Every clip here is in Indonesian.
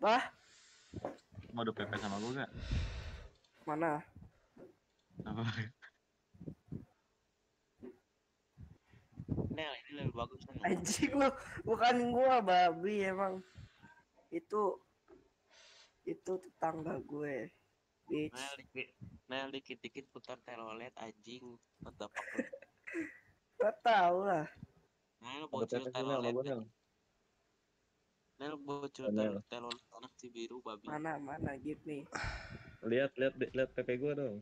Apa? Mau PP sama gue gak? Mana? Apa? Nel, ini lebih bagus kan? Anjing lu, bukan gua babi emang. Itu tetangga gue. Bitch. Nel dikit-dikit putar telolet anjing. What the fuck? Gak tau lah. Nel Ada bocil PP sini sama gue telolet. Nel. Nel bocil Nel. telolet anak si biru babi. Mana give me. Lihat PP gue dong.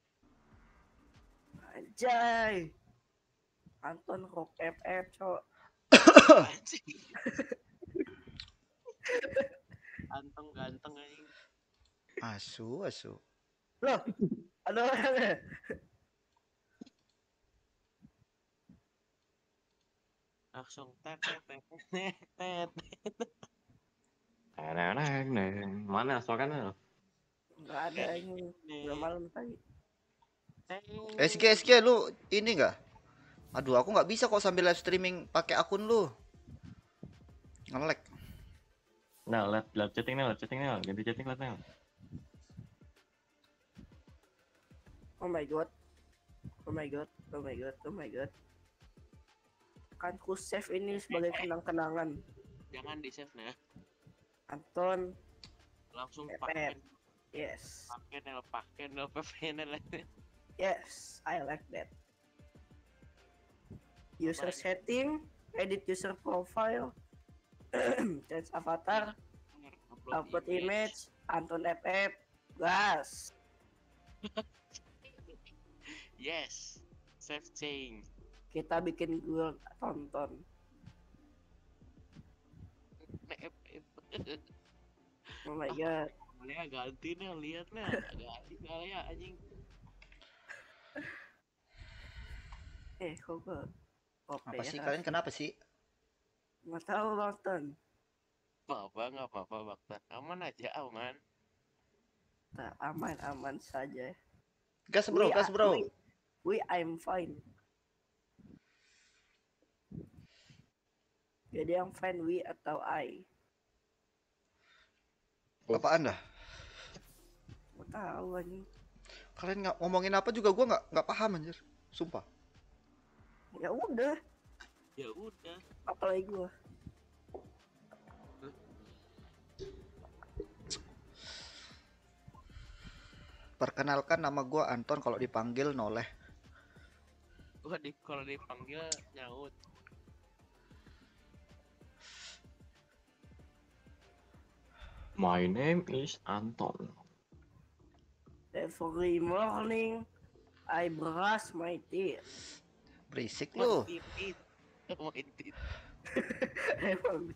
Anjay. Anton Rock FF, cok. Anjing. Anteng ganteng anjing. Asu. Loh, ada orangnya. Langsung tet. Mana soalnya? Nggak ada ini. Udah malam tadi. SG lu ini enggak? Aduh, aku nggak bisa kok sambil live streaming pakai akun lu. Nge-lag. Nah, lihat chatting Nel, ganti chatting lihat Nel. Oh my god. Kan ku save ini sebagai kenang-kenangan. Jangan di save Nel. Anton, Langsung FF. pakai Yes. pakai Nel PP Nel. Yes, I like that. User setting, edit user profile, change avatar, upload image, Anton FF, gas. Yes. Save change. Kita bikin guild tonton. Oh my god. Alia ganti nih, lihat nih. Ganti Alia anjing. Kok gue Apa sih kalian kenapa sih? Nggak tahu Bang Ton. Nggak apa-apa Baktan. Aman aja, aman. Nah, aman saja. Gas bro. I'm fine. Jadi yang fine we atau I? Apaan dah? Nggak tahu anjing. Kalian nggak ngomongin apa juga gua nggak paham anjir. Sumpah. Ya udah, apalagi gua. Perkenalkan nama gua Anton, kalau dipanggil noleh. Gua kalau dipanggil nyaut. My name is Anton. Every morning I brush my teeth. Berisik lu. Emang.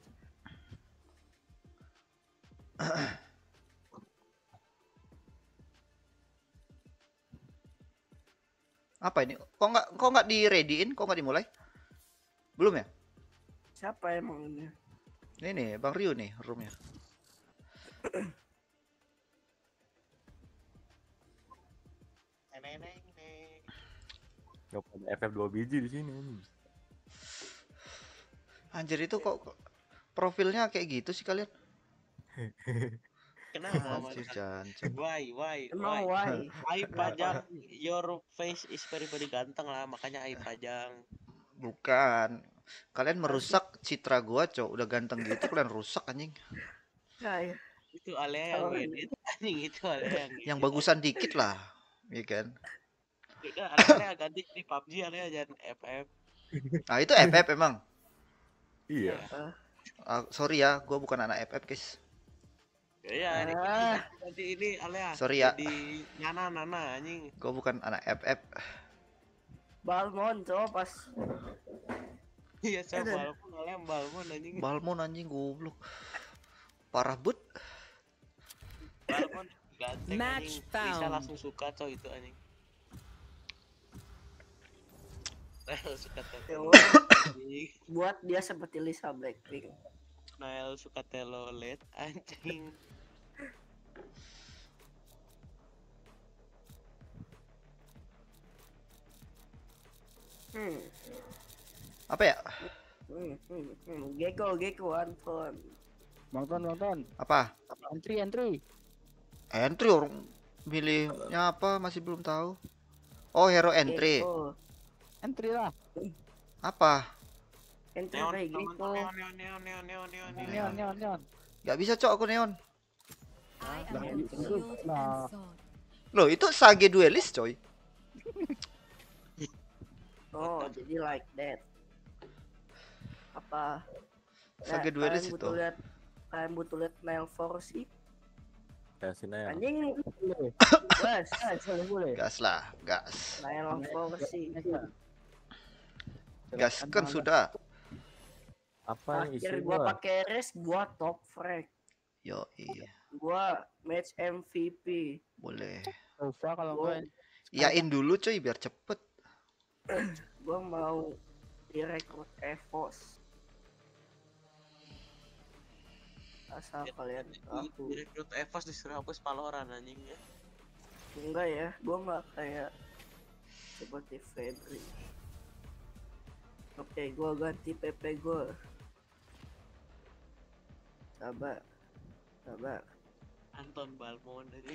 Apa ini? Kok nggak di-ready-in? Kok nggak dimulai? Belum ya? Siapa emang ini? Ini nih, Bang Ryu nih roomnya. Gak ada FF 2 biji di sini. Anjir, itu kok profilnya kayak gitu sih kalian? Kenapa? Anjir, jancuk. Why? Emang why? Ai pajang, your face is very ganteng lah, makanya ai pajang. Bukan. Kalian merusak citra gua, Cok. Udah ganteng gitu kalian rusak anjing. Ya. Itu Alia yang edit anjing, itu Alia yang Yang bagusan dikit lah, iya kan? Udah Alia ganti di PUBG, Alia jangan FF. Nah, itu FF emang. Iya. Sorry ya, gua bukan anak FF, guys. Ya, nanti ini Alia. Sorry ya. Di Nana anjing. Gua bukan anak FF. Balmon coba pas. Iya, saya Balmon, Alia Balmon anjing. Balmon anjing goblok. Parah but. Balmon ganteng anjing. Bisa langsung suka coy itu anjing. Suka telolet. Buat dia seperti Lisa Blackpink. Nael suka telolet anjing. Apa ya? Gecko Anton. Bang Ton. Apa? Entry. Entry orang milihnya apa masih belum tahu. Oh, hero entry. Gecko. Entry lah. Apa? Entry Neon, kayak neon, gitu. neon. Gak bisa cok aku neon. I Lah, am itu confused lah. and sold. Loh, itu Sage Duelist coy. Oh, jadi like that. Apa? Sage Duelist itu. Kalian butuh lihat Nail Force sih. Kasih aja. Anjing, gas. Boleh. Gas lah, gas. Nail Force sih. Gas kan sudah. Apa yang isi Akhir gua gua? pakai res, gua top frag. Yo, iya. Gua match MVP. Boleh. Sofa kalau Gua- enggak Iyain dulu coy biar cepet. Gua mau direkrut EVOS. Asal kalian aku. Direkrut Evos disuruh hapus Valorant anjing ya. Enggak ya, gua nggak kayak seperti Febri. Oke, gua ganti PP gua. Sabar. Anton Balmond anjing.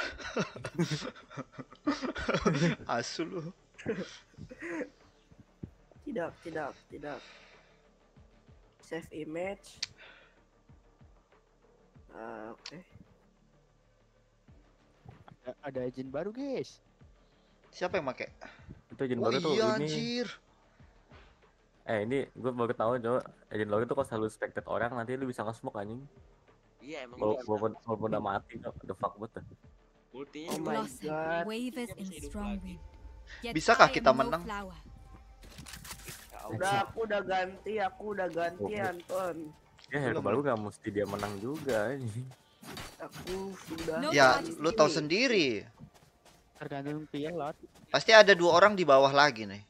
Asu lu. Tidak. Save image. Oke. ada agent baru, guys. Siapa yang make? Itu agent Oh baru tuh iya ini. anjir. Ini gue baru tahu coba agent baru tuh kalau selalu spectate orang nanti lu bisa nge-smoke anjing. Iya emang Walaupun udah mati kok, the fuck betul. ultinya Oh my Blossom God. wavers Dia in bisa hidup strong lagi. wind. Yet Bisakah I kita am no menang? flower. Aku udah ganti Anton. Ya hero Belum. baru gak mesti dia menang juga anjing. Aku sudah No Ya, charges lu to tahu me. sendiri. Tergantung pilot. Pasti ada 2 orang di bawah lagi nih.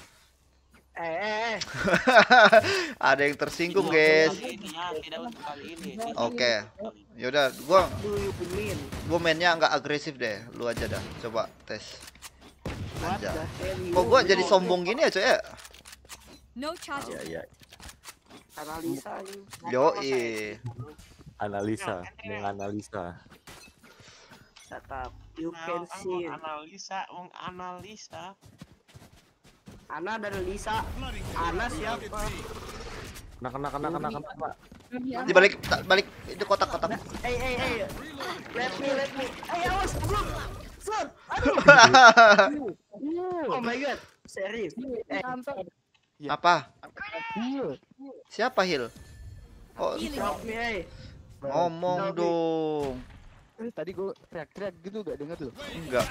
Ada yang tersinggung, guys. Tidak untuk kali ini. Oke. Yaudah, gua do you mean? mainnya nggak agresif deh. Lu aja dah. Coba tes. What Aja. the hell you Kok gua do? jadi sombong gini ya, coy ya? No charges. Ya, Analisa nih. Yoi. analisa, menganalisa. Shut up. You can see. Analisa. Ana dan Lisa. Ana siapa? Kena. Di balik itu kotak-kotak. Hey. Let me. Awas, belum. Set. Aduh. Oh my god. Serius. Apa? Iya. Siapa Hil? Kok Healing. Drop me, hey. ngomong dong? Tadi gue teriak-teriak gitu gak denger tuh. Enggak.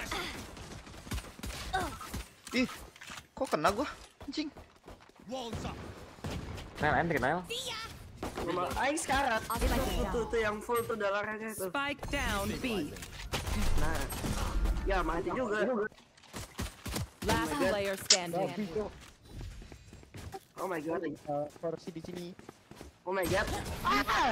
Ih, kok kena gua? Anjing. Nail, Nail. Rumah aing sekarang. I'll spike it down. Tuh yang full tuh darahnya tuh. Spike down B. Nah. Ya mati juga. Last God. player standing. Oh my god. Porsi di sini. Oh my god. Ah!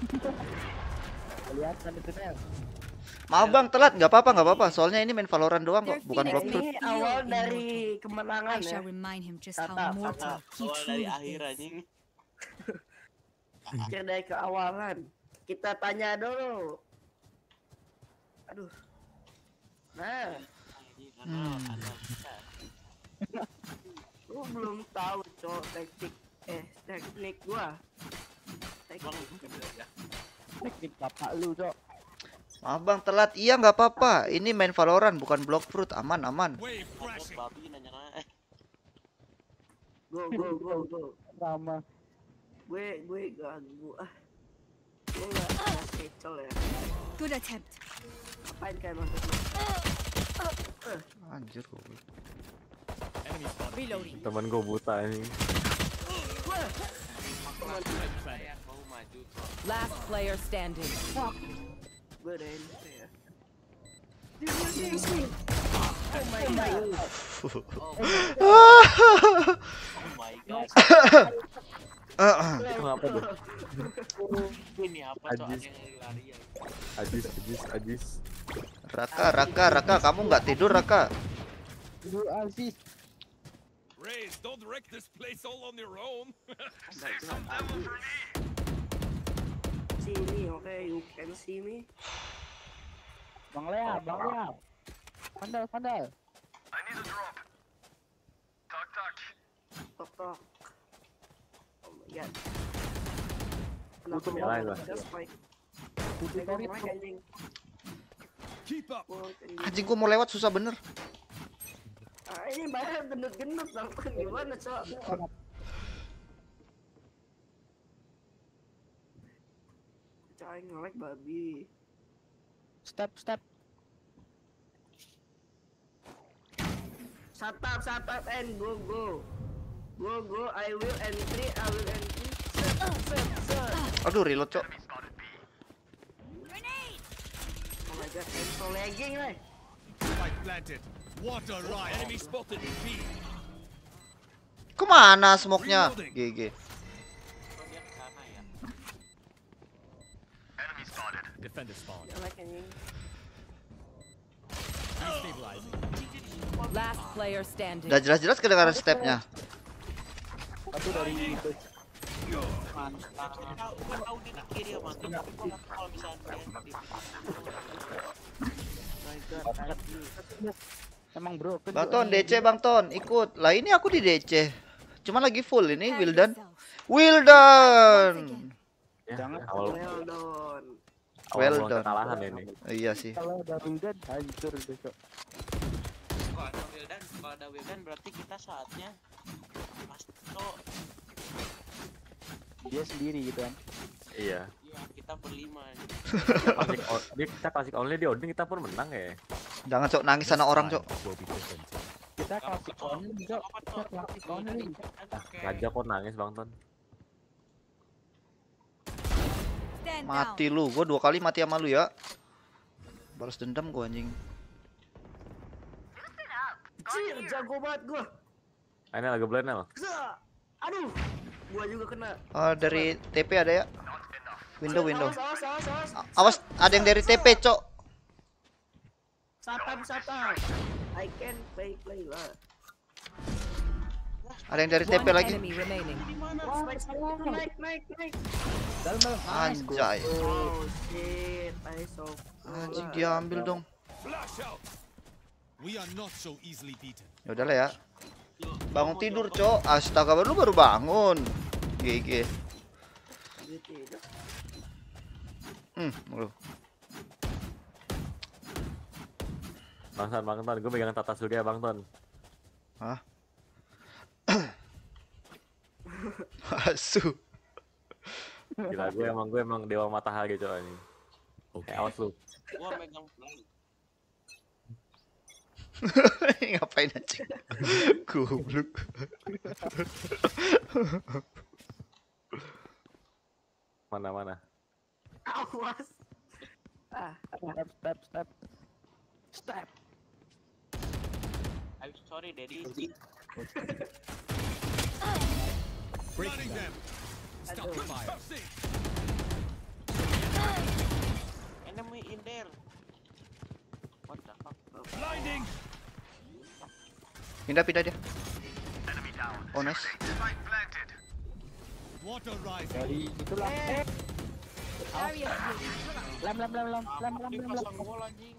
Lihat kan itu Nel. Maaf bang, telat. Nggak apa-apa. Soalnya ini main Valorant doang kok, bukan Their Block feelings Fruit. Ini may awal feel dari immortal. kemenangan I ya. shall remind him just Tata, how mortal he Awal dari truly akhir is. anjing. Akhir dari keawalan. Kita tanya dulu. Aduh. Nah, lu belum tahu cowok teknik gua. Teknik bapak lu, Cok. Maaf bang, telat. Iya nggak apa-apa. Ini main Valorant bukan Block Fruit. Aman. Babi nanya-nanya. Go. Sama. Gue ganggu ah. Gue nggak kecel ya. Good attempt. Apain kayak maksudnya? Anjir gue. Reloading. Temen gue buta ini. Saya mau maju. Last player standing. Gue udah ini ya. Sini. Oh my god. Oh my god. Itu ngapa tuh? Ini apa tuh ada Ajis. yang lari ya? Ajis. Raka, kamu nggak tidur Raka? Lu Aziz. Raze, don't wreck this place all on your own. see me, okay? You can see me. Bang Lea, Bang Lea. Vandal, Vandal. Tok tok. Oh my god. Butuh nyalain lah. Just fight. Putih Pegang korit. mic, anjing. Keep up. Wah, anjing. Anjing gua mau lewat susah bener. Ah, ini banyak gendut-gendut bang. Gimana cok? Cai ngelek babi. Step, step. Shut up, and go, go. Go, go, I will entry. Set. Aduh, reload, Cok. Oh my god, I'm so lagging, lah. Spike planted. What a ride. Enemy spotted in B. Kemana smoke-nya? GG. Oh, dia ke sana ya. Defender spawn. Ngelek anjing. Destabilizing. Last player standing. Udah jelas-jelas kedengaran stepnya. Satu dari itu. Tahu dia ke kiri sama tuh, tapi gua nggak tahu kalau misalnya dia My god, anjing. Emang broken. Bang Ton, DC Bang Ton, ikut. Lah ini aku di DC. Cuma lagi full ini, Prepare Wildan. yourself. Wildan! Ya, Jangan awal Well done. awal Well mulai done. kekalahan ini. Iya sih. Kalau udah Wildan hancur besok. kalau ada Wildan berarti kita saatnya pasti Dia sendiri gitu kan. Iya. ya kita berlima. Kita klasik only di Odin kita pun menang ya. Jangan Cok nangis sana orang, Cok. Kita klasik only, Cok. Kita klasik only. Raja kok nangis Bang Ton. Stand Mati lu, gua 2 kali mati sama lu ya. Balas dendam gua anjing. Cir, jago banget gua. Ini lagi Blenel. Zah. Aduh, gua juga kena. Dari TP ada ya? Window. Awas, awas, awas, awas. Awas, ada yang dari TP, Cok. Satam. I can play lah. Ada yang dari TP One lagi. enemy remaining. Naik. Dalam. Anjay. Oh shit, I so. Anjing dia ambil dong. Flash out. We are not so easily beaten. Ya udahlah ya. Bangun tidur, Cok. Astaga, lu baru bangun. GG. Lu. Bang Ton, gue pegang tata surya Bang Ton. Hah? Asu. Gila gue emang dewa matahari coy ini. Oke, awas lu. Gua megang fly. Ngapain aja? Goblok. Mana? Awas. Step. I'm sorry, Daddy. Breaking them. Stop the fire. Enemy in there. What the fuck? Blinding. Pindah dia. Oh nice. What a ride. Dari itulah. Area Lem. Dipasang gol anjing.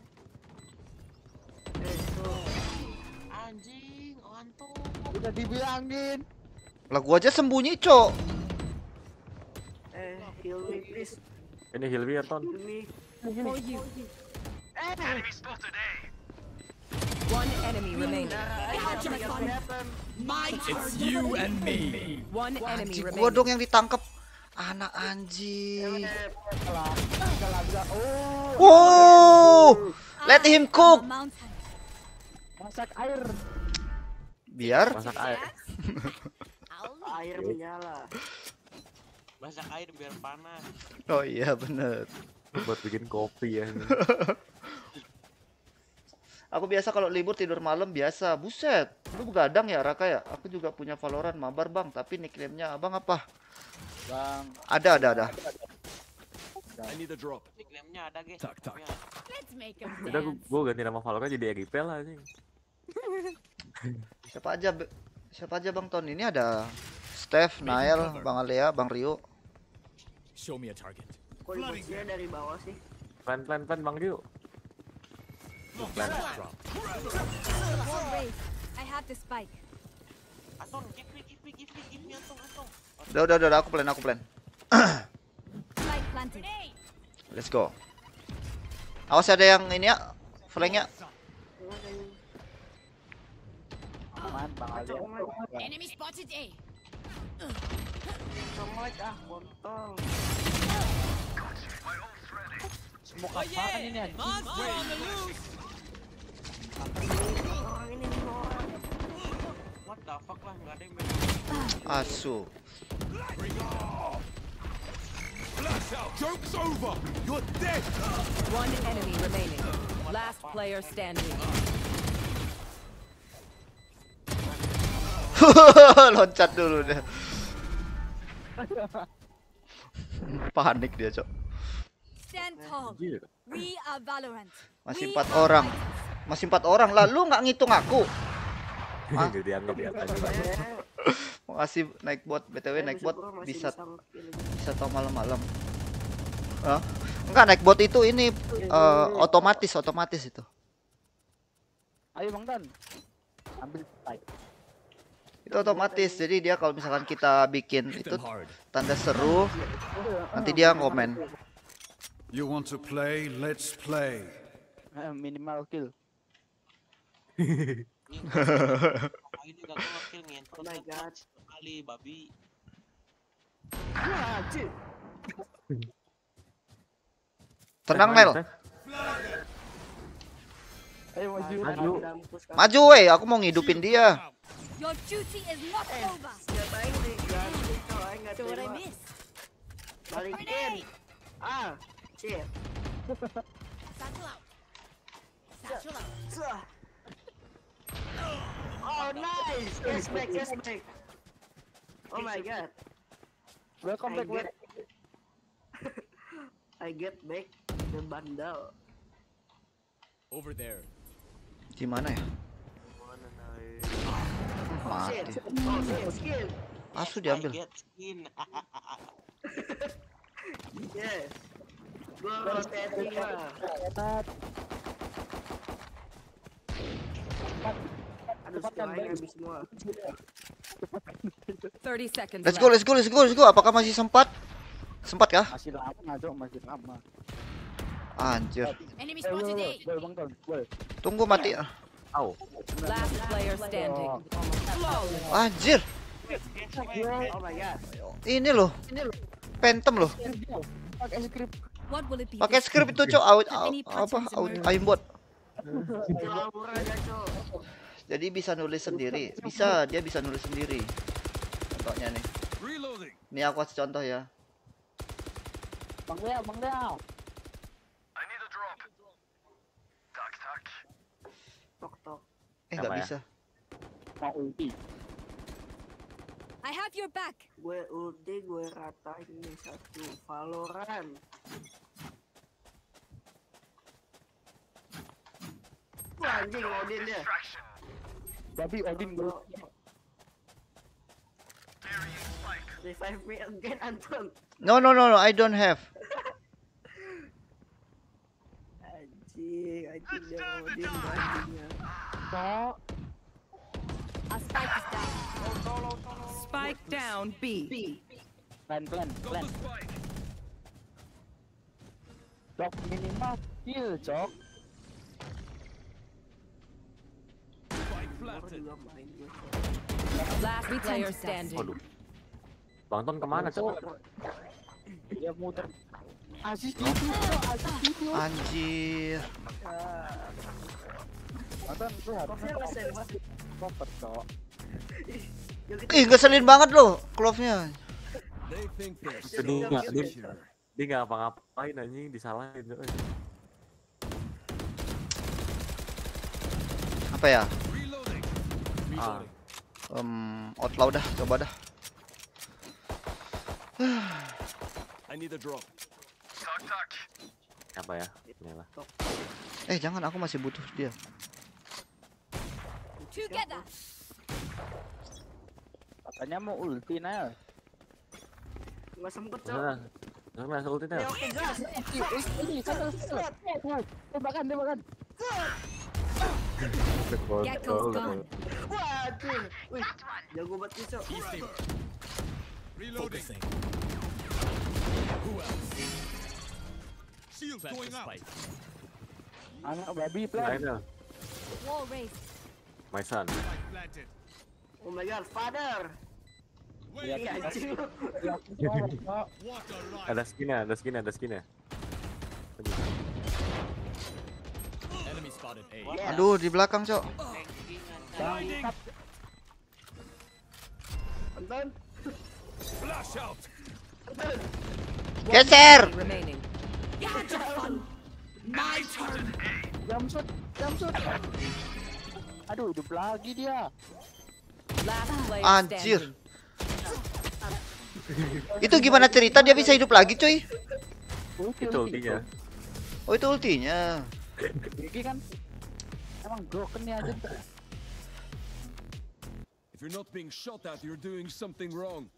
Anjing, ngantuk. Udah dibilangin. Lah gua aja sembunyi, Cok. Heal me please. Ini Hilvi ya Ton. Heal me. for you. One enemy remaining. It's you and me. One enemy Anjing gua remaining. dong yang ditangkap. Anak anjing. Oh. Oh! Let him cook. Mountain. Masak air. Biar Masak air. Air menyala. Masak air biar panas. Oh iya bener. Buat bikin kopi ya ini. Aku biasa kalau libur tidur malam biasa. Buset, lu begadang ya Raka ya? Aku juga punya Valorant mabar bang, tapi nickname-nya abang apa? Bang. Ada. I need a drop. Nickname-nya ada, guys. Tak. Nickname-nya. Let's make them Udah dance. gue ganti nama Valorant jadi RIP lah anjing. Siapa aja Bang Ton? Ini ada Steph, Nael, Bang Alea, Bang Rio. Show me a target. Kok diposisinya dari bawah sih? Plan Bang Rio. Plan. Wall raised. I have the spike. Anton, give me Anton. Udah, aku plan. Spike planted. Let's go. Awas ada yang ini ya, flanknya. Aman, Bang Ali. Enemy spotted A. Somlek kontol. Smoke apaan ini anjing? Orang ini 5 orang. What the fuck lah, nggak ada yang Asu. Flash out. Joke's over. You're dead. One enemy remaining. Last player standing. Loncat dulu deh. Panik dia, Cok. Stand tall. We are Valorant. Masih We 4 are orang. fighters. Masih 4 orang. Lah lu nggak ngitung aku. Jadi dianggap di atas. Makasih naik bot. BTW naik bot bisa tahu malam-malam. Hah? Enggak, naik bot itu ini otomatis itu. Ayo Bang Dan. Ambil spike. Itu otomatis. Jadi dia kalau misalkan kita bikin itu tanda seru, nanti dia komen. You want to play? Let's play. Minimal kill. ini nggak gua kill ngentot. Oh my god. Kali babi. Tenang Mel. Ayo maju. Maju weh, aku mau ngidupin dia. Your duty is not over. Ngapain sih? Ganti cowok aing nggak So what I terima. miss? Balikin. Shit. Satchel out. Satchel out. Suh. Oh nice. Yes back. Oh my god. Welcome back. I get back the bundle. Over there. Di mana ya? Shit. Mati. Oh shit. Skin. Asu diambil. I get skin. Yes. Gua rotating lah. Aduh, skill aing habis semua. 30 seconds Let's left. go. Apakah masih sempat? Sempat kah? Masih lama, Cok, masih lama. Anjir. Enemy spotted A. Gol Bang Dan, gol. Tunggu mati. Au. Last player standing. Anjir. Oh my god. Ini loh. Phantom loh. Pakai script. What will it be? Pakai script itu, Cok. Aimbot. Murah aja, Cok. Jadi bisa nulis sendiri. Dia bisa nulis sendiri. Contohnya nih. Reloading. Ini aku kasih contoh ya. Bang Leo. Tok. Nggak Apa ya? bisa. Mau ulti. I have your back. Gue ulti, gue ratain nih satu. Valorant. Wah, anjing Odin dia. Babi Odin gol. Revive me again, Anton. No, I don't have. Anjing dia Odin anjingnya. Cok. Our spike is down. Spike down B. Plan. Cok minimal kill, Cok. Baru juga main gue. Last player standing. Waduh. Bang Ton kemana, Cok? Dia muter. Asis itu. Anjir. Anton, lu harus proper, Cok. Ih, ngeselin banget loh clove-nya. They think they're Dia so nggak sure. dia nggak ngapa-ngapain anjing, disalahin. Apa ya? Reloading. Outlaw dah, coba dah. I need a drop. Apa ya? Inilah. Jangan, aku masih butuh dia. Together. Katanya mau ulti, Nel. Nggak sempet, Cok. Nah, Nah, ulti Nel. Oke gas. Ini satu. Tembakan. Gecko's gone. Waduh. Wih, jago banget nih, Cok. Reloading. Who else? Shield going out. Anak babi Nah, plan. Nel. Wall raised. My son. Spike planted. Oh my god, father. Wait, Iya, anjing. what a ride. Ada skinnya. Enemy spotted A. Yes. Aduh, di belakang, Cok. Blinding. Tonton. Flash out. Geser. Enemy remaining. Jump shoot. Aduh, hidup lagi dia. Last player Anjir. standing. Itu gimana cerita dia bisa hidup lagi, cuy? Itu ultinya. Oh, itu ultinya. Gigi kan emang broken nih aja. If you're not being shot at, you're doing something wrong.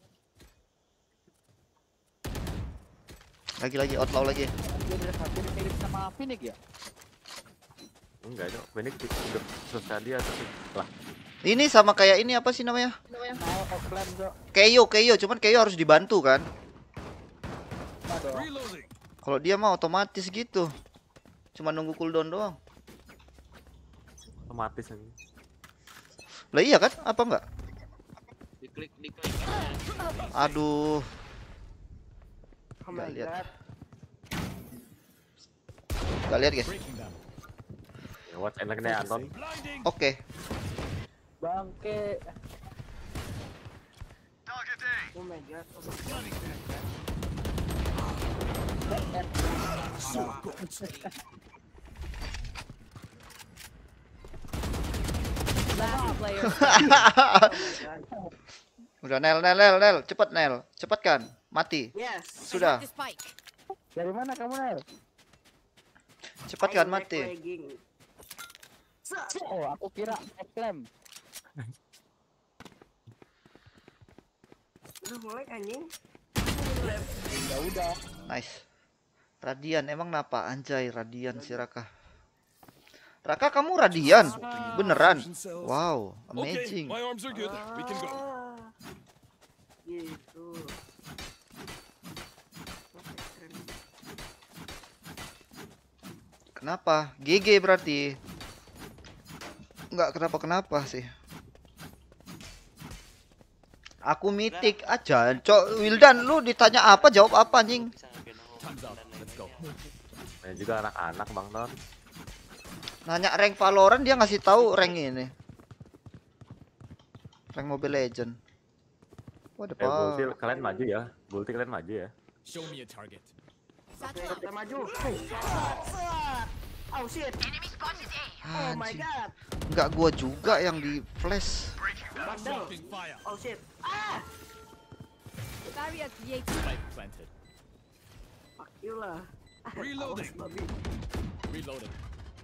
Lagi outlaw lagi. Dia mirip sama Phoenix ya? Enggak, Cok. Benik udah selesai dia tapi lah. Ini sama kayak ini apa sih namanya? Nah, plan bro. Keio, cuman Keio harus dibantu kan? Aduh. Reloading. Kalau dia mah otomatis gitu. Cuma nunggu cooldown doang. Otomatis aja. Lah iya kan? Apa enggak? Diklik. Aduh. Oh my Nggak lihat. god. Gak lihat, guys. Breaking them. Ya, watch enaknya Anton. Blinding. Oke. Bangke. Oh my god. Oh my god. Stunning them. Last player. Udah Nel, cepet Nel, cepet kan, mati, Yes. sudah, The spike. Dari mana kamu, Nel? cepet kan I'm mati. lagging. Oh, aku kira exclaim. Udah mulai anjing. Ya udah. Nice. Radian, emang kenapa? Anjay, Radian si Raka. Raka, kamu Radian? Beneran? Wow, amazing. Okay, my arms are good. We can go. Gitu. Kenapa? GG berarti. Enggak kenapa sih. Aku mitik aja, Cok. Wildan, lu ditanya apa, jawab apa anjing? Time's up. Let's go. Banyak juga anak-anak Bang Ton. Nanya rank Valorant, dia ngasih tahu rank ini. Rank Mobile Legend. What the Bulti fuck? kalian maju ya. Bulti kalian maju ya. Show me a target. Satchel out. Kita maju. Oh shit. Oh my Anjing. god. Enggak gua juga yang di flash. Bandel. Taking fire. Oh shit. Ah. Barrier created. Spike planted. Fuck you lah. Reloading. Awas, babi. Reloading.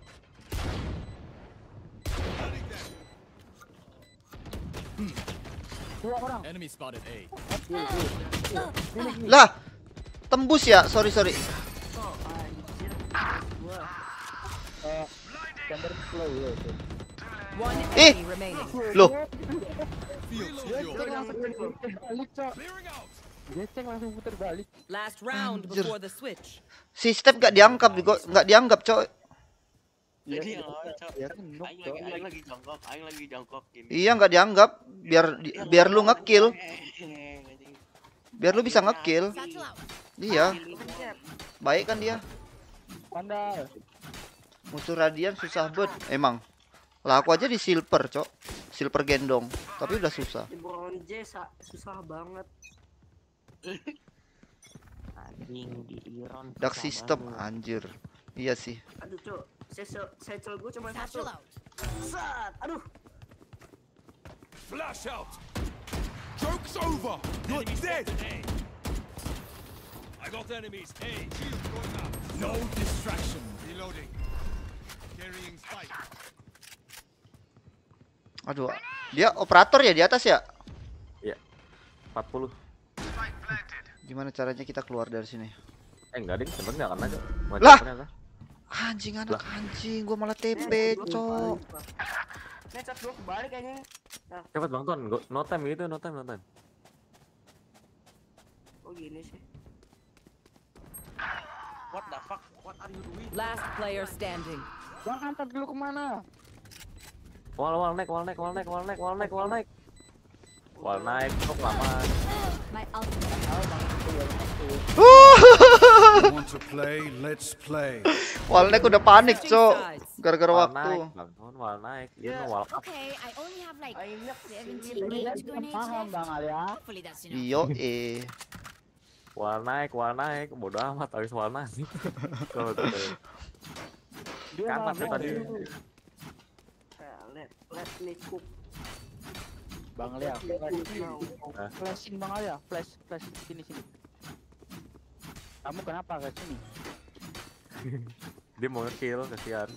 Dua orang. Enemy spotted A. Lah, tembus ya. Sorry. Oh anjir. Wah. Standard flow ya itu. One Eh. enemy remaining. Loh, Reload your. Balik, Cok. Clearing out. Geceng langsung puter balik. Last round Anjir. before the switch. si Step gak dianggap, nggak dianggap, Cok. Jadi Cok. Ya kan noob, Cok. Aing lagi jongkok gini. Iya, nggak dianggap. Biar lu ngekill, biar lu bisa ngekill. Satchel out. Iya, baik kan dia. Pandai. Musuh Radian susah banget, emang. Lah aku aja di silver, Cok. Silver gendong, tapi udah susah. Di bronze susah banget. Anjing di Iron. Dark system, anjir. Iya sih. Aduh cok. Satchel gue cuma Satchel satu. out. Sat. Aduh. Flash out. Joke's over. You're dead. I got enemies. A. Shield going out. No distraction. Reloading. Carrying spike. Aduh, dia operator ya di atas ya? Iya. 40. Gimana caranya kita keluar dari sini? Enggak ding, sebenarnya kan aja. Lah! Anjing anak anjing, gua malah TP, cok. Necat gua kebalik kayaknya. Cepet Bang Ton, no time gitu, no time. Oh gini sih. What the fuck? What are you doing? Last player standing. Bang antar dulu kemana? Wall naik. Wall naik, kok lama. My ultimate. You want to play? Let's play. Walnek udah panik, cok. Gara-gara Wall waktu. naik, Bang Ton, wall naik. You know wall up. Okay, I only have like Enak 78 grenades Paham left. Bang Alia. Hopefully that's enough. Iyo Wall naik. Bodoh amat habis wall naik. Tuh. Dia Kapan malah tuh tadi? Let me cook. Bang Alia, Now. flashing Bang Alia, flash sini. Kamu kenapa ke sini? Dia mau nge-kill, kasihan.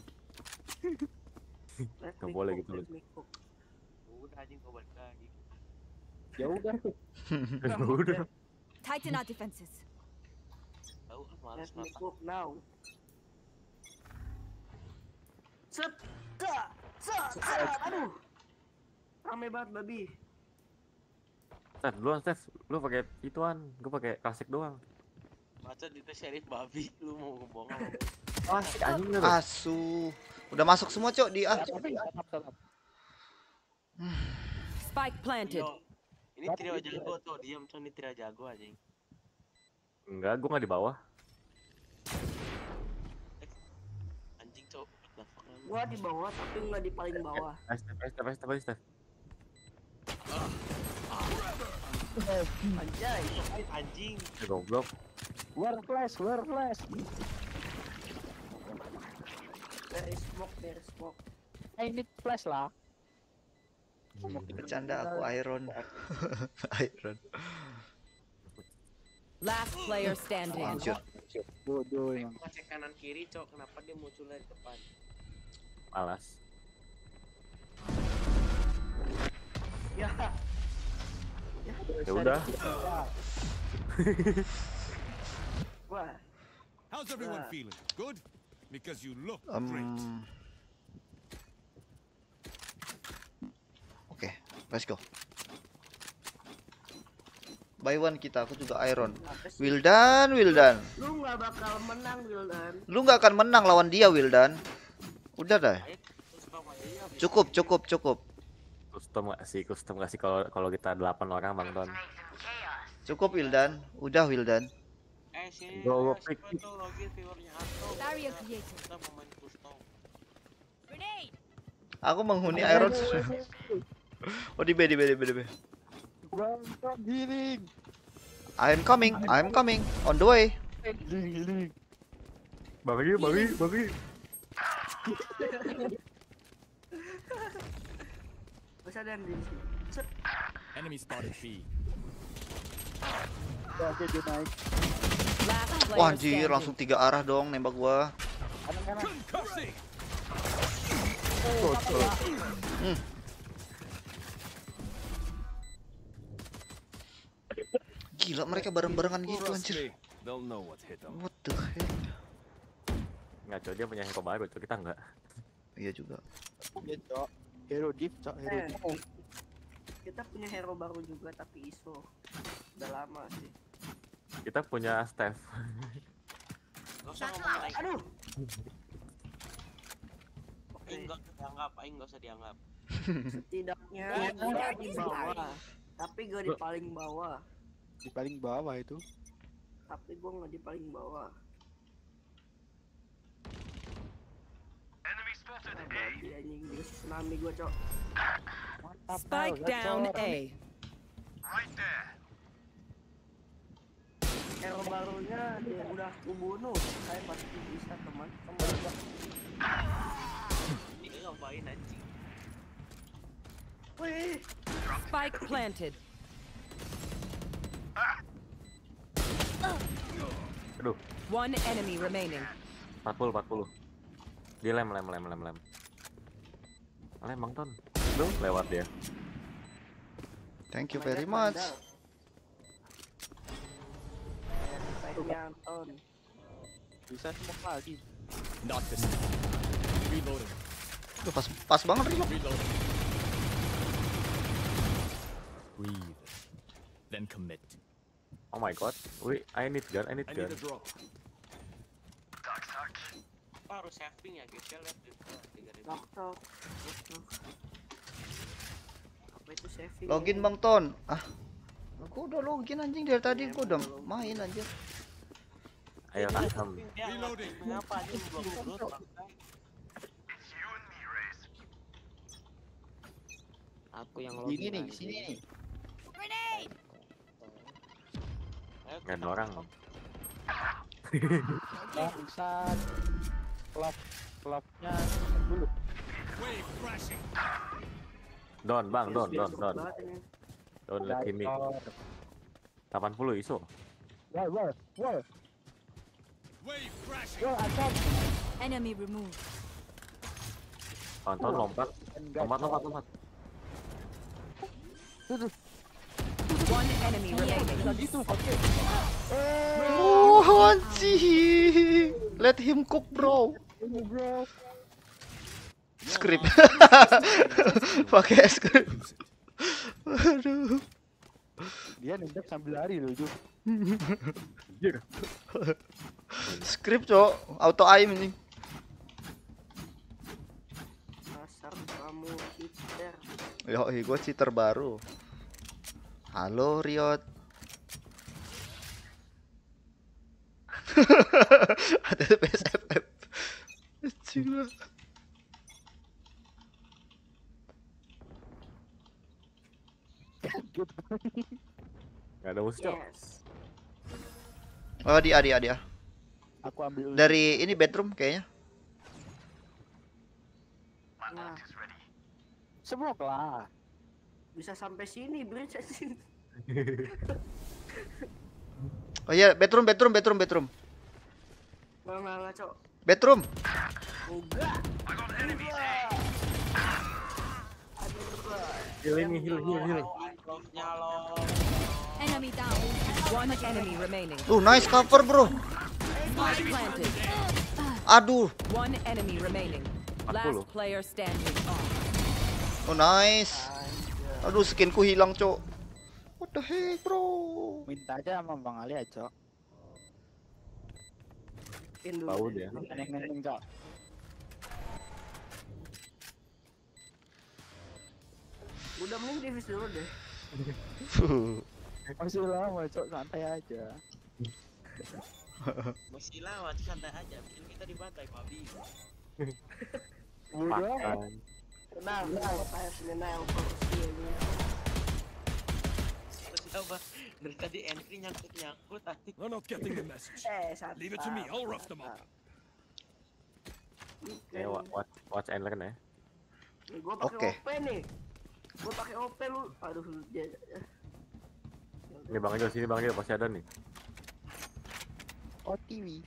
Let Gak me boleh cook, gitu let me cook. Udah anjing kau balik lagi. Ya udah. Udah. Tighten our defenses. Tahu malas Let me nonton. cook now. Set. Aduh. Rame banget babi. Steph, duluan Steph. Lu pakai ituan, gua pakai klasik doang. Macam itu sheriff babi, lu mau ngomong apa? Klasik anjing lu. Asu. Udah masuk semua, cok, di A. Tetap. Spike planted. Yo, ini trio jago tuh, diam tuh, ini trio jago anjing. Enggak, gua enggak di bawah. Anjing cok. What the fuck? Gua di bawah tapi nggak di paling bawah. Steph. Anjay. Anjing. Goblok. War flash. There is smoke. Ini flash lah. Bercanda aku Iron. Iron. Last player standing. Anjir. Bodoh yang. Gua cek kanan kiri cok, kenapa dia muncul dari depan? Malas. Ya. Ya udah. Wah. How's everyone feeling? Good? Because you look great. Oke, let's go. By one kita, aku juga Iron. Wildan. Lu nggak bakal menang, Wildan. Lu nggak akan menang lawan dia, Wildan. Udah dah. Cukup. Custom kasih kalau kita 8 orang Bang Ton. Cukup, Wildan. Udah, Wildan. Sini. Gua siapa pick. tuh login viewernya Ato. Barrier created. Kita mau main custom. Grenade. Aku menghuni Iron. Oh, di B. Bang giring. I'm coming. On the way. Giring. Bagi. Bisa dan di sini. Set. Enemy spotted B. Oke, dia naik. Last player Wah, anjir, standing. langsung 3 arah dong nembak gua. Kanan. Concussing. Gila, mereka bareng-barengan gitu anjir. They'll know what hit them. What the heck? Enggak, Cok, dia punya hero baru, Cok, kita enggak. Iya juga. Iya, cok. Hero div, cok. Hero Eh. div. Kita punya hero baru juga tapi ISO. Udah lama sih. Kita punya Steph. Gak usah ngomong lagi. Aduh. Aing gak dianggap, Aing gak usah dianggap. Setidaknya gua di bawah. Tapi gua di paling bawah. Di paling bawah itu. Tapi gua nggak di paling bawah. Babi anjing dia tsunami gua, Cok. Mantap. Spike Bang. down Gacor. A. Hero barunya dia udah kubunuh. Saya pasti bisa, teman-teman. Ini ngapain anjing? Wih. Spike planted. Aduh, One enemy remaining. 40. Dia lem. Lem Bang Ton. Duh, lewat dia. Thank you very much. Nyanton. Bisa smoke lagi. Not this. Reloading. Duh, pas banget Rio. Reloading. Breathe. Then commit. Oh my god. Wait, I need gun. I need a drop. Harus saving ya guys, ya lihat di 3000. Tok tok. Apa itu saving? Login Bang Ton. Aku udah login anjing dari tadi, gua udah main anjir. Ayo Asam. Ya, Reloading. Kenapa aja belum turun? Aku yang login. Sini nih, sini nih. Nggak ada orang. Bangsat. Klubnya dulu. Wave crashing. Don, Bang, Don. Banget ini. Don't let him in. 80 iso. Wall. Wave crashing. Enemy removed. Tonton lompat. Lompat. One enemy remaining. Oh anjing. Let him cook, bro. Script. Pakai script. Aduh. Dia nembak sambil lari loh itu. Script, Cok. Auto aim ini. Dasar kamu cheater. Yo, gue cheater baru. Halo, Riot. Ada PSFF. Cila. Nggak ada musuh, Cok. Yes. Oh, dia. Aku ambil Dari ini bedroom kayaknya. Nah, smoke lah. bisa sampai sini bridge anjing. Oh iya, bedroom. Enggak, Cok. Bedroom. Enggak. Heal ini, heal. Nyalo. Enemy down. One enemy remaining. Nice cover, bro. Spike planted. Aduh. One enemy remaining. 40. Last player standing. Oh, nice. Aduh, skinku hilang, Cok. What the heck, bro? Minta aja sama Bang Ali aja. Pin dulu. Tahu dia. Neng Cok. Udah mending divis dulu deh. Masih lama, Cok, santai aja. Masih lama, santai aja. Bikin kita dibantai, babi. Makan. Tenang, saya senang korupsi ini. Siapa? Dari tadi entry nyangkut tadi. They're not getting the message. Satu. Leave it to me. I'll rough them up. Ya, watch and learn ya. Gua pakai Oke. OP nih. Gua pakai OP lu. Aduh, Ini Bang Jo, sini Bang Jo, pasti ada nih. Oh, TV.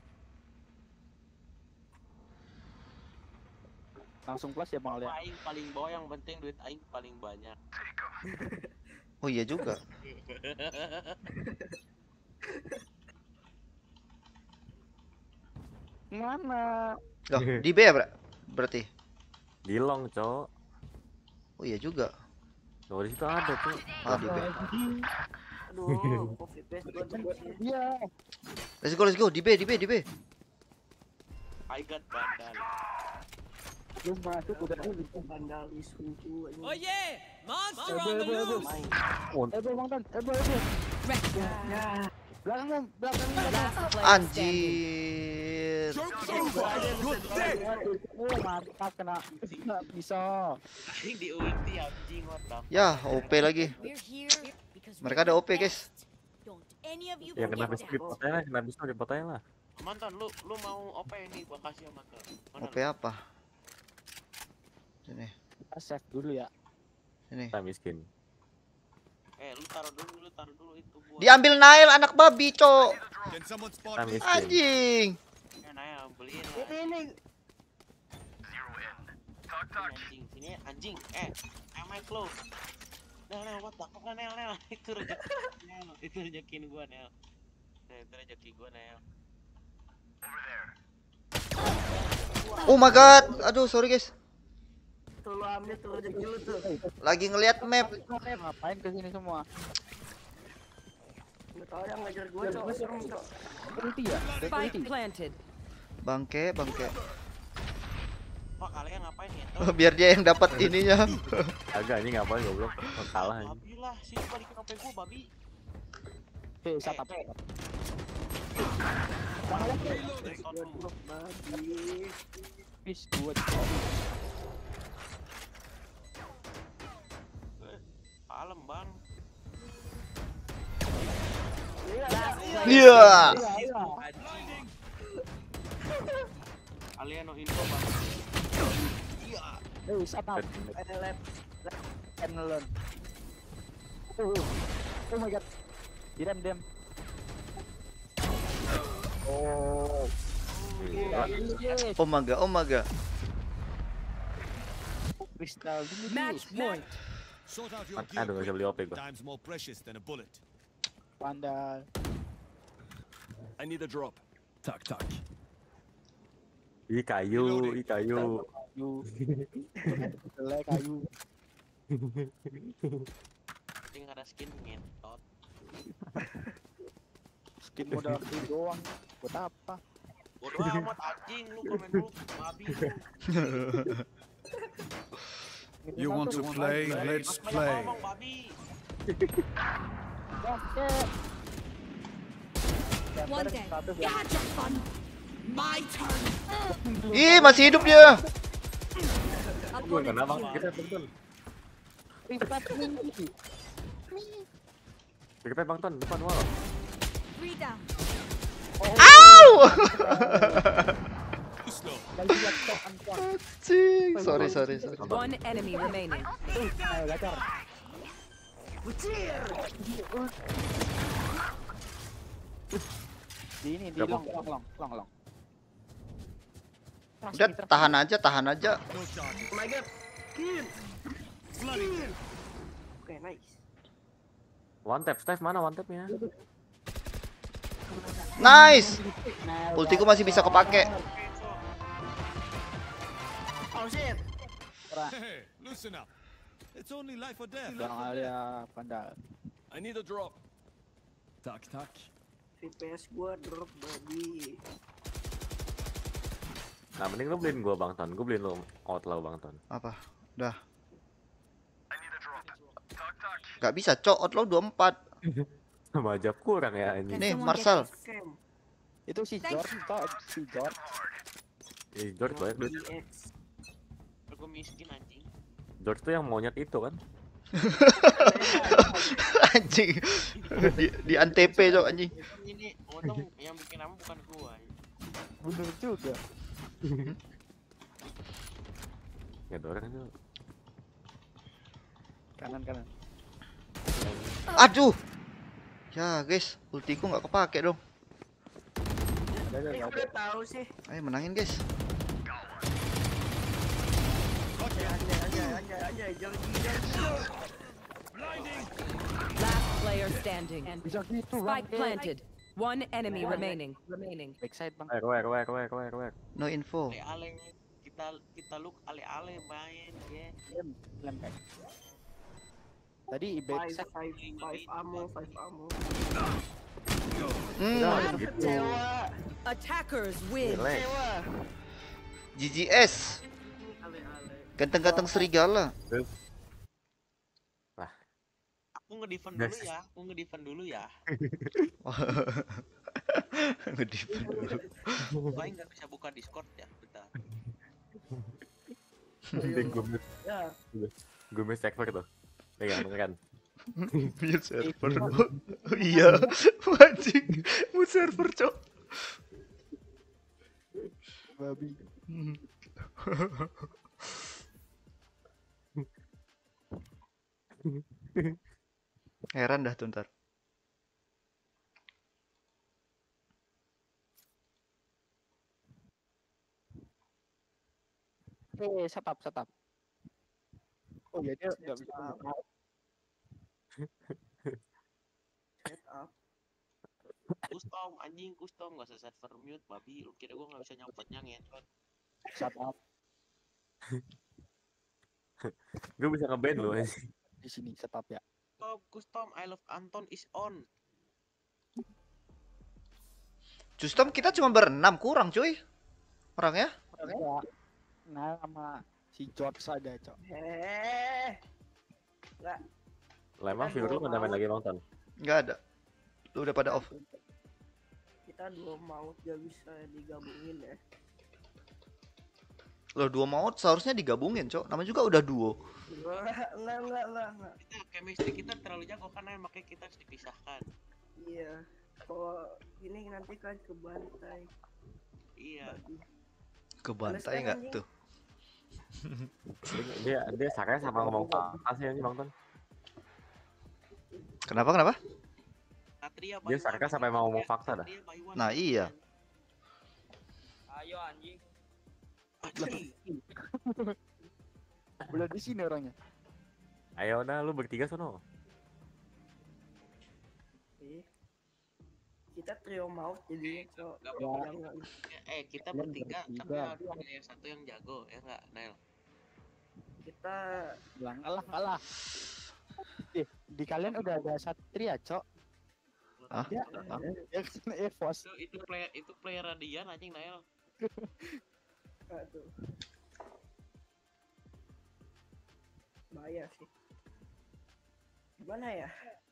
Langsung plus ya Bang Ali. Aing paling bawah, yang penting duit aing paling banyak. Oh iya juga. Mana? Loh, di B ya, berarti? Di long, Cok. Oh iya juga. Tuh, di situ ada, Cok. Di B. aduh, copy paste gua tuh. Iya. Let's go. Di B. I got bandal. Lu masuk udah Bandal di sunku. Oh yeah! Monster on the loose! Main. Bang Tan. Belakang. Last player standing. Anjir. Joke's over! You're dead! Oh, mantap kena bisa. Aing di ulti anjing, what the fuck. Ya, OP lagi. We're here because Mereka ada OP, guys. don't any of you Ya kena forget biskuit that. potanya lah, kena biskuit potanya lah. Mantan, lu mau OP ini gua kasih sama mantan. Mana OP apa? Sini. Kita save dulu ya. Sini. Kita miskin. lu taruh dulu itu buat. Diambil Nail anak babi, Cok. Can someone spot Kita me? miskin. Anjing. Nah, beliin lah. Ini Anjing, sini anjing. Am I close? Nah, what the fuck, Nel. Itu rezeki gua, Nel. Itu rezeki gua Nel. Oh my god. Aduh, sorry guys. Tuh lu ambil tuh rezeki lu tuh. Lagi ngeliat map. Ngapain kesini semua? Nggak tahu yang ngajar gua cok. Serem cok. Ulti ya? Spike planted. Bangke. Pak kalian ngapain ya? Biar dia yang dapat ininya. Agak ini ngapain goblok? Kalah ini. Babi lah, sini balikin HP gua babi. Shut up. Gua drop babi. Please, dua. Kalem bang. Iya. Anjing. Kalian no info bang. Iya. Shut up. Lab. Enelon. Oh my god. Diam. Oh. Omaga. Crystal dulu. Match point. Sort out your Aduh, nggak bisa beli OP gua. times more precious than a bullet. Pandal. I need a drop. Tuck. Ih kayu. Kayu. Jelek kayu. Ini nggak ada skin ngentot. Skin modal free doang. Buat apa? Bodoh amat anjing lu komen dulu babi. You want to play? Let's play. Ngomong babi. One day. You had your fun. My turn. Ih, masih hidup dia. Gue kenapa? Kita tonton. Kita bang Ton depan wall. Three down. Au! Slow. Cing. Sorry. One enemy remaining. Ayo gacor. Di ini di long. Udah tahan aja. No charges. Oh my god. Kill. Flooding. Oke, nice. One tap, Steph mana one tapnya? Nice. Ultiku masih bisa kepake. Oh shit. Hey, loosen up. It's only life or death. Jangan alia pandal. I need a drop. Tuck. VPS gua drop babi. Nah mending lu beliin gua bang Ton, gua beliin lu outlaw bang Ton. Apa? Udah. Gak bisa, cok. Outlaw 24. Sama aja kurang ya anjing. Nih, Marcel. Scam. Itu si George, si George. George banyak duit. DX. Gue miskin anjing. George tuh yang monyet itu kan? Anjing. Di Antp, cok anjing. Ini untung yang bikin nama bukan gua. Bener juga. Ya ada orang itu. Kanan. Aduh. Ya, guys. Ultiku nggak kepake dong. Ada. Udah tahu sih. Ayo menangin, guys. Anjay, jangan Last player standing. Bisa gitu, Spike planted. One enemy remaining. Backside bang. Where. No info. Ale kita look ale main ya. Lempek. Tadi backside. 5 ammo. Kecewa. Attackers win. Relax. GGS. Ganteng-ganteng serigala. Aku ngedefend dulu ya. Ngedip dulu. Gua nggak bisa buka Discord ya, bentar. Ya. Gue miss server tuh. Pegang kan. Mute server. Iya. Anjing. Mute server, cok. Babi. Heran dah tuh ntar. Shut up. Oh iya dia nggak bisa. Set up. Custom anjing, custom gak usah server mute babi. Lu kira gua gak bisa nyopotnya ngentot. Shut up Gue bisa nge-ban lu anjing. di sini, shut up ya. Custom I love Anton is on. Custom kita cuma berenam, kurang cuy orangnya. Enggak. Nah, sama si George ada, Cok. Enggak. Lah emang viewer lu nggak main lagi Bang Ton? Nggak ada, lu udah pada off. Kita 2 maut gak bisa digabungin ya. Lo 2 maut seharusnya digabungin, Cok. Namanya juga udah duo. Enggak. Kita chemistry kita terlalu jago karena makanya kita harus dipisahkan. Iya. Kalau ini nanti kan kebantai. Iya. Kebantai nggak tuh? Dia sakanya sama ngomong fakta sih Bang Ton. Kenapa? Satria Dia sarkas sampai mau ngomong fakta dah. Nah, iya. Ayo anjing. Belum di sini orangnya. Ayo udah lu bertiga sono. Kita trio maut jadi so. Gak apa-apa. Kita bertiga tapi harus ada yang satu yang jago ya enggak, Nail? Kita Bilang alah. Di kalian udah ada Satria, Cok. Hah? Ya kan Evos. Itu player Radian anjing, Nail. aduh. Bahaya sih. Gimana ya?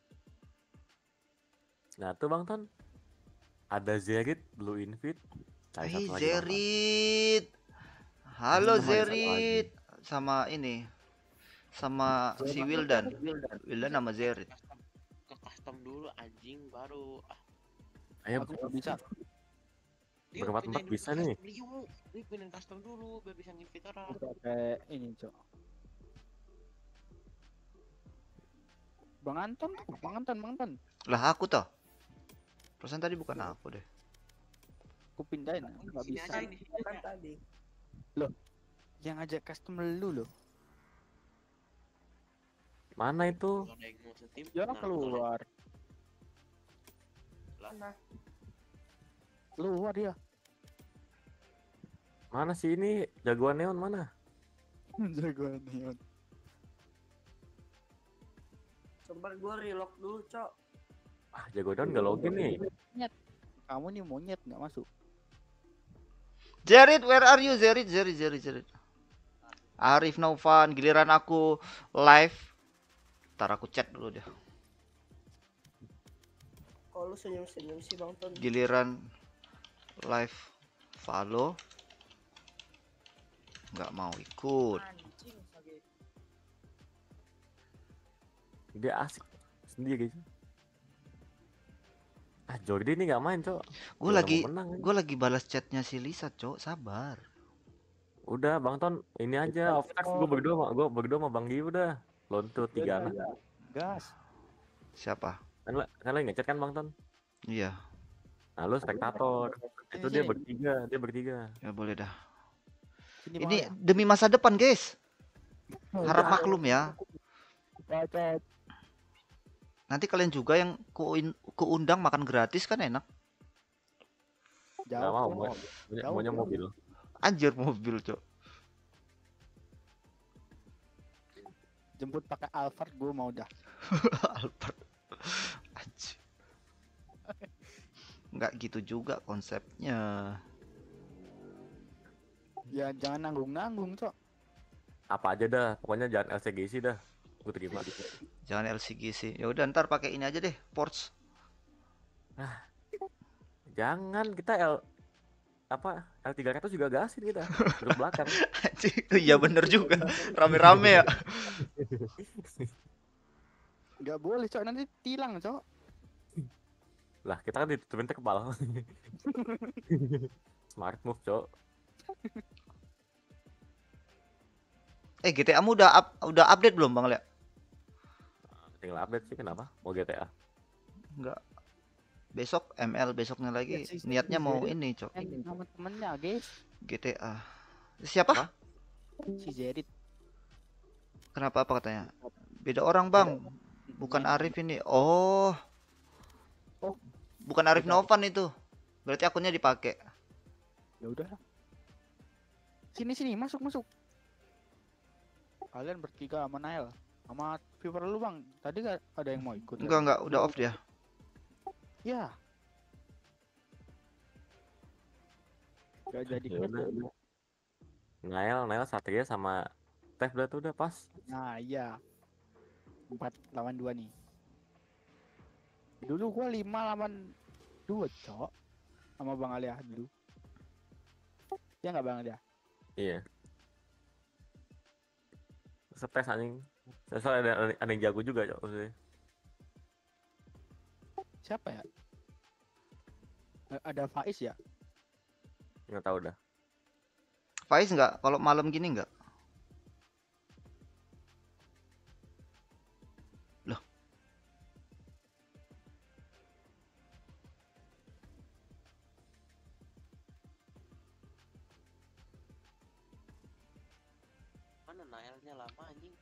Nah tuh Bang Ton. Ada Zerit, Blue Invite. Nah, Hai satu lagi, Bang Ton. Zerit. Halo Namanya satu Zerit. Sama ini. Sama si Wildan. Wildan nama Zerit. Ke custom dulu anjing baru. Ayo Aku nggak bisa. Berempat-empat bisa nih. Ini pindahin custom dulu biar bisa nginvite orang. Pakai ini, Cok. Bang Anton. Lah aku toh. Perasaan tadi bukan aku deh. Aku pindahin, nggak Sini bisa. aja, ini sini Kan aja. tadi. Yang ajak custom lu loh. Mana itu? Kalau ada yang mau setim, Ya nah, keluar. Mana? Keluar dia. Mana sih ini jagoan neon mana? Jagoan neon. Coba gua relock dulu, Cok. Ah jago neon nggak login nih. Kamu nih monyet nggak masuk. Zerit, where are you? Zerit. Arif Novan, giliran aku live. Ntar aku chat dulu deh. Kalau lu senyum-senyum sih Bang Ton. Giliran live follow. Nggak mau ikut. Dia asik sendiri sih. Ah Jordi ini nggak main cok. Gue Udah lagi mau menang, ini. gue lagi balas chatnya si Lisa, Cok. Sabar. Udah Bang Ton ini aja off text gue berdua sama Bang Giu udah lontur 3 anak. Gas. Siapa? Kan lagi ngechat kan Bang Ton. Iya, Nah lu spektator. Itu dia bertiga. ya boleh dah. Sini Ini Bang. demi masa depan, guys. Harap maklum ya. Cocok. Nanti kalian juga yang keundang makan gratis kan enak. Nggak mau Jauh. maunya mobil. Anjir mobil, Cok. Jemput pakai Alphard gue mau dah. Alphard. Anjir. Nggak gitu juga konsepnya. Ya jangan nanggung, Cok. Apa aja dah pokoknya jangan LCGC dah. Gue terima. Jangan LCGC. Ya udah ntar pakai ini aja deh, Porsche. Jangan kita L300 juga gasin kita. Duduk belakang. Anjir, iya bener juga. Rame-rame ya. Nggak boleh, Cok. Nanti tilang, Cok. Lah kita kan ditutupin kepala. Smart move cok. GTA mu udah update belum, Bang Lea? Tinggal update sih kenapa? Mau GTA. Enggak. Besok ML besoknya lagi. Ya, si Niatnya mau Zerit. ini, Cok. Sama temennya, guys. GTA. Siapa? Si Zerit. Kenapa apa katanya? Beda orang, Bang. Bukan Arif ini. Oh. Bukan Arif Novan itu. Berarti akunnya dipakai. Ya udah. Sini masuk. Kalian bertiga sama Nail. Sama viewer lu bang. Tadi gak ada yang mau ikut. Enggak, udah off dia. Ya. Gak jadi Ya ikut. udah. Nail Satria sama Teh udah pas. Nah iya. 4 lawan 2 nih. Dulu gua 5 lawan 2 cok. Sama Bang Alia dulu. Ya nggak Bang Alia? Iya. Stres anjing. Soalnya ada yang jago juga cok. Siapa ya? Ada Faiz ya? Nggak tahu dah. Faiz nggak? Kalau malam gini nggak? Loh. Mana Nailnya lama anjing.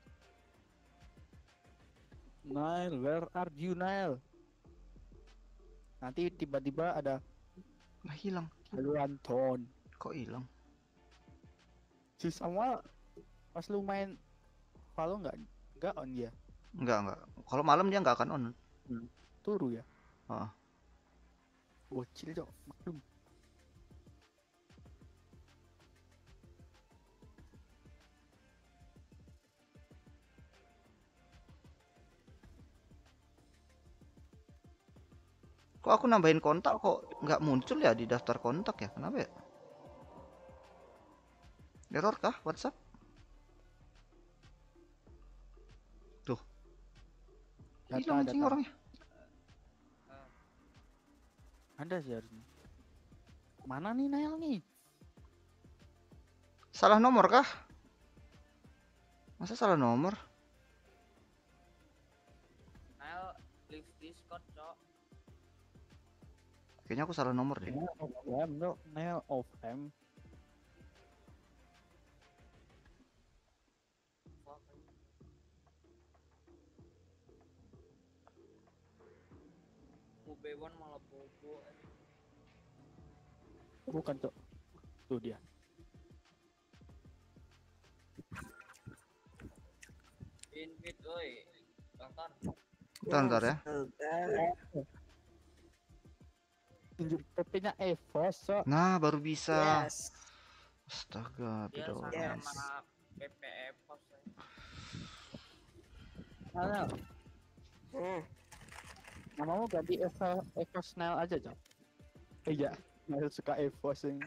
Nail, where are you Nail? Nanti tiba-tiba ada Nah, hilang. Halo Anton. Kok hilang? Si Samuel pas lu main Valo nggak on dia? Enggak. Kalau malam dia nggak akan on. Turu ya? Ah. Bocil cok, maklum. Kok aku nambahin kontak kok nggak muncul ya di daftar kontak ya? Kenapa ya? Error kah WhatsApp? Tuh. Hilang anjing orangnya. Ada sih harusnya. Mana nih Nail nih? Salah nomor kah? Masa salah nomor? Nail leave Discord, cok. Kayaknya aku salah nomor deh. Nail of M. B1 malah bobo. Bukan cok. Tuh dia. Invite, oi. Tonton. Bentar ya. Tunjuk PP-nya Evos cok. Nah, baru bisa. Yes. Astaga, Dia beda orang. sama PPE pos. Nail. Namamu ganti Evos Nail aja cok. Iya. Nail suka Evos ini.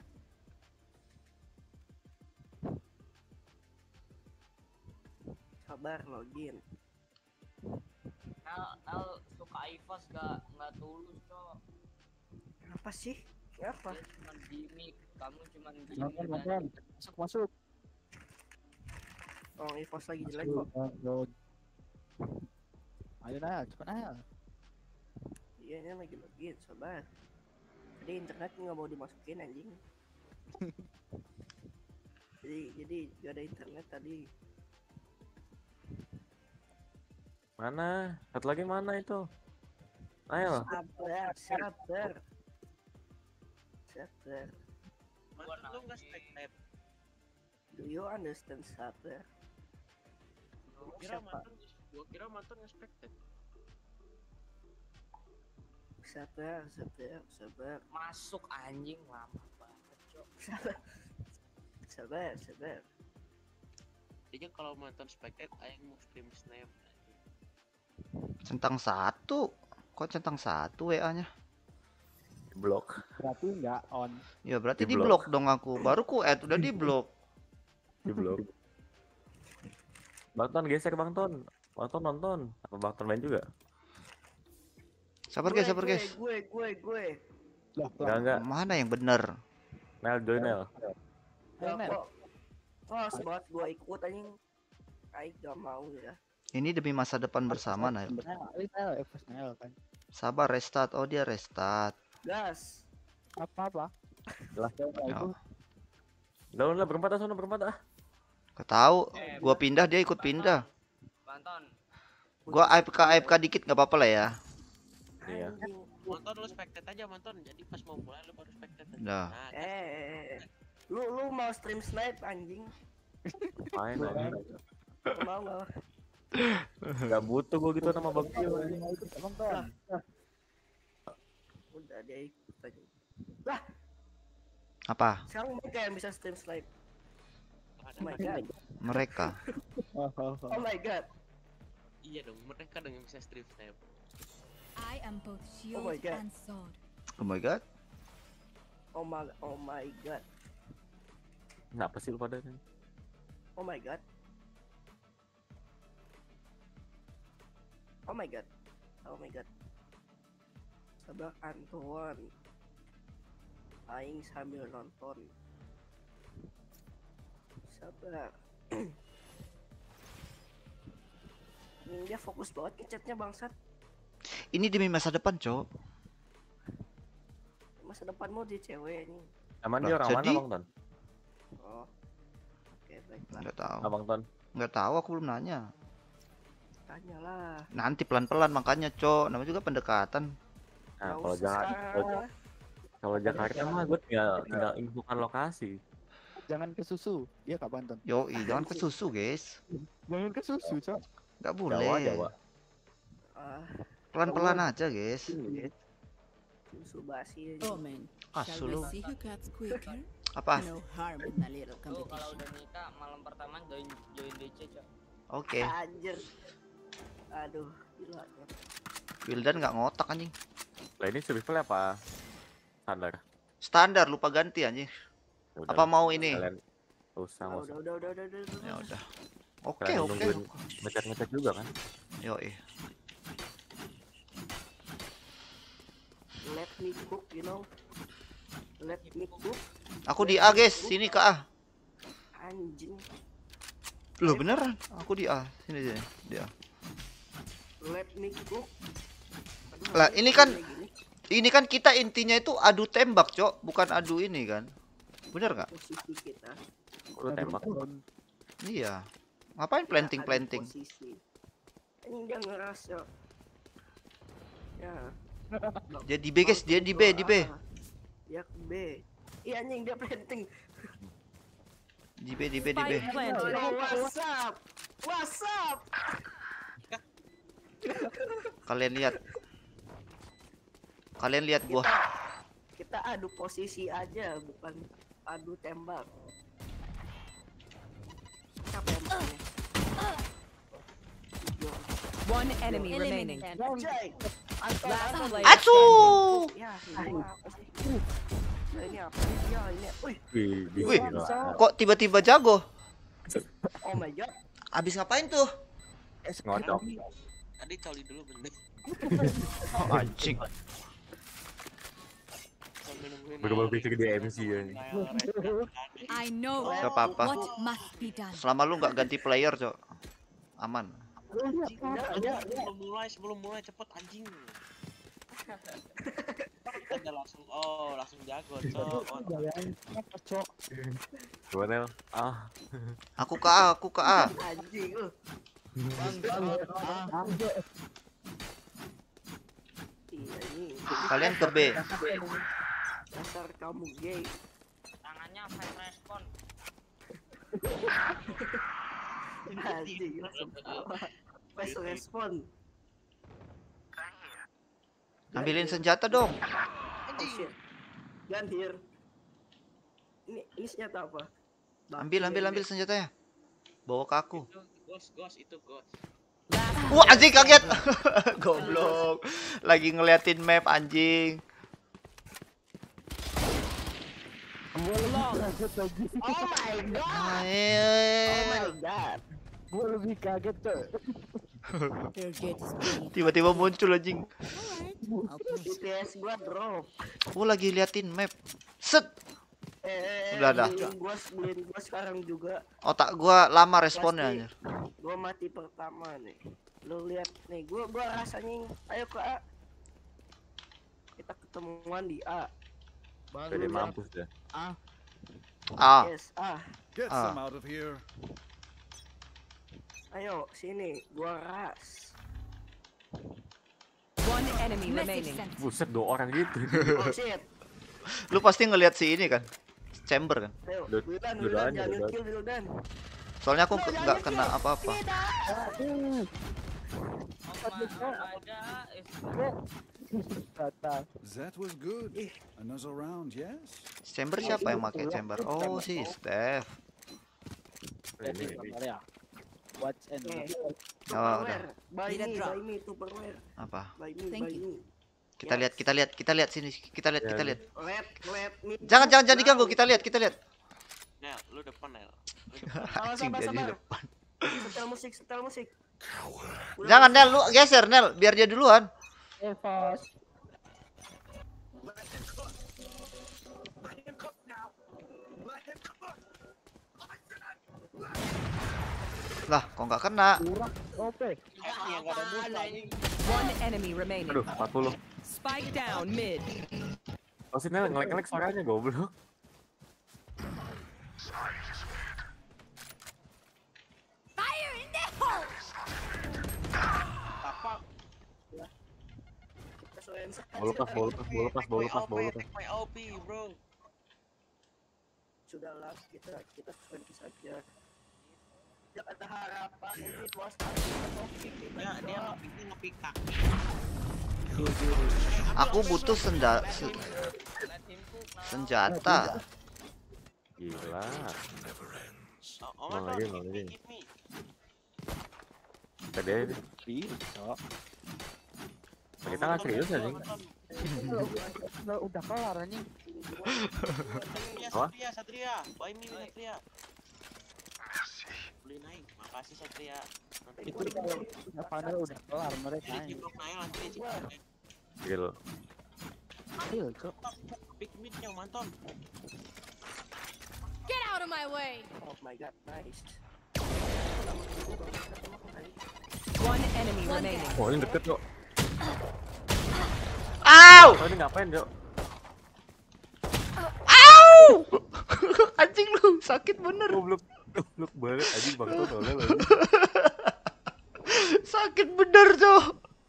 Sabar login. Nal suka IVOS nggak tulus cok. Apa sih? Kenapa? Cuma gimmick. Kamu cuma gimmick. Nonton. Masuk. Oh, IVOS lagi jelek kok. Ayo Nail, cepat Nail. Iya, ini lagi login, sabar. Tadi internet nggak mau dimasukin anjing. jadi gak ada internet tadi. Mana? Satu lagi mana itu? Ayo. Sabar. Mantan lu nggak spectate. Do you understand sabar? Gua kira mantan nge-spectate. Sabar. Masuk anjing lama banget, cok. Sabar. Jadi kalau mantan spectate aing mau stream snap. Centang 1. Kok centang 1 WA-nya? Blok. Berarti nggak on. Ya berarti Di di blok dong aku. Baru ku add udah di blok. Di blok. Bang Ton geser Bang Ton. Bang Ton nonton. Apa Bang Ton main juga? Sabar guys. Gue. Lah, Enggak. Mana yang bener? Nel join Nel. Kok banget gua ikut anjing. Aing gak mau ya. Ini demi masa depan bersama, Nail. Nail, Evos Nail kan. Sabar restart. Oh, dia restart. Gas. Apa? Lah. Oh. Udah berempat ah. Gak tahu. Gua pindah, dia ikut pindah. Banton. Gua AFK dikit nggak apa-apa lah ya. Iya. Anjing. Manton lu spectate aja Manton. Jadi pas mau mulai lu baru spectate. Nah. Lu mau stream snipe anjing? Main aja. Mau. Gak butuh gue gitu sama Bang Gio. Udah dia ikut aja. Lah, Apa? sekarang mereka yang bisa stream snipe. Ada Oh my god. Mereka. Oh my god. Iya dong, mereka dong yang bisa strip snipe. I am both Oh my shield God. and sword. Oh my god. Oh my god. Kenapa sih lu pada nih? Oh my god. Oh my god. Oh my god. Sabar Anton. Aing sambil nonton. Sabar. Dia fokus banget ke chatnya bangsat. Ini demi masa depan, Cok. Masa depanmu dia cewek ini. Emang Lah, dia orang mana jadi- Bang Ton? Oh. Oke, baiklah. Nggak tahu. Abang Ton. Nggak tahu, aku belum nanya. Tanyalah. Nanti pelan-pelan makanya, Cok. Namanya juga pendekatan. Nah, Nggak kalau usah Jakarta, sekarang. kalau Jakarta mah gue tinggal infokan lokasi. Jangan ke susu. Iya Kak Banton. Yoi, jangan ke susu, guys. Jangan ke susu, Cok. Nggak Jawa, boleh. Jawa. Ah, Pelan-pelan aja, guys. susu basi. Omen. Ah, Shall we sulu. see who cuts quicker? Apa? No harm in a little Tuh kalau competition. udah nikah malam pertama join DC, Cok. Oke. Anjir. Aduh, gila. Wildan nggak ngotak anjing. Lah ini survival apa? Standar. Standar, lupa ganti anjing. Ya Apa udah, mau ini? Kalian nggak usah, nggak usah. Udah. Ya udah. Oke, Kalian oke. nungguin ngecek juga kan? Yoi. Let me cook, you know. Let me cook. Aku di A, guys. Sini ke A. Anjing. Loh, beneran. Aku di A. Sini sini. Di A. Let me cook. Aduh, Lah, anjing, ini kan- kayak gini. Ini kan kita intinya itu adu tembak, Cok. Bukan adu ini kan. Bener nggak? Posisi kita. Lu tembak. Iya. Ngapain planting-planting? Ada posisi. Ini dia ngerasa. Ya. Dia di B, guys. Dia di B, di B. Dia ke B. Iya anjing dia planting. Di B, di B, di B. Spike planted. WhatsApp. WhatsApp. Kalian lihat. Kalian lihat gua. Kita adu posisi aja, bukan adu tembak. Siapa yang makannya? One enemy Eliminate remaining. them. Anjay. Anton, Last Anton. player Acu! Ya, ini apa sih? Nah, ini apa sih? Ya, ini. Wih, Wih, gila. kok tiba-tiba jago? oh my god. Abis ngapain tuh? Ngocok. Tadi coli dulu bener. Oh, anjing. Sambil nungguin Bener-bener Ari. pikir dia MC ya ini. I know Gak apa-apa. what must be done. Selama lu nggak ganti player, Cok. Aman. Sebelum mulai cepet anjing. Ada langsung jago, Cok. Apa, Cok? Gimana? Ah, Aku ke A, aku ke A. Anjing lu. Iya ini. Kalian ke B. Dasar kamu gay. Tangannya fast respon. Anjing langsung ketawa. Fast respon. Ambilin senjata dong. Oh shit. Gun here. Ini senjata apa? Ambil senjatanya. Bawa ke aku. Ghost itu ghost. Wah, anjing kaget. Goblok. Lagi ngeliatin map anjing. Oh my god. Oh Ayo. my god. Gue lebih kaget, Cok. Your gate is green. Tiba-tiba muncul anjing. I'll push. DPS gua drop. Gua lagi liatin map. Set. Udah dah. Beliin gua sekarang juga. Otak gua lama responnya Pasti. anjir. Gua mati pertama nih. Lu lihat nih, gua rasanya ayo ke A. Kita ketemuan di A. jadi mampus deh. Ah, Yes, A. Get Ah. some out of here. Ayo sini, gua ras. One enemy Message remaining. sent. Buset, 2 orang gitu. Oh shit. Lu pasti ngelihat si ini kan? Chamber kan? Ayo, Dud- Wildan, duduan, jangan duduan. kill Wildan. Soalnya aku nggak kena apa-apa. Oh my god. Kata. That was good. Another round, yes? Chamber siapa yang pakai chamber? Oh, si Steph. Ini ya. Watch and Eh, Oh, udah. Tupperware. Buy Need a me, drop. buy me Tupperware. Apa? Buy me, Thank buy you. me. Kita lihat sini. Kita lihat. Let me. Jangan diganggu. Kita lihat. Nel, lu depan Nel. Lu depan. Anjing dia di depan. Setel musik. Jangan Nel, lu geser Nel, biar dia duluan. Evos. Lah, kok nggak kena? Kurang. OP. Yang gak ada musuh anjing. One enemy remaining. Aduh, 40. Spike down mid. Oh sih, Nel, ngelek-ngelek suaranya goblok. Fire in the hole! Apa? Bolu pas. Take my OP, bro. Sudahlah, kita sesuai saja. Tidak ada harapan. It was Dia ngepick kaki. Aku butuh senjata. Gila. Oh, Mau lagi, mau lagi. give me. Tadi aja. Bisa. Kita nggak serius ya, Ning. Udah kelar anjing. Apa? Satria. Buy me Satria. Beli naik. Makasih Satria. Nanti Itu udah panel udah kelar mereka. di blok naik nanti di Gitu. Ayo, Cok. pick mid yang manton. Get out of my way! Oh my god, nice. One enemy remaining. Oh, ini deket, Cok. Au! Oh, ini ngapain, Cok? Au! Anjing lu, sakit bener. Goblok banget anjing Bang Ton oleh lagi. Sakit bener, Cok.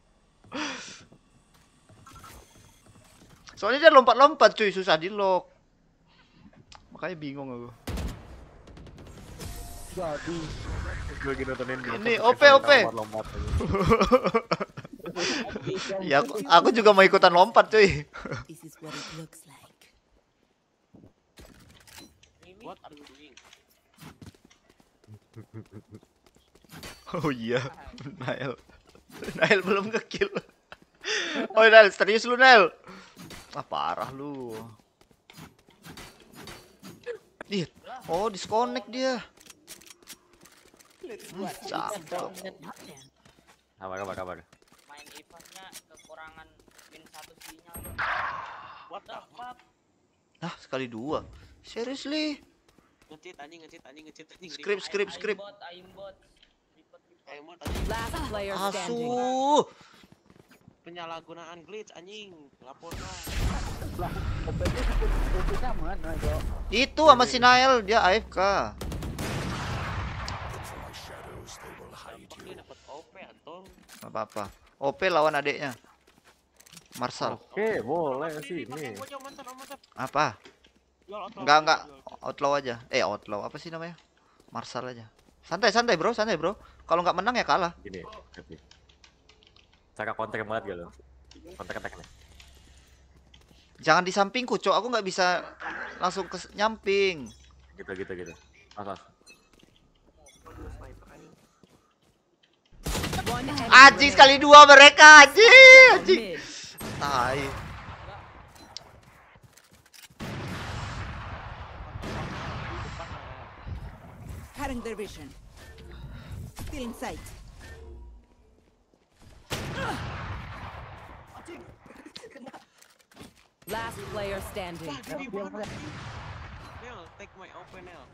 Soalnya dia lompat-lompat cuy, susah di lock. Makanya bingung aku. Jadi Gue lagi nontonin dia. Ini, sampai OP. lompat-lompat aja. Ya aku juga mau ikutan lompat cuy. This is what it looks like. What are you doing? Oh iya, Nail belum nge-kill. Oh Nail, serius lu Nail? Ah parah lu. Ih, oh disconnect dia. Cakep. Kabar. Main eventnya kekurangan pin 1 sinyal. What the fuck? Nah sekali 2. Seriously? Ngecit anjing. Script. Aimbot. Ayo mau tadi Last player standing. Asuh. penyalahgunaan glitch anjing. Laporkan. OP-nya mana, Cok? Itu sama si Nail dia AFK. Dia dapat OP Anton. Gak apa-apa. OP lawan adeknya. Marsal. Oke, boleh sih ini. Apa? Enggak. Outlaw aja. Outlaw apa sih namanya? Marsal aja. Santai bro. Kalau nggak menang ya kalah. Gini, tapi cara counter banget gitu. Counter attack nih. Jangan di sampingku, Cok. Aku nggak bisa langsung ke nyamping. Gitu. Mas. One enemy Anjing remaining. sekali 2 mereka, anjing. Mid. Tai. Cutting their vision. Still in sight. Last player standing. Nel, take my OP Nel.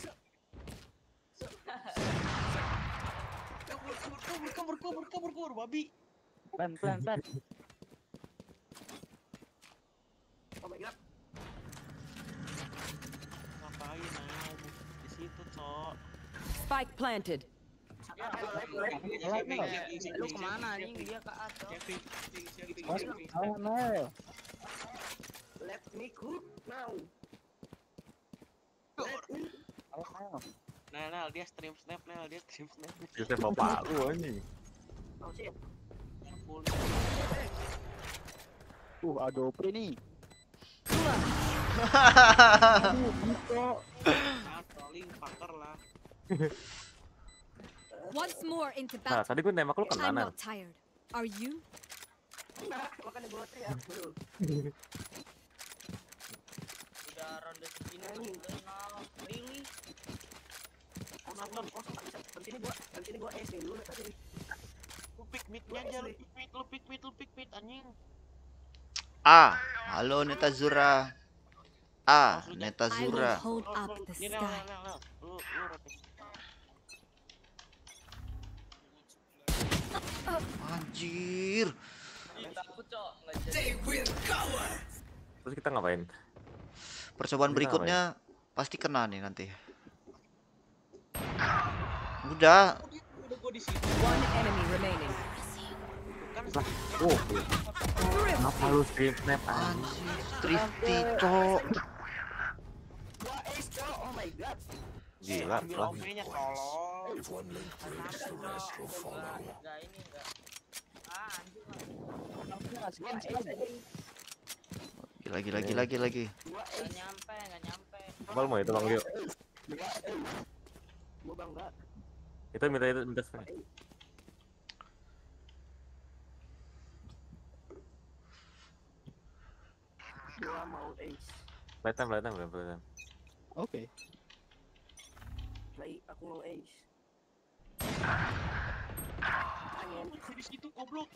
Kabur, babi. Plan. Oh my god. Ngapain Nel? Di situ, Cok. Spike planted. Lu kemana anjing? Dia ke atas. Let me cook now. Nel, dia stream snap, Nel, dia stream snap. Kita bapak lu anjing. Oh shit. Ada OP nih. Trolling fucker lah. Once more into Nah, battle. tadi gue nembak lu I'm kemana? not tired. Are you? Nah, makanya gua teriak bro. Udah ronde segini kenal. Really? Nonton kosong bisa. Sini gua S nih dulu tadi. Lu pick mid-nya aja, lu pick mid anjing. Halo Netazura. Netazura. I will hold up the Ini sky. Nel. Lu rotate. Anjir. Takut, Cok. Enggak jadi. Terus kita ngapain? Percobaan Kita berikutnya pasti kena nih nanti. Udah. Udah gua di sini. One enemy remaining. Kan Oh, kenapa lu stream snap anjing? Anjir, thrifty, cok. Gua S cok. Oh my god. Gila, ambil lah. OP-nya tolong. Enggak ini enggak. Anjing lah. Lagi. Enggak nyampe. Mal mau itu Bang Gio. Gua bangga. Itu minta spray. Gua mau ace. Playtime. Oke. Play, aku mau ace. Di situ goblok.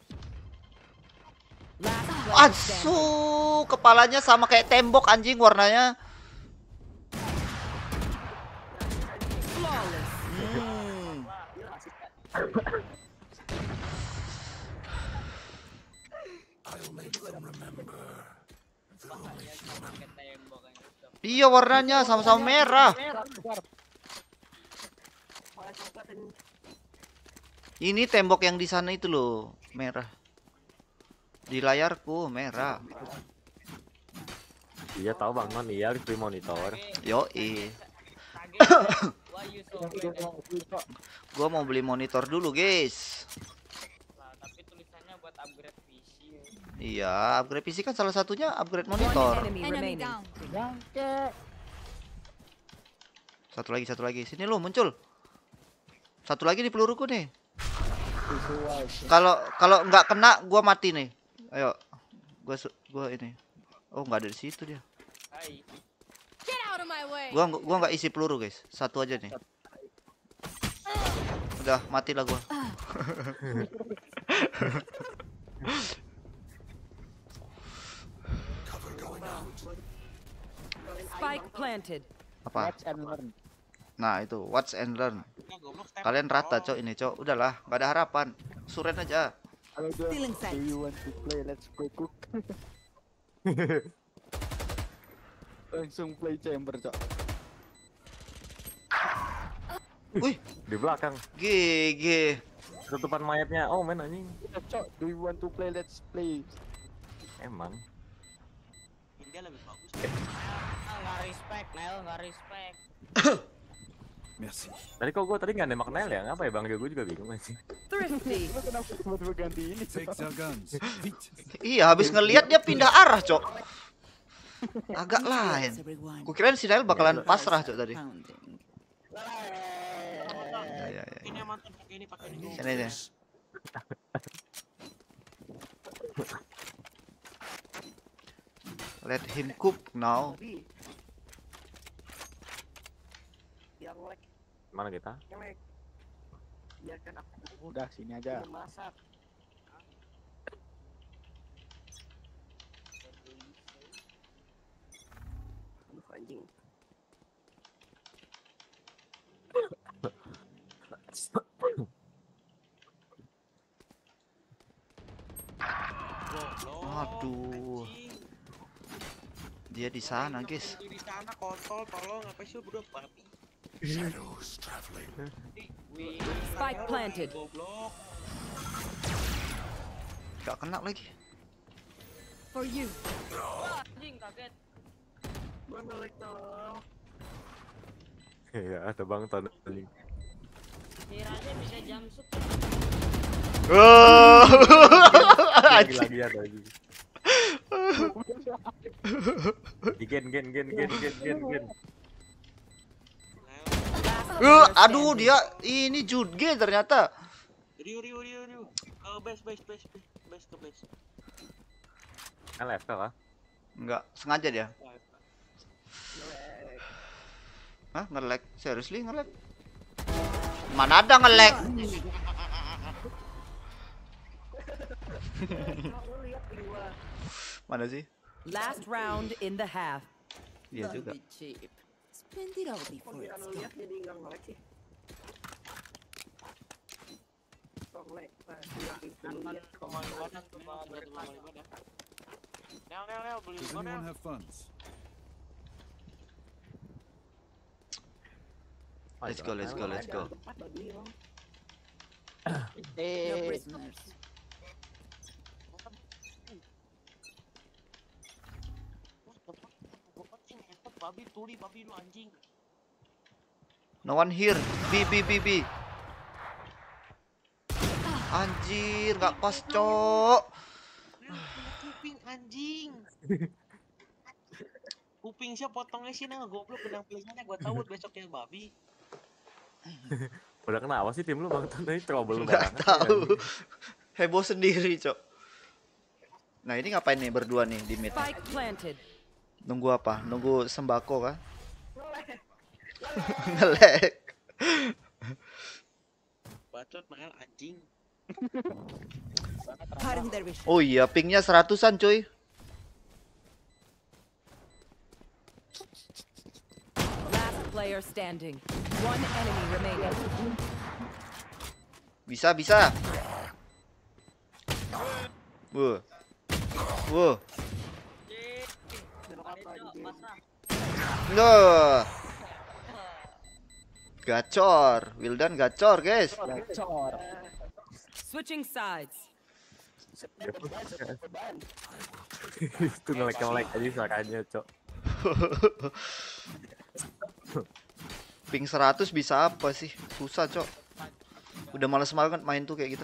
Last player standing. Asu, kepalanya sama kayak tembok anjing warnanya. Flawless. Pakai tembok kan. Iya warnanya sama-sama merah. Ini tembok yang di sana itu loh, merah. Di layarku merah. Iya tahu Bang Non, iya di monitor. Yoi. Why you so bad? Gua mau beli monitor dulu, guys. Lah, tapi tulisannya buat upgrade PC. Iya, upgrade PC kan salah satunya upgrade One monitor. enemy Enemy remaining. down. Satu lagi. Sini lo muncul. Satu lagi di peluruku nih. Kalau nggak kena, gua mati nih. Ayo, gua ini. Oh, nggak ada di situ dia. Hai. Get out of my way. Gua nggak isi peluru, guys. Satu aja nih. Udah mati lah gua. Spike planted. Apa? Watch and learn. Nah itu watch and learn. Goblok step. Kalian rata cok ini cok. Udahlah, nggak ada harapan. Suren aja. Halo dia. Stealing Do sight. you want to play? Let's play cook. Langsung play chamber cok. Wih, Di belakang. GG. Tutupan mayatnya. Oh, men anjing. Iya, cok, do you want to play? Let's play. Emang. India lebih bagus. Enggak respect, Nel, enggak respect. Merci. Tadi kok gue tadi nggak nembak Nel ya? Ngapa ya Bang Gio? Gue juga bingung sih. Thrifty. Lu kenapa tiba-tiba ganti ini? Take their guns. Vite. Iya, habis ngelihat dia pindah arah cok. Agak lain. Kukirain si Nail bakalan pasrah cok tadi. Ya. Ini mantan pakai ini. Sini deh. Let him cook now. Yang lag, Mana kita? yang lag. Biarkan aku Udah sini aja. masak. Aduh anjing. Aduh. Dia di sana, guys. Di sana kontol, tolong apa sih bro babi. Shadows traveling. Spike planted. Goblok. Gak kena lagi. For you. Wah, anjing kaget. Gua balik dong. Ya, ada Bangton anjing. Kiranya bisa jam shoot. Lagi ada anjing. Gen. Aduh dia ini Judge ternyata. Riu. Base ke base. Kan level kah? Enggak, sengaja dia. Hah, nge-lag? Seriously nge-lag? Mana ada nge-lag? Mana sih? Last round in the half. Iya juga. Cheap. Spend it all before it's Kalau gone. lihat jadi enggak ngelag sih. Lag. Pemain badan tuh pemain badan. Nel beli Does gua anyone Nel. have funds? Let's go. Tempat bagi lo. No prisoners. Babi lu anjing. No one here. B. Anjir, nggak pas, Cok. Kuping anjing. Kuping siapa potongnya sih nang goblok benang pelisnya gua tahu besoknya babi. Udah kenapa sih tim lu Bangton ini trouble Nggak banget. tahu. Heboh sendiri, Cok. Nah, ini ngapain nih berdua nih di mid? Spike planted. Nunggu apa? Nunggu sembako kah? Nge-lag. Bacot mahal anjing. Cutting their vision. Oh iya, pingnya 100-an, cuy. Last player standing. One enemy remaining. Bisa. Wuh. No. Gacor. Wildan gacor, guys. Gacor. Switching sides. Itu nge-lag aja suaranya, Cok. Ping 100 bisa apa sih? Susah, Cok. Udah males banget main tuh kayak gitu.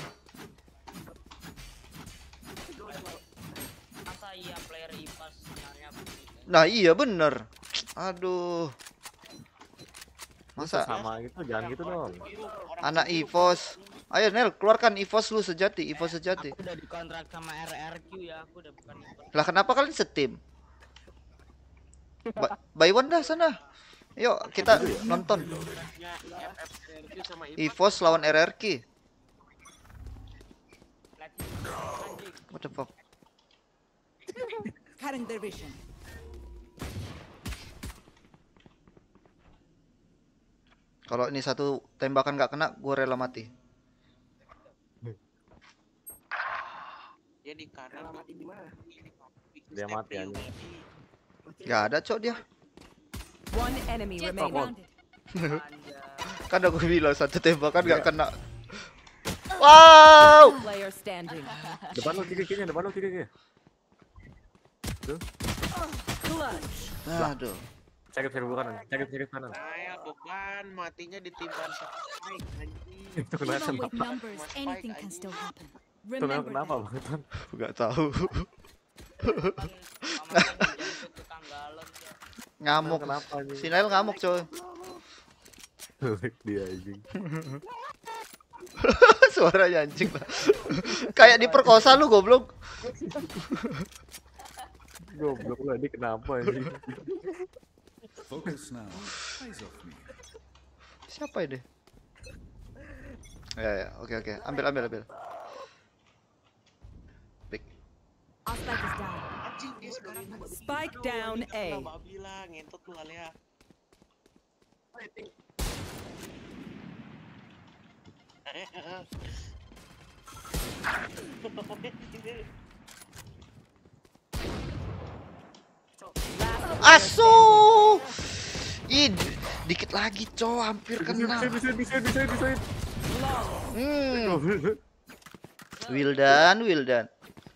Masa iya player IPAS sinyalnya begitu? Nah, iya bener. Aduh. Masa Sama gitu, jangan gitu dong. anak EVOS. Ayo Nel, keluarkan EVOS lu sejati, EVOS sejati. Aku udah dikontrak sama RRQ ya, aku udah bukan IPAS. Lah kenapa kalian setim? Buy one dah sana. Yuk kita nonton EVOS lawan RRQ. What the fuck? Cutting their vision. Kalau ini satu tembakan nggak kena, gue rela mati. Dia di kanan Mati di mana? Dia mati anjing. Nggak ada, Cok, dia. One enemy remaining. Kan aku bilang satu tembakan nggak kena. Wow. Player standing. Depan lu kiri-kirinya, Tuh, Clutch. Aduh. cari kanan. Saya beban matinya ditimpan Spike anjing. Itu kenapa? Even with numbers, anything can still happen. Itu Remember kenapa that. Bangton? Nggak tahu. Tukang galon ya. Ngamuk. Kenapa anjing? Si Nail ngamuk, coy. Dia anjing. Suaranya anjing lah. Kayak diperkosa lu, goblok. Goblok lu ini kenapa anjing? Focus now. Eyes off me. Siapa ini? Ya, oke. Ambil. Pick. Our spike is down. Anjing dia sekarang Spike down A. babi lah ngentot lu Alia. Asu! Id. Dikit lagi, Cok. Hampir kena. Bisa. Wildan.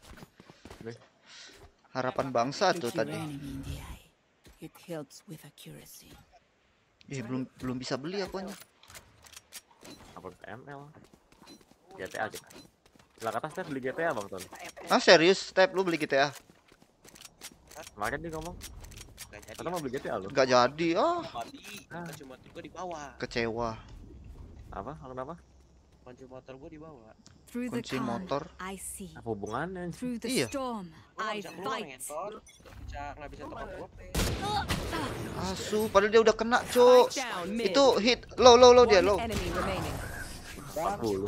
Harapan bangsa tuh tadi. It helps with accuracy. Belum bisa beli akunya. Apa ML? GTA kita. Lah kata Step beli GTA Bang Ton. Ah serius, Step lu beli GTA? Kemarin dia ngomong. Gak jadi. Atau mau beli GTA lu? Gak jadi. Oh, Kunci motor gue dibawa. kecewa. Apa? Kenapa? Kunci motor gue dibawa. Through the Kunci calm, motor. I see. Apa hubungannya? Through the Iya. storm, Gue I bisa keluar fight. ngentor. Nggak bisa top up. Asu, padahal dia udah kena, Cok. Spike down mid. Itu hit low dia low. One enemy remaining. 40.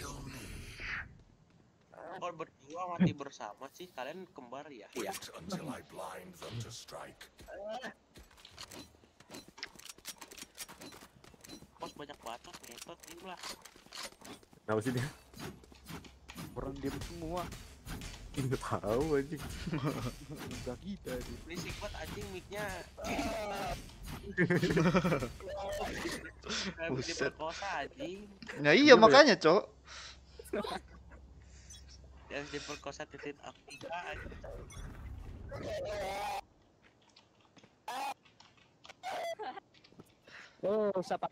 Kalau berdua mati bersama sih, kalian kembar ya? Iya. Until I blind them to strike. Bos banyak bacot ngentot ini lah. Kenapa sih dia? Orang dia semua. Nggak tahu anjing. Udah kita sih. Berisik banget anjing mic-nya. Kayak Buset. diperkosa anjing. Nah iya makanya, Cok. Yang diperkosa titik Afrika anjing. Oh, siapa?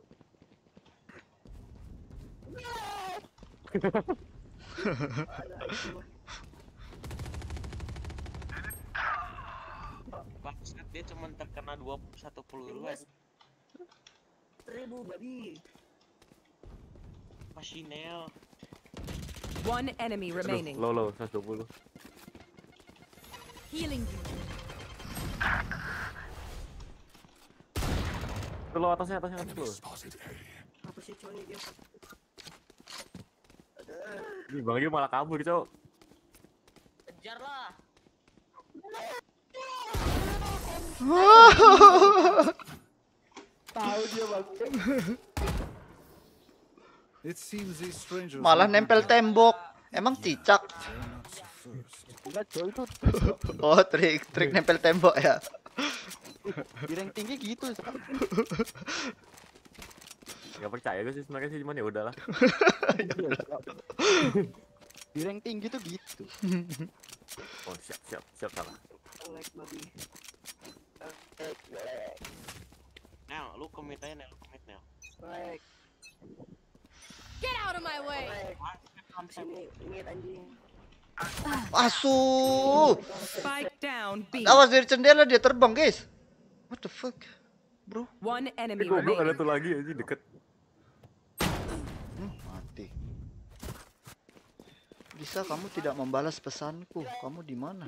Bangsat dia cuma terkena 21 peluru aja. 1000 babi. Machinel. One enemy remaining. Low 120. Healing you. Itu lo atasnya lo. Spotted A. Apa sih coy dia? Ini Bang dia malah kabur, Cok. Kejar lah. Tahu dia Bang. It seems these strangers Malah nempel tembok. Emang cicak. Enggak, Cok, itu Oh, trik nempel tembok ya. di rank tinggi gitu. Gak percaya gue sih sebenarnya sih, cuman ya udahlah. Di rank tinggi tuh gitu. Oh siap salah. Like babi. Nel, lu commit aja Nel, lu commit Nel. Like. Get out of my way. Ini anjing. Asu. Spike down B. Awas dari jendela dia terbang, guys. What the fuck? Bro, One enemy Goblok ada remaining. tuh lagi aja deket. mati. Bisa kamu tidak membalas pesanku? Kamu di mana?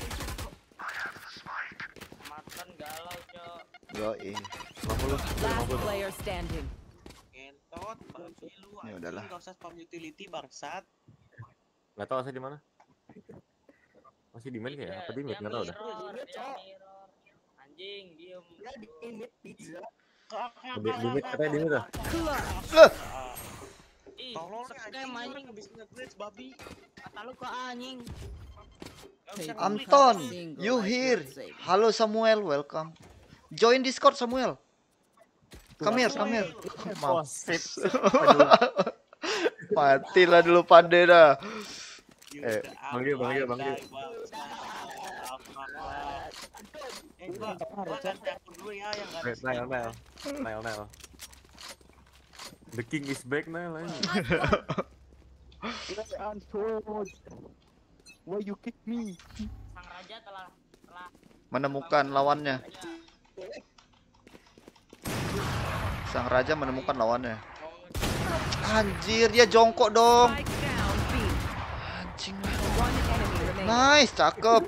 Makan galau, Cok. Yoi. 50. Last player standing. Ngentot, babi lu Ya anjing, udahlah. nggak usah spam utility bangsat. Nggak tahu asal di mana. Masih di mana ya? Apa di mid? Nggak tahu dah. Dia mirror. Anjing, diem. Enggak di init pizza. Di mid katanya di mid dah. Ih, Tolong scam anjing, lu anjing. nggak bisa nge-glitch babi. Kata lu kok anjing. Nggak bisa nge-glitch. Anton, you here? Halo Samuel, welcome. Join Discord Samuel. Come here. Oh, sip. Matilah dulu pandai dah. You Bang Gil. Gua ganti akun dulu ya yang nggak ada Nel. The king is back, Nel. Anton. Why you kick me? Sang raja telah Menemukan lawannya. Sang raja menemukan lawannya. Anjir, dia jongkok dong. Spike down B. Anjing. One enemy remaining. Nice, cakep.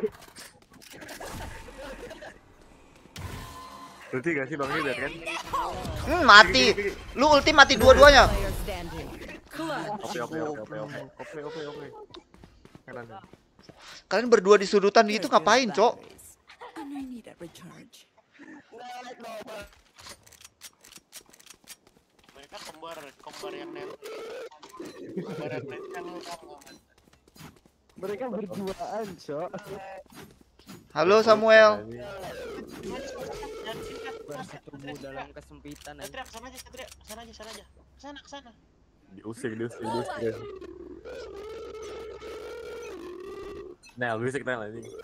Berarti gak sih Bang Gil lihat kan? Mati. Lu ulti mati dua-duanya. Player standing. Clutch. Oke. Kanan. Kalian berdua di sudutan gitu ngapain, Cok? And I need a recharge. mereka kembar yang net. Kembar yang net kan lu tahu. Mereka berduaan, Cok. Halo Samuel. Bersetubuh dalam kesempitan. Satria kesana aja, Satria kesana aja, kesana. Diusir. Nah, lu sih kenal anjing.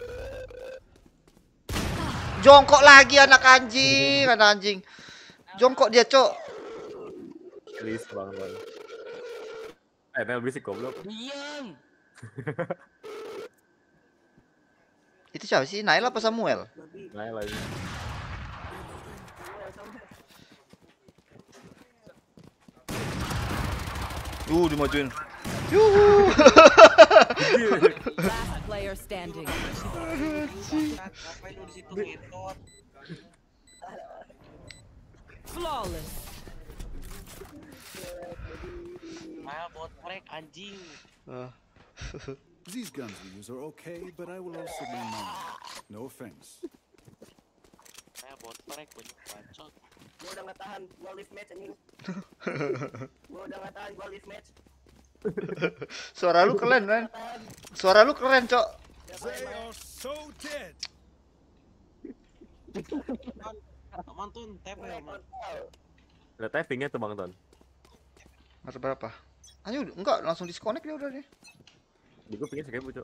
Jongkok lagi anak anjing. Jongkok dia, Cok. Please banget. Nel bisik goblok. Diam. Itu siapa sih? Nail apa Samuel? Nail lagi. Dimajuin. Yuhu. Last player standing. Ngapain lu di situ ngetot? Flawless. Bot frag anjing. These guns we use are okay, but I will also be mine. No offense. Bot frag banyak bacot. Gua udah nggak tahan, gua live match anjing. Gua udah nggak tahan, gua live match. Suara lu keren, man. Suara lu keren, Cok. They are so dead. Aman tuh, tap ya, man. Ada typingnya tuh Bang Ton. Harus berapa? Ayo, enggak, langsung disconnect dia udah nih. Gue pengen sekali Cok.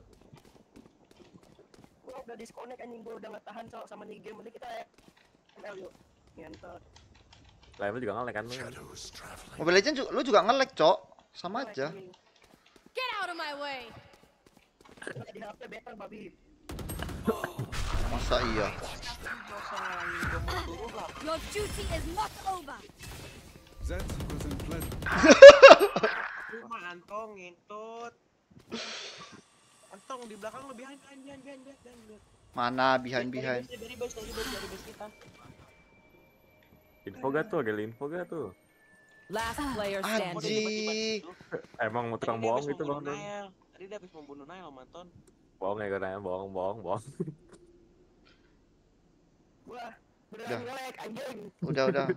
Gua udah disconnect anjing, gua udah nggak tahan Cok sama nih game. Ini kita ML yuk. Ngentot. Level juga nge-lag kan lu. Mobile Legends lu juga nge-lag, Cok. Sama aja. Get out of my way. Di HP better babi. Masa iya? Your duty is not over. That was a pleasure. Cuma Antong ngentot. Antong di belakang lu behind. Mana behind? Dari base kita. Info gak tuh? Ada info gak tuh? Last player standing. Anjing. Emang mau tukang bohong gitu Bang Ton? Tadi dia habis membunuh Nail, Manton. Bohong ya karena bohong. Gua udah nge-lag anjing. Udah.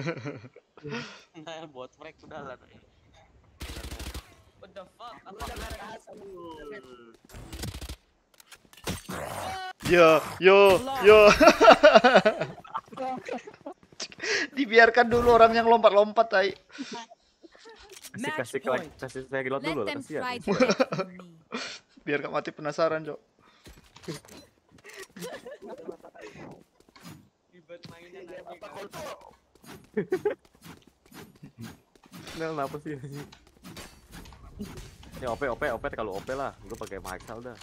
Nail bot frag udah lah. What the fuck? Gua udah nggak tahan sama Yo. Dibiarkan dulu orang yang lompat-lompat, tai. Kasih reload Let dulu them kasihan. fight for me. Biar gak mati penasaran, Cok. Ribet mainan Iya, aja. apa kolto? Nel kenapa sih? Ini OP kalau OP lah. Gue pakai Maxal dah.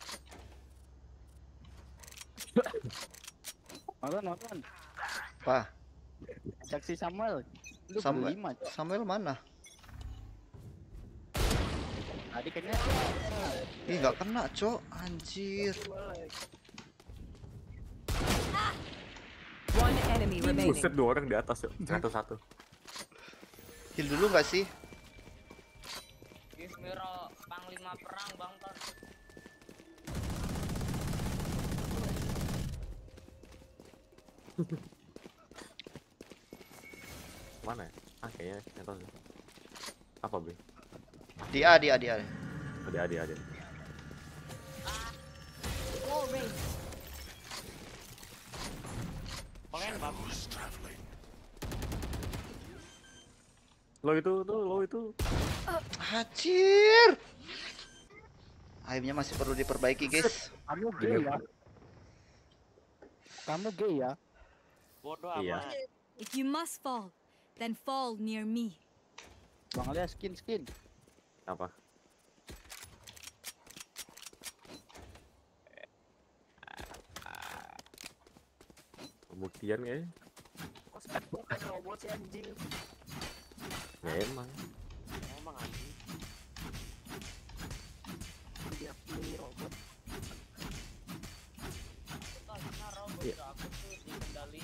Nonton. Apa? Saksi Samuel. Lu Samuel. berlima, Cok. Samuel mana? Tadi kayaknya Ih, gak kena, Cok. Anjir. One enemy remaining. Buset 2 orang di atas yuk. Satu. Heal dulu gak sih? Gismiro panglima perang Bang Ton. Mana ya? Kayaknya nonton sih. Apa Be? Dia. Ada. War race. Pengen bagus. Lo itu. Anjir. Aimnya masih perlu diperbaiki, guys. kamu gay ya. Kamu gay ya. Bodoh Iya. amat. If you must fall, then fall near me. Bang Alia skin. Apa? Pembuktian kayaknya. Gua kan robot si anjing. Ya emang. Emang anjing. Dia ini robot. Karena robot Iya. aku tuh dikendali.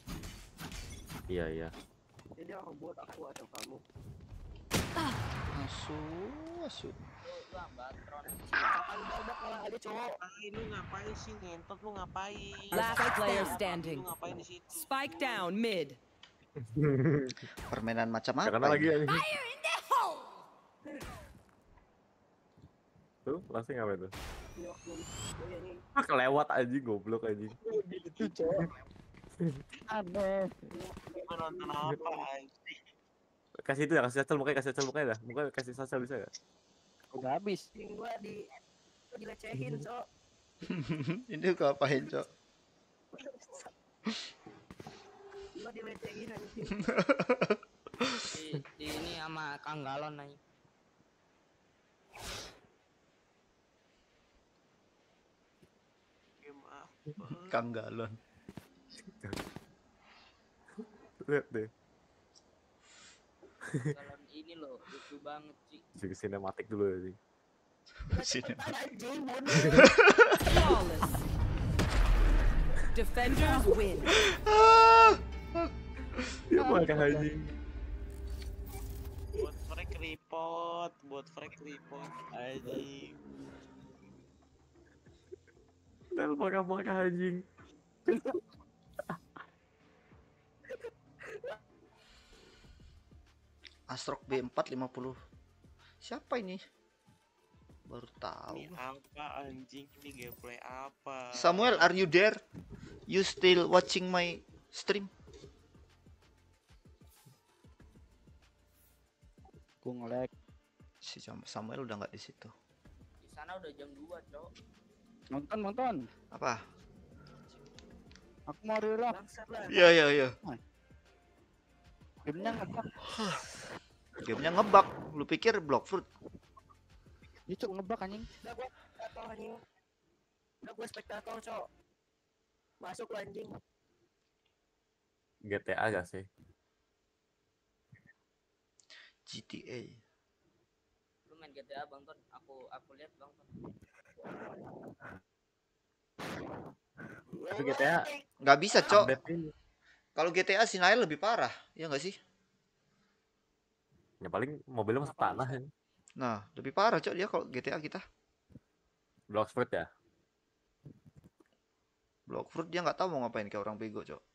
Iya. Jadi robot aku atau kamu. Asu. Bang Batron. Udah kalah aja cowok. Lu ngapain sih ngentot, lu ngapain? Last player standing. Lu ngapain di situ? Spike down mid. Permainan macam apa? Karena lagi ini? anjing. Fire in the hole! Tuh, langsung apa itu? Ini. Kelewat anjing goblok anjing. Itu, Cok. Aneh. Gua nonton apa anjing? Kasih itu ya, kasih sacel mukanya dah. Mukanya kasih sacel bisa gak? Udah habis. Gua dilecehin, Cok. Ini gua apain, Cok? Gua dilecehin anjing. Ini sama Kang Galon nih. Game apa? Kang Galon. Lihat deh. Galon ini loh, lucu banget sih. Segi sinematik dulu ya sih. Sini. Anjing bunuh. Flawless. Defenders win. Ya makan anjing. Buat frag report anjing. Nel makan anjing. Astrok B4 50. Siapa ini? Baru tahu. Ini apa anjing? Ini gameplay apa? Samuel, are you there? You still watching my stream? Gue nge-lag. Si Samuel udah nggak di situ. Di sana udah jam 2, Cok. Nonton. Apa? Aku mau reload. Bangsat lah. Iya. Gamenya ngebug. Gamenya ngebug. Lu pikir block fruit? Dia cuk ngebug anjing. Udah gua spektator anjing. Udah gua spektator, Cok. Masuk lu, anjing. GTA gak sih? GTA. Lu main GTA Bang Ton, aku lihat Bang Ton. Tapi GTA Nggak bisa, Cok. update ini. Kalau GTA Sinai lebih parah, ya nggak sih? Ya paling mobilnya masuk tanah ya. Nah, lebih parah, Cok, dia kalau GTA kita. Block fruit ya. Block fruit dia nggak tahu mau ngapain kayak orang bego, Cok.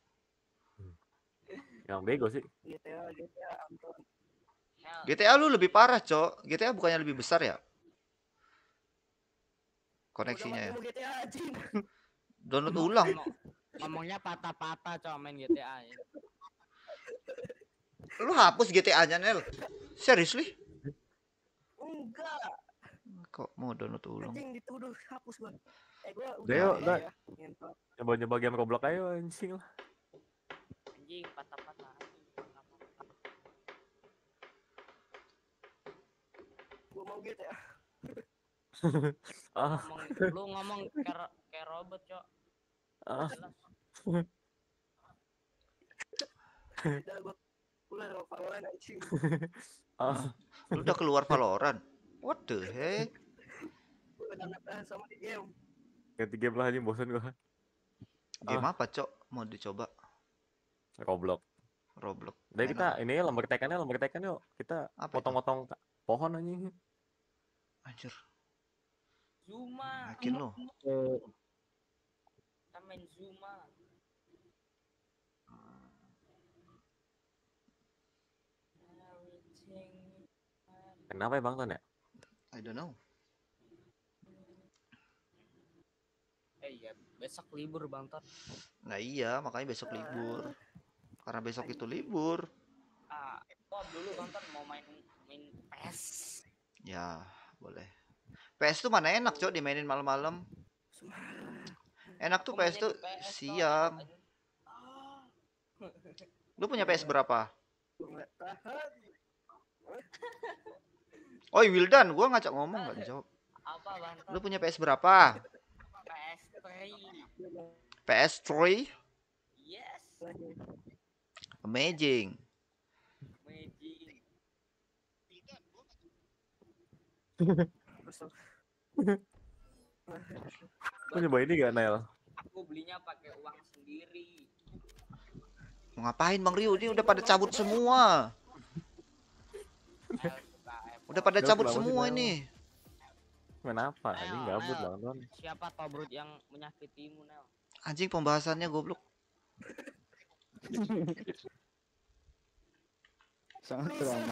Yang bego sih. GTA Anton. GTA lu lebih parah, Cok. GTA bukannya lebih besar ya? Koneksinya ya. Udah mati GTA anjing. Download ulang. Ngomongnya patah-patah Cok main GTA ya. Lu hapus GTA-nya, Nel. Seriously? Enggak. Kok mau download ulang? Anjing dituduh hapus gua. Gua Deo, udah dah. ya. Ngentot. Nyoba-nyoba game Roblox ayo anjing lah. Anjing patah-patah. Gua mau GTA. Ah, Lu ngomong kayak robot, Cok. ah. Jelas. Udah gua keluar Valorant anjing. Ah, Lu udah keluar Valorant. What the heck? Gua udah nggak tahan sama di game. ganti game lah anjing bosan gua. Game apa, Cok? Mau dicoba? Roblox. Roblox. Jadi kita ini lembar tekannya yuk. Kita Apa itu? potong-potong pohon anjing. Anjir, Zuma. yakin lo? Kita main Zuma. Kenapa ya Bang Ton ya? I don't know. Iya, besok libur Bang Ton. Nah iya, makanya besok libur. Karena besok itu libur. Gua dulu Bang Ton mau main PES. Ya, boleh. PS tuh mana enak, Cok, dimainin malam-malam. Enak tuh PS tuh siang. Lu punya PS berapa? Gua nggak tahan. Oh, Wildan, gua ngajak ngomong nggak dijawab. Apa Bang Ton? Lu punya PS berapa? PS3. PS3? Yes. Amazing. Magic. Lu nyoba ini gak Nel? Aku belinya pakai uang sendiri. Mau ngapain Bang Rio? Ini udah pada cabut semua. Udah pada cabut semua ini. Kenapa? Anjing gabut Nel. Bang Ton. Siapa Tobrut yang menyakitimu, Nel? Anjing pembahasannya goblok. Sangat drama.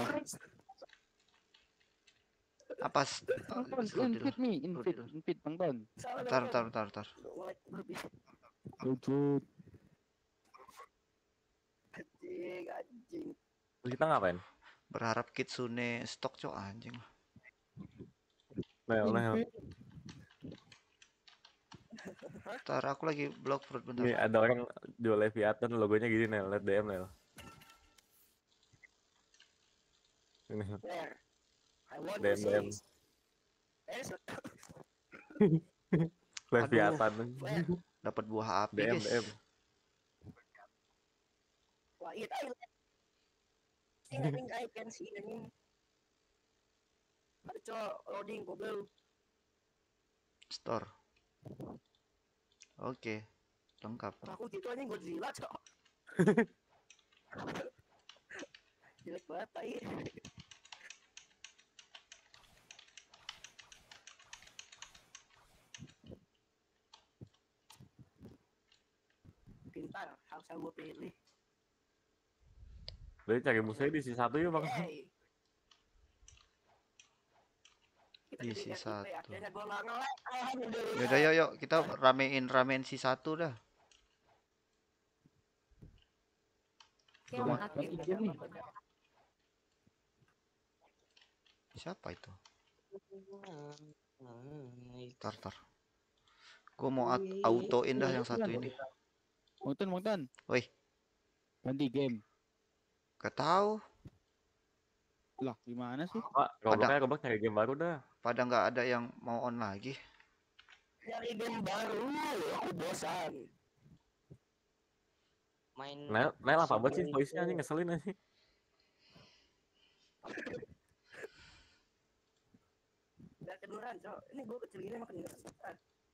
Apa? Invite me, invite Bang Ton. Tar. Lanjut. Anjing. Terus kita ngapain? Berharap Kitsune stok cok anjing. Nel. Ntar aku lagi blok fruit bentar. Nih ada orang jual Leviathan logonya gini Nel, liat DM Nel. Ini There. I want DM. to say. There's a Leviathan. Dapat buah api DM. guys. Wah, iya, I think I can see the name. Ada cowok loading Google. Store. Oke. Lengkap. Aku gitu aja Godzilla cowok. Jelek banget tai. Pintar, harus gue pilih. Jadi cari musuhnya di sisi 1 yuk bang. Hey. Di si satu. Akhirnya gue nggak nge-lag. Alhamdulillah. Yaudah yuk kita ramein si satu dah. Kayak Udah, mati. Siapa itu? Tar. Gue mau autoin dah yang satu ini. Mungkin. Woi, Ganti game. gak tahu. Lah, gimana sih? Pak, Roblox nyari game baru dah. Pada nggak ada yang mau on lagi. Nyari game baru, aku bosan. Main Nel apa buat sih voice-nya anjing ngeselin aja. Udah kedengeran, cok. Ini gue kecil gini emang kedengeran.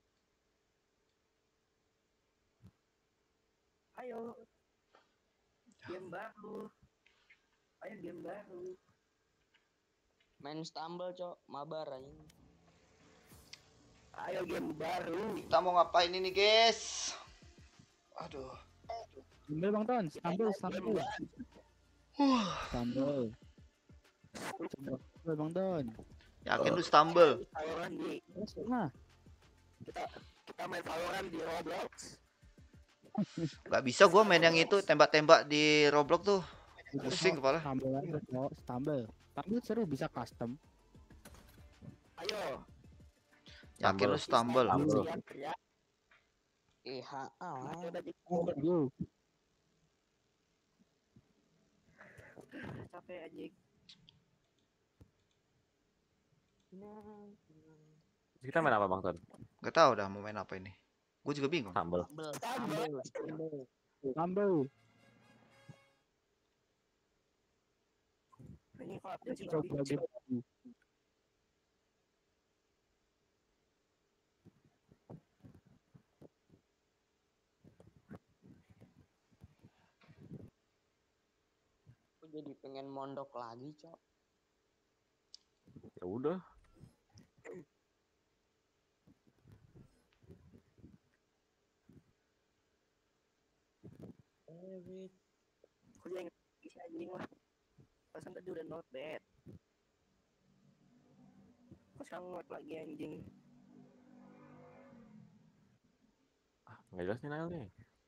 Ayo. Game baru. Ayo game baru. main Stumble, Cok. Mabar anjing. Ayo game baru. Kita mau ngapain ini guys? Aduh. Stumble Bang Ton, stumble. Stumble Bang Ton. Yakin lu stumble? Valorant di Nah, kita main Valorant di Roblox. Gak bisa gua main yang itu tembak-tembak di Roblox tuh. Pusing kepala. Stumble aja, Cok. Stumble seru, bisa custom. Ayo. Yakin lu stumble? Ya. IHA. Yo, Capek anjing. Kita main apa bang Ton? Gak tahu dah mau main apa ini. Gue juga bingung. Sambel. Stumble. Ini kok update sih Coba lebih game baru. Aku jadi pengen mondok lagi, Cok. Ya udah. Aku juga inget isi anjing lah. Pasan tadi udah not bad. Kok sekarang not lagi anjing. Nggak jelas nih Nail nih.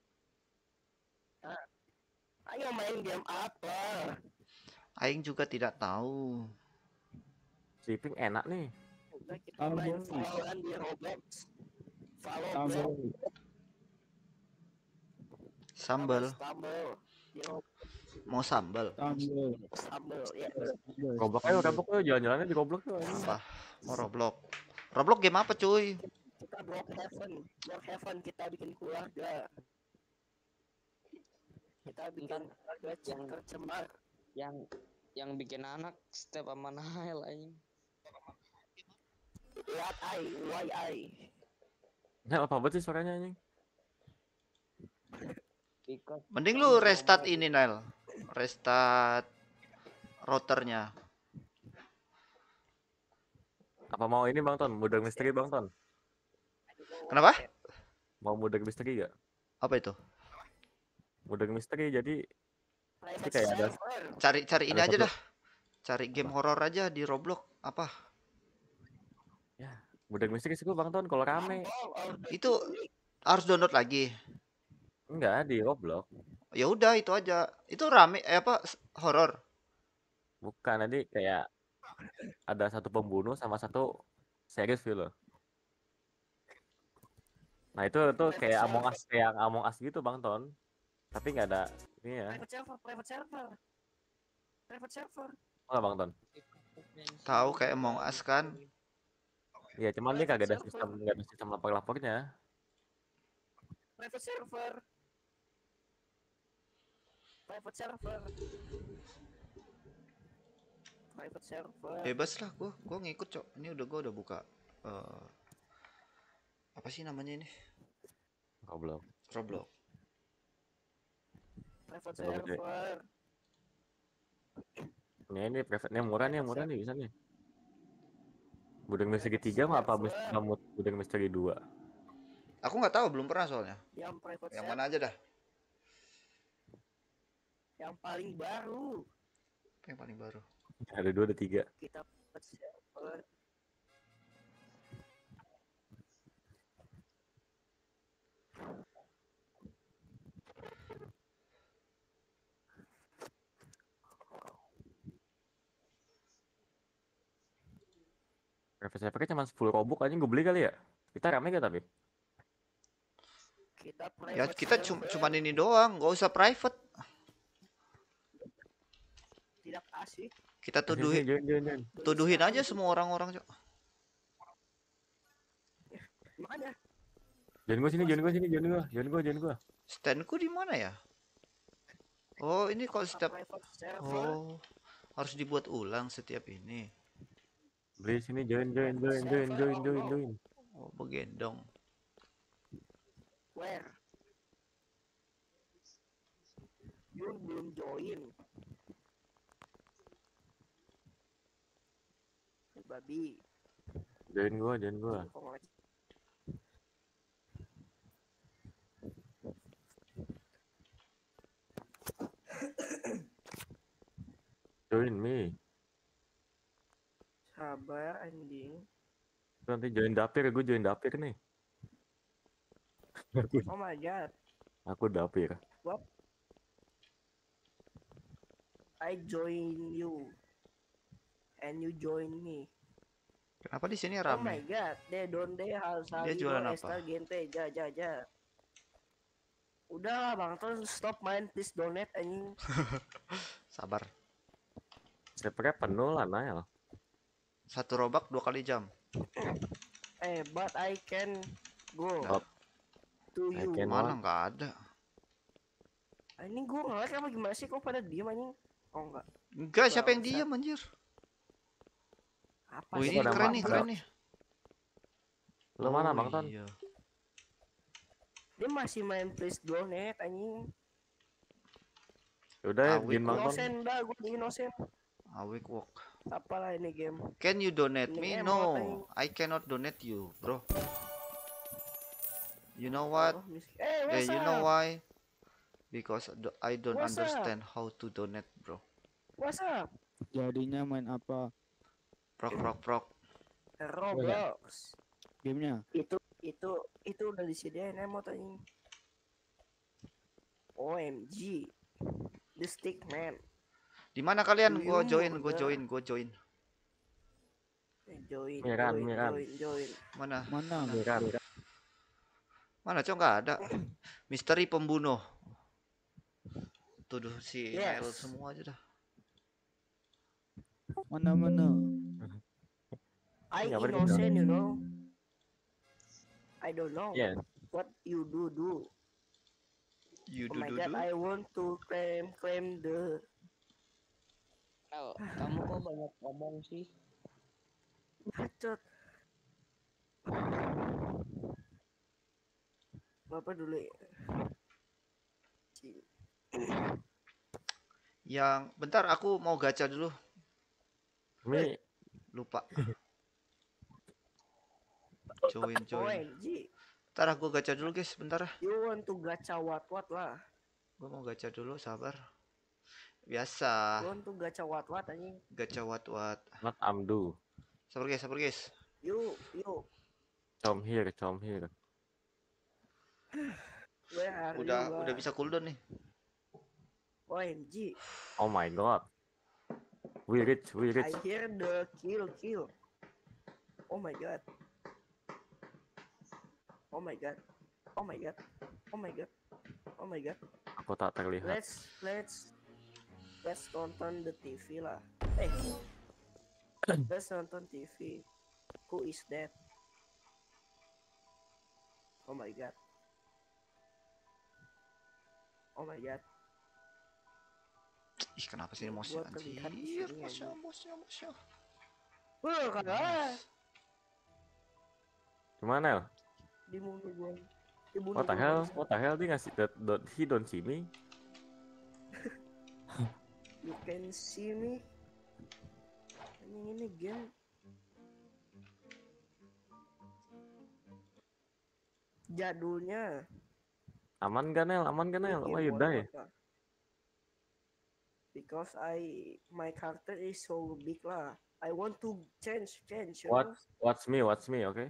Ayo main game apa? Aing juga tidak tahu. Sleeping enak nih. Udah kita main Valorant di Roblox. Valorant. Sambal. Stumble. Di Roblox. Mau sambal? Stumble. Ya. Goblok ayo jalan-jalannya di goblok tuh. Apa? Mau Roblox? Roblox game apa cuy? Kita Block Heaven kita bikin keluarga. Kita bikin keluarga tercemar. Yang bikin anak step sama Nail anjing. Why I? Nel apa buat sih suaranya anjing? Because Mending lu restart ini Nel. Restart routernya. Apa mau ini Bang Ton? Murder Mystery Bang Ton? Kenapa? Mau Murder Mystery gak? Apa itu? Murder Mystery jadi ini kayak ada Cari ini Ada aja satu. dah. Cari game horor aja di Roblox. Apa? Murder Mystery sih gua Bang Ton kalau rame. Itu harus download lagi. Enggak, di Roblox. Ya udah itu aja. Itu rame horor. Bukan, nanti kayak ada satu pembunuh sama satu serius gitu loh. Nah itu kayak Among Us gitu Bang Ton. Tapi nggak ada ini ya. Private server. Oh Bang Ton. Tahu kayak Among Us kan? Iya, cuman dia nggak ada sistem lapor-lapornya. Private server. Bebas lah gua ngikut, Cok. Ini gua udah buka apa sih namanya ini? Roblox. Private server. Ini private-nya murah nih bisa nih. Gudang Misteri 3 mah apa Gudang Misteri 2? Aku nggak tahu, belum pernah soalnya. Yang Mana aja dah? Yang paling baru. Yang paling baru. Ada 2, ada 3. Kita server. Private servernya cuma 10 robux aja gue beli kali ya. Kita rame gak tapi? Ya kita cuma ini doang, nggak usah private. Tidak asik. Kita tuduhin aja semua orang-orang, Cok. Mana? Jangan gue. Standku di mana ya? Oh, ini kalau setiap harus dibuat ulang setiap ini. Beli sini join. Oh, begendong. Where? You belum join. Babi. Join gua. Join me. Sabar anjing. Nanti join dapir, gue join dapir nih. Oh my god. Aku dapir. What? I join you. And you join me. Kenapa di sini Oh my rame? god. Dia jualan apa? Gente, ja. Udah Bang Ton, stop main, please donate anjing. Sabar. Servernya penuh lah, Nail. 1 robak 2 kali jam. But I can go to I you. can Mana nggak ada? Ini gue ngeliat apa gimana sih, kok pada diem anjing? Oh enggak. Enggak, siapa yang diam anjir? Apa Oh, sih? ini keren nih. Lu mana Bang Ton? Iya. Dia masih main please donate anjing. Udah ya, Awik bikin Bang Ton. Innocent dah, gue innocent. Awake walk. Apalah ini game. Can you donate me? Ini No, emot, I cannot donate you, bro. You know what? What's You up? know why? Because I don't What's up? understand how to donate, bro. What's up? Jadinya main apa? Prok. Roblox. Gamenya? Itu udah disediain emot anjing. OMG. The stick man. Di mana kalian? Gua join. Join. Miran. Mana? Miran. Mana, Cok? Nggak ada. Misteri pembunuh. Tuduh si Yes. Nail semua aja dah. Mana? I Nggak boleh innocent, you know. I don't know Iya. what you do. You Oh my god, I want to claim the. Kamu kok banyak ngomong sih? Bacot. Bapak dulu ya. Yang bentar aku mau gacha dulu. Ini Lupa. Join. OMG. Ntar aku gacha dulu, guys, bentar. You want to gacha what lah? Gua mau gacha dulu, sabar. Biasa. You want to gacha what anjing? Gacha what. not amdu. Sabar guys. You. Com here. Where are you? Udah bisa cooldown nih. OMG. Oh my god. We rich. I hear the kill. Oh my god. Oh my god. Aku tak terlihat. Let's nonton the TV lah. Let's nonton TV. Who is that? Oh my god. Ih, kenapa sih mouse Gua anjir? terlihat di sini, Mouse. Kalah. Gimana El? Dibunuh gua. What the hell? Dia ngasih he don't see me. You can see me. Ini game. Jadulnya. Aman kan El? Why you die? Because my character is so big lah. I want to change. You Watch know? me, okay?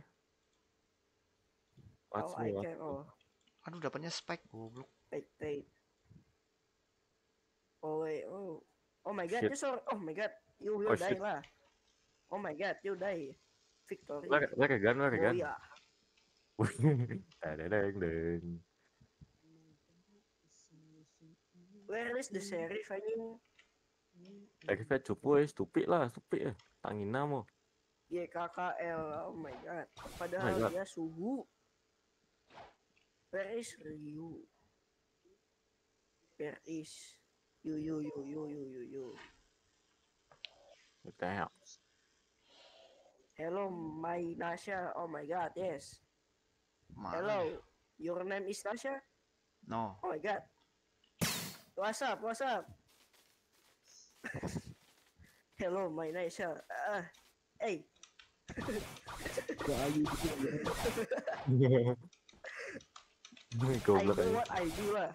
Watch Oh, me. I can. Oh, Aduh, dapatnya spike goblok. wait. Oh wait. Oh my god. Shit. Oh my god. You will Oh, die shit. lah. Oh my god. You die. Victory. Where a gun? Oh yeah. Deng. Where is the sheriff anjing? Kita stupid lah. Tangina mo. YKKL. Oh my god. Padahal dia suhu. Where is Ryu? Where is you? What the hell? Hello, my Nasha. Oh my god, yes. Mana? Hello, your name is Nasha? No. Oh my god. What's up? Hello, my Nasha. Hey. I Goblok do aja. what I do lah.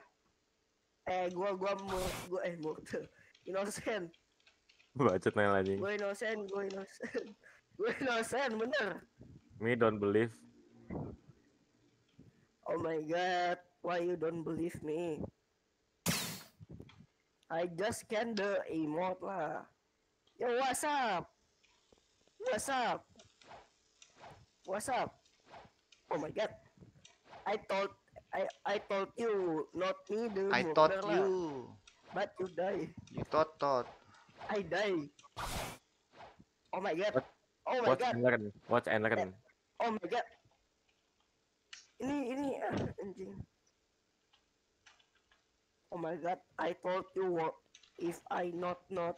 Gua mortal. Innocent. Bacot Nel anjing. Gue innocent, bener. Me don't believe. Oh my god, why you don't believe me? I just scan the emote lah. Yo, what's up? Oh my god. I told you not me the I murder thought lah. you. But you die. You thought. I die. Oh my god. Watch and learn. Oh my god. Ini anjing. Oh my god, I told you what if I not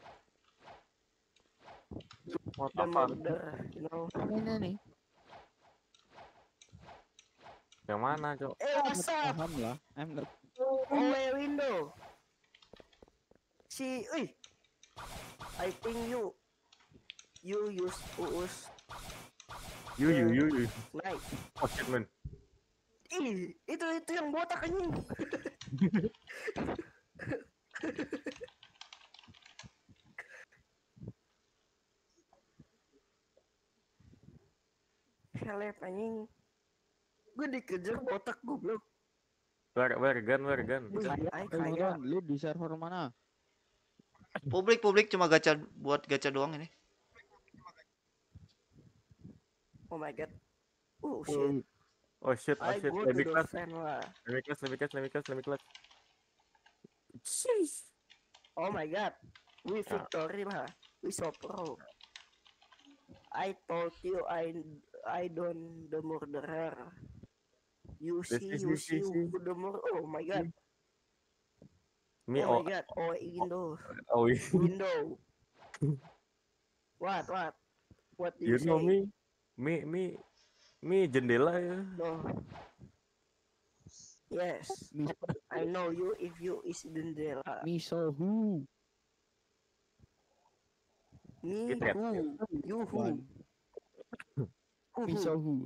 What the apa? murder, you know. Ini nih. Yang mana, Cok? What's up? Paham lah. I'm not. Window. I think you use You. knife. Oh shit, man. Itu yang botak anjing. Helep anjing. Gue dikejar botak goblok. Where gun? Kayak Lu di server mana? Publik cuma buat gacha doang ini. oh my god. Oh shit. Oh shit. I go Let me to the class. fan lah. Let me class. Oh my god. We victory lah. We so pro. I told you I don't the murderer. You see who the murderer. Oh my god. Me Oh my god. Oh Indo. Oh, Window. What? What do you you know say? me jendela ya. No. Yes. I know you if you is jendela. Miso who? Me Get who? You who? One. Miso who?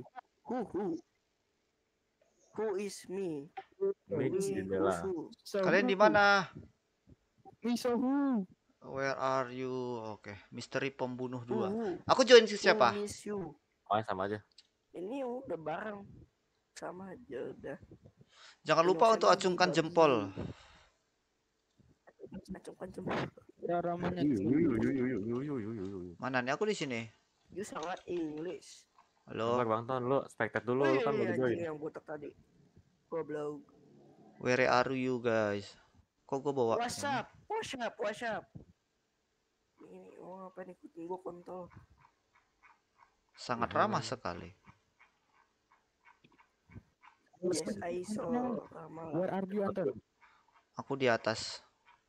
Who is me? Me jendela. Who? Kalian di mana? Miso who? Where are you? Oke, misteri pembunuh 2. Who? Aku join si siapa? Who is you? Oh, sama aja. Ini udah bareng. sama aja udah. Jangan lupa untuk Innocent acungkan lagi, jempol. acungkan jempol. Cara mana Mana nih aku di sini? You sangat English. Sabar Halo, Bang Ton, lu spectate dulu, lu kan baru Anjing join. yang botak tadi. Goblok. where are you guys? Kok gue bawa? What's up? What's up? What's up? Ini apa nih, ikutin gua kontol. Sangat ramah sekali. Yes, I saw Rama. Where are you, Anton? Aku di atas.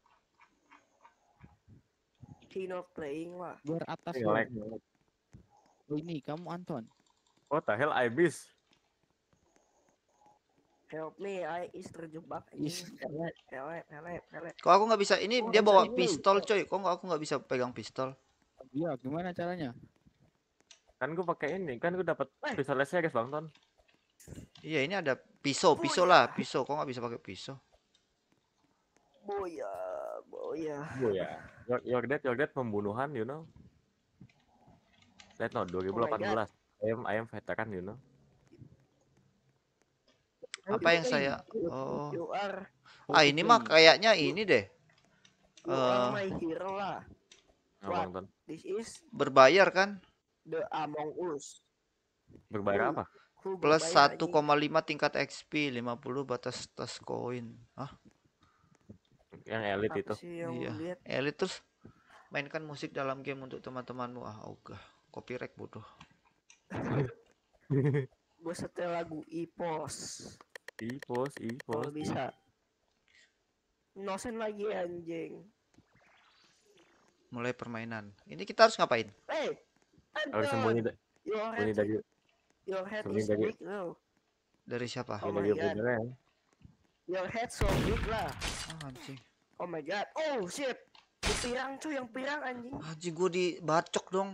He not playing lah. Where atas Ini lo? lag. Oh, ini kamu Anton. What the hell, Ibis? Help me, I is terjebak. Is Help. Kok aku nggak bisa? Ini dia bawa pistol, coy. Kok aku nggak bisa pegang pistol? Iya, gimana caranya? Kan gue pakai ini, kan gue dapat pistol guys Bang Ton. Iya, ini ada pisau lah, pisau. Kok nggak bisa pakai pisau? Boya. Oh ya. Your Dad pembunuhan, you know. Let's know 2018. I am veteran, you know. Apa yang saya? Oh, You are ini mah kayaknya ini deh. my hero lah. Nah, Bang Ton. This is Berbayar kan? the Among Us. Berbayar apa? Who Plus berbayar, 1,5 tingkat XP, 50 batas tas koin. Hah? Yang elit Apa itu. sih yang Iya. lu lihat? Elit terus mainkan musik dalam game untuk teman-temanmu. Ah, ogah. Copyright bodoh. Gue setel lagu Ipos. Kalau bisa. Nosen lagi anjing. Mulai permainan. Ini kita harus ngapain? Hey, Harus sembunyi Your dari Your head sembunyi is dari- big though. Dari siapa? Oh dari my god. beneran. Your head so big lah. Ah, anjing. Oh my god. Oh shit. Yang pirang cuy, yang pirang anjing. Anjing gue dibacok dong.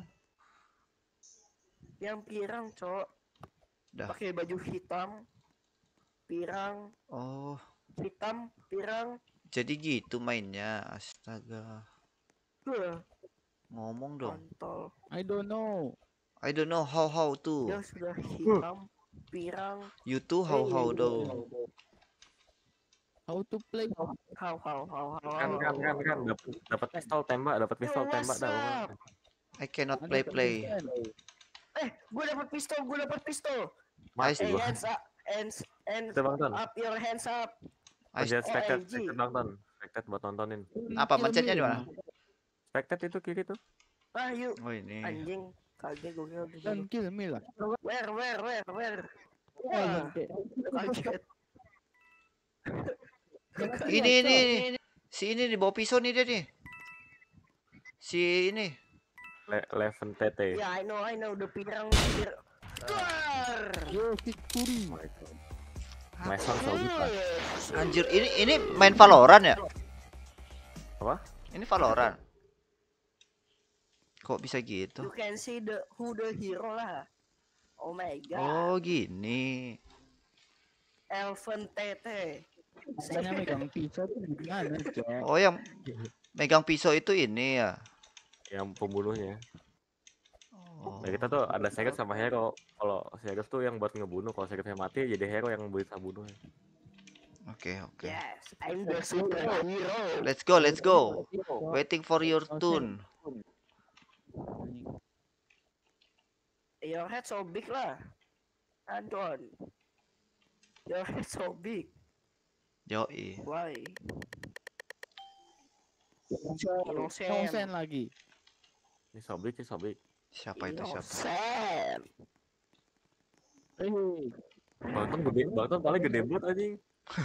Yang pirang cok. Dah. Pakai baju hitam. Pirang, Oh, hitam, pirang. jadi gitu mainnya. Astaga. Ngomong dong. Kontol. I don't know. I don't know how to. Dia sudah hitam, pirang. You too how though. How to play? How. Kan dapat pistol tembak dah. what's Pokoknya. up? I cannot play. Gue dapat pistol. Mati gua. Hands up, hands Itu Bang Ton. up, your hands up. Aja spectate OMG. Bang Ton. Spectate buat nontonin. Apa mencetnya di mana? Spectate itu kiri tuh. Ah yuk, Oh ini. anjing. Kaget gue kira di Don't kill me lah. Where? Oh, Wah, okay. kaget. Ini. Si ini di bawah pisau nih dia nih. Si ini. Leven TT. Ya, I know the pirang. Keluar. Yo, victory. My son so good, Pak. Anjir, ini main Valorant ya? Apa? Ini Valorant. Kok bisa gitu? You can see the hero lah. Oh my god. Oh, gini. Elven Tete. Bukannya megang pisau tuh gimana, Cok? Oh, yang megang pisau itu ini ya. Yang pembunuhnya. Oh. Nah, kita tuh ada Seget sama hero. Kalau Seget tuh yang buat ngebunuh, kalau Segetnya mati jadi hero yang bisa bunuh. Oke. Yes, I'm the superhero. Let's go. Waiting for your turn. Your head so big lah. Anton. Your head so big. Yoi. Why? Innocent lagi. Ini sobik. Siapa itu siapa? Innocent. Bang Ton paling gede banget anjing.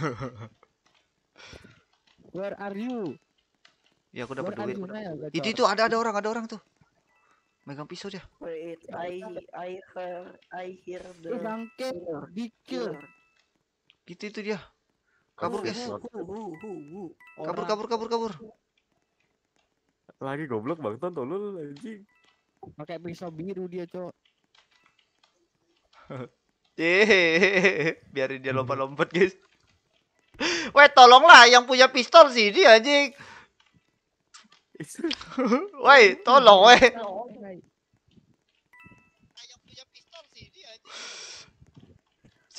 Where are you? Ya aku dapat duit. Naya, Itu ada orang tuh. Megang pisau dia. Wait, I hear the. Bangke, dikil. Itu dia. Kabur guys. Who. Kabur. Lagi goblok Bang Ton tolol anjing. Pakai pisau biru dia, Cok. Biarin dia lompat-lompat guys. Weh, tolonglah yang punya pistol sih dia anjing. Woi, tolong weh.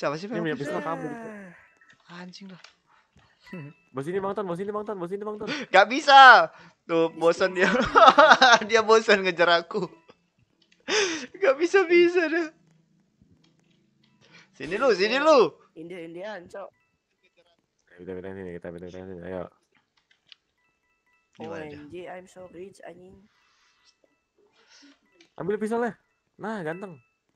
Siapa sih Ini punya pistol Ferovis? kabur. Anjing lah. Bos ini Bang Ton, bos ini Bang Ton, bos ini Bang Ton. Gak bisa. Tuh bosan dia. Dia bosan ngejar aku. Gak bisa deh. Sini lu, sini lu. Indian, cok. Kita sini, kita sini. Ayo. Gimana dia? OMG, I'm so rich, anjing. Ambil pistolnya. Nah, ganteng.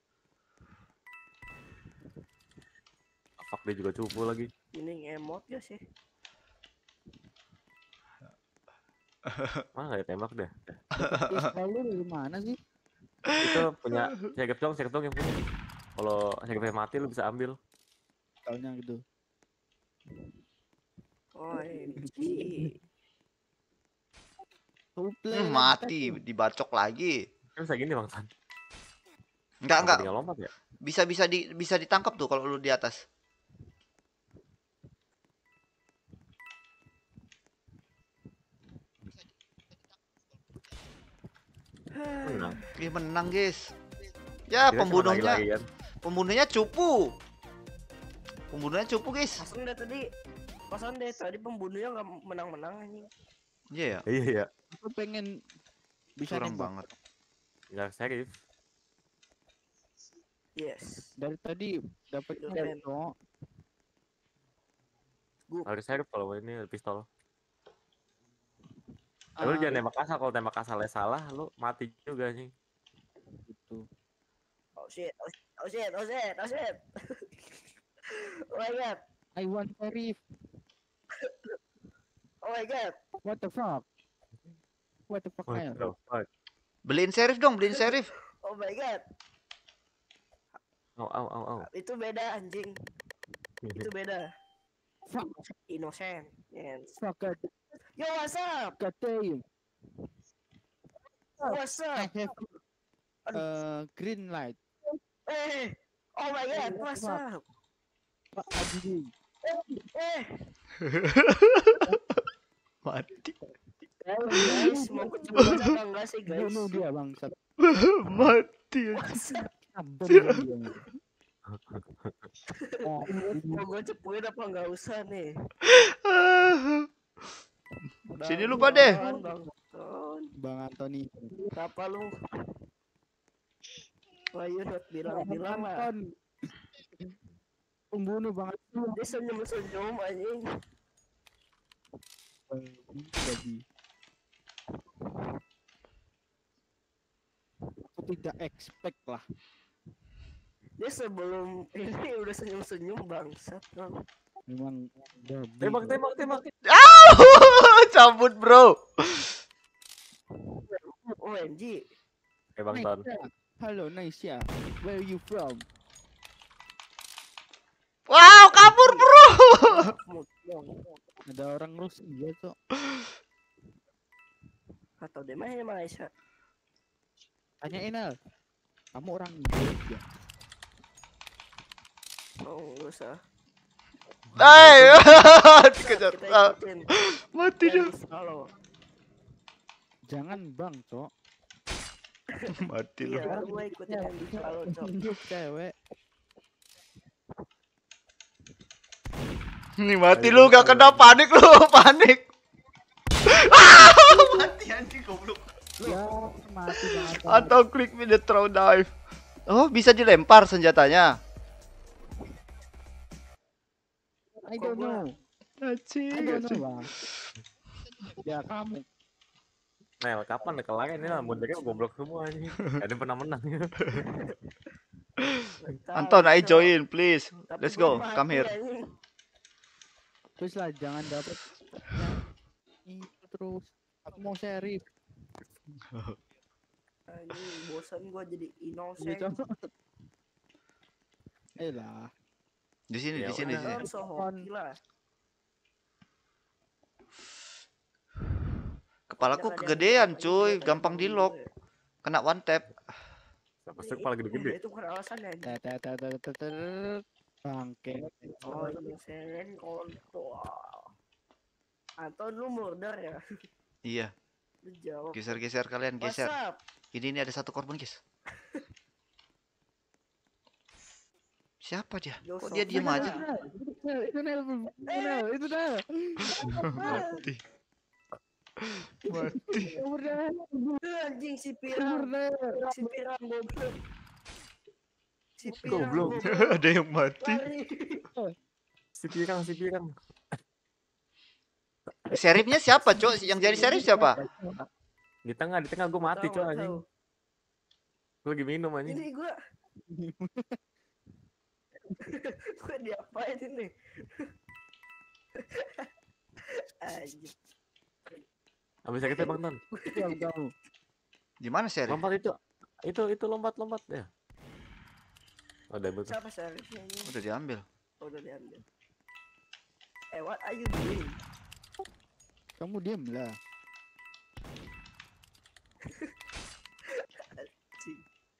Fuck, dia juga cupu lagi. Ini emot gak sih? Mana nggak tembak deh. Pistol lu dari mana sih? Itu punya Sergep dong yang punya. Kalau Sergep mati lu bisa ambil. Pistolnya gitu. OMG. Mati, dibacok lagi. Kan bisa gini Bang Ton. Enggak. Tinggal lompat ya. Bisa ditangkap tuh kalau lu di atas. Menang. Menang, guys. Ya, Kita cuma lagi-lagi kan. pembunuhnya cupu. Guys. Pasan deh tadi pembunuhnya nggak menang-menang anjing. Iya ya. Iya. Aku pengen bisa Curang nembak. banget. Nggak serius. Yes. Dari tadi dapat Keren. kok. Harus serius kalau ini pistol. Lu Ah, jangan tembak asal, kalau tembak asalnya salah lu mati juga nih. gitu. Oh shit. Oh my god. I want Sheriff. Oh my god. What the fuck? What the fuck? What the fuck? Beliin Sheriff dong, Oh my god. Au. Itu beda anjing. Itu beda. Fuck. Innocent. Yes. Fuck. Yo, what's up? God damn. What's I up? have green light. Eh. Oh my god, what's up? What are you doing? Eh. Mati. Guys, mau kecebur apa enggak sih, guys? Bunuh dia bangsat. Mati. What's up? Abang dia. Mau gue cepuin apa enggak usah nih? Sini lu Pak deh. Bang Anthony. Kenapa lu? Why you not bilang-bilang lah. Anton. Pembunuh Bang Anton. Dia senyum-senyum anjing. Jadi aku tidak expect lah. Dia sebelum ini udah senyum-senyum bangsat. Memang Tembak. Cabut, bro. OMG. Bang Ton. Halo Naisha, where you from? Wow, kabur, bro. Ada orang Rusia tuh. Atau dia main Malaysia. Tanyain Al. Kamu orang Indonesia. Oh, enggak usah. Hai. Dikejar. Kita ikutin. Mati dia. Halo. Jangan bang, Cok. Mati lu. Iya, gue ikutin yang di halo, Cok. Hidup cewek. Nih mati lu, gak kena panik lu, panik. Mati anjing goblok. Ya, mati banget. Atau klik me the throw knife. Oh, bisa dilempar senjatanya. I don't know. Anjing. I don't know, Bang. Ya kamu. Nel, kapan kelar ini lah, mundurnya goblok semua anjing. Gak ada yang pernah menang. Anton, I join, please. Let's go, come here. Terus lah, jangan dapet yang itu terus. Aku mau Sheriff. Anjing, bosan gue jadi Iya, innocent. Cok. Lah. Di sini, Ya di sini, di sini. Kan so hoki lah. Kepalaku Jangan kegedean, yang cuy. apa-apa Gampang yang di lock. gitu ya. Kena one tap. Siapa sih kepala gede-gede? Itu bukan alasan ya. Bangke. Oh, innocent kontol. Anton lu murder ya? Iya. Lu jawab. Geser-geser kalian, What's geser. up? Ini ada satu korban, guys. Siapa dia? Yo, Kok dia Sof. diem aja? Itu Nel, itu Nel. Mati. Mati. Anjing si pirang. Si pirang goblok. Si pirang Goblok. Ada yang mati. Lari. Si pirang. Serifnya siapa, Cok? Yang jadi serif siapa? Di tengah gue mati Tahu, coy anjing. tahu. Gue lagi minum anjing. Ini gua. Gua diapain ini? Anjing. Habis sakitnya Bang Ton. Diam kamu. Di mana serif? Lompat itu lompat ya. Oh, udah betul. Siapa servisnya ini? Udah diambil. Oh, udah diambil. What are you doing? Kamu diam lah. Anjing.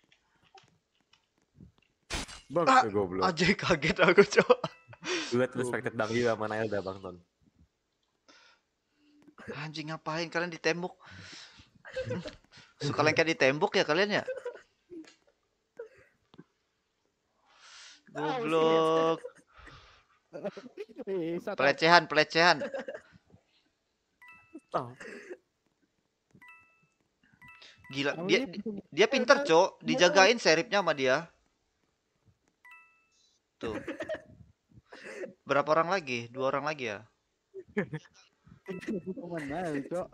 Bang, Ah, goblok. Aja kaget aku, Cok. Gue terus pakai Bang Yu sama Nailda Bang Ton. Anjing ngapain kalian di tembok? Suka lengket di tembok ya kalian ya? Goblok. Pelecehan. Oh, Gila, dia pinter, Cok. Dijagain serifnya sama dia. Tuh. Berapa orang lagi? 2 orang lagi ya? Nel, Cok.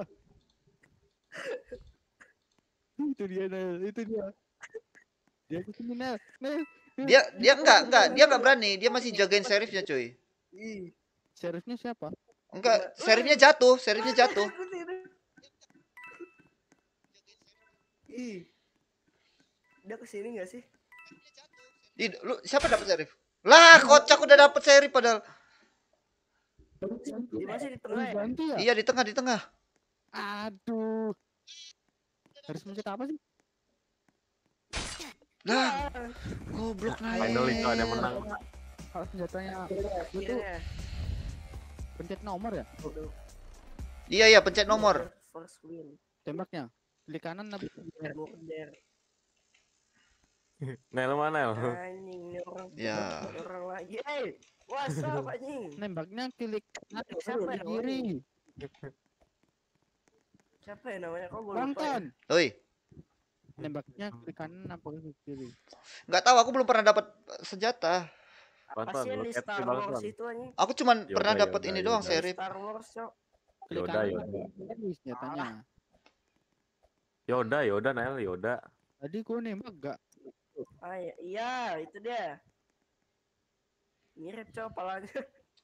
Itu dia Nel, itu dia. Dia kesini Nel. Dia enggak berani. Dia masih jagain serifnya, cuy. Serifnya siapa? Enggak, serifnya jatuh. Ih. Dia kesini nggak sih? Ih, lu siapa dapat serif? Lah, kocak udah dapat serif padahal. Dia masih di tengah ya? Ganti ya? Iya, di tengah. Aduh. Harus mencet apa sih? Lah, goblok finally itu ada yang menang. Kalau senjatanya itu Akhirnya. pencet nomor ya? Iya, pencet nomor. First win. Tembaknya. Klik kanan nabi. Border. Nail mana? Anjing ini orang. Ya. Orang lagi. What's up anjing? Nembaknya klik kanan Siapa klik yang kiri. Siapa ya namanya? Kok gue lupa ya? Bangton. Oi, Nembaknya klik kanan apa klik kiri? nggak tahu, aku belum pernah dapat senjata. Apa Bangton, sih yang lu di capture Star Bangton. Wars itu anjing? Aku cuman Yoda, pernah dapat Yoda, ini Yoda. doang, serif. Star Wars, Cok. Klik Yoda, kanan Yoda. kiri senjatanya. Yoda, Nail, Yoda. Tadi gua nembak gak? Ah iya, itu dia. Mirip Cok palanya.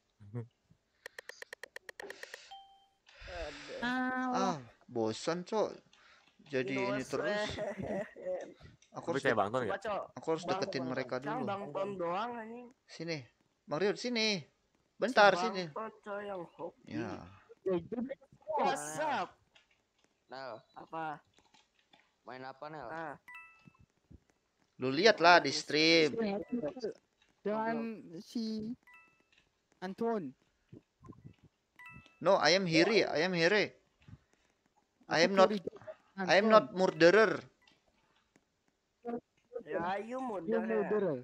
Aduh. Ah, bosan, Cok. Jadi ini terus. Aku Tapi harus, kayak Bang Ton Coba, ya? Cok. aku harus deketin mereka Cang dulu. Bangton doang anjing. Sini, Bang Riot, sini. Bentar, Si sini. Bangton, Cok, yang hoki. Ya. What's up? Nel, Apa? main apa Nel? Ah, Lu lihat lah di stream. Dengan si Anton. No, I am here. I am not murderer. ya you Dia modal ya. murderer.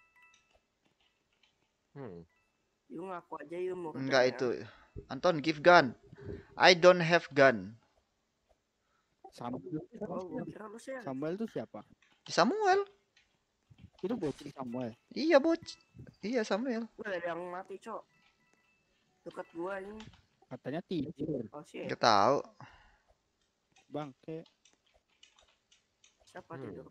You ngaku aja you modal. Enggak itu. Anton, give gun. I don't have gun. Samuel. Oh, gua kira lu sih. Samuel itu siapa? Samuel. Itu bocil Samuel. Iya, Iya, Samuel. Gua ada yang mati, Cok. Dekat gua ini. Katanya tidur. Oh shit. Enggak tahu. Bangke. Siapa tidur?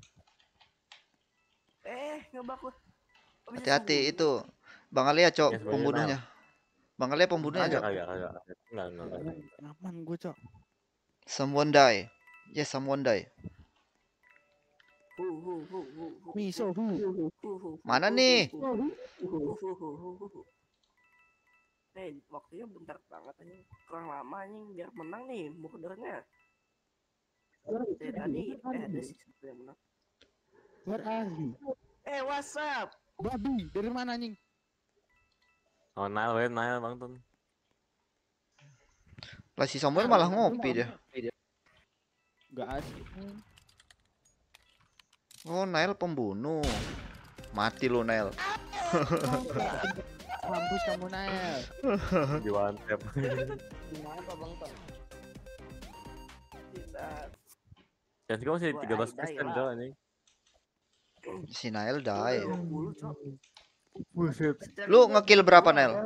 Ngebak gua. Kok bisa Hati-hati sembunyi? itu. Bang Alia, Cok, Ya, sebenarnya pembunuhnya. Bang Alia pembunuhnya, Cok. Agak. Enggak. Aman gue Cok. Someone die. Yes, someone die. Hu. Miso hu. Mana nih? Waktunya bentar banget anjing. Kurang lama anjing biar menang nih murdernya. Dari tadi ada sih satu yang menang. Where are you? What's up? Babi dari mana anjing? Oh, Nail Bang Ton. Lah si Samuel malah ngopi dia. Gak asik. Oh, Nail pembunuh. Mati lu, Nel. Mampus kamu, Nael. Di one tap. Gimana Pak Bang Ton? Tidak. Chance gue masih Gua 13% die lah. cok anjing. Si Nael die. 20, Cok. Buset. Lu ngekill berapa, Nel?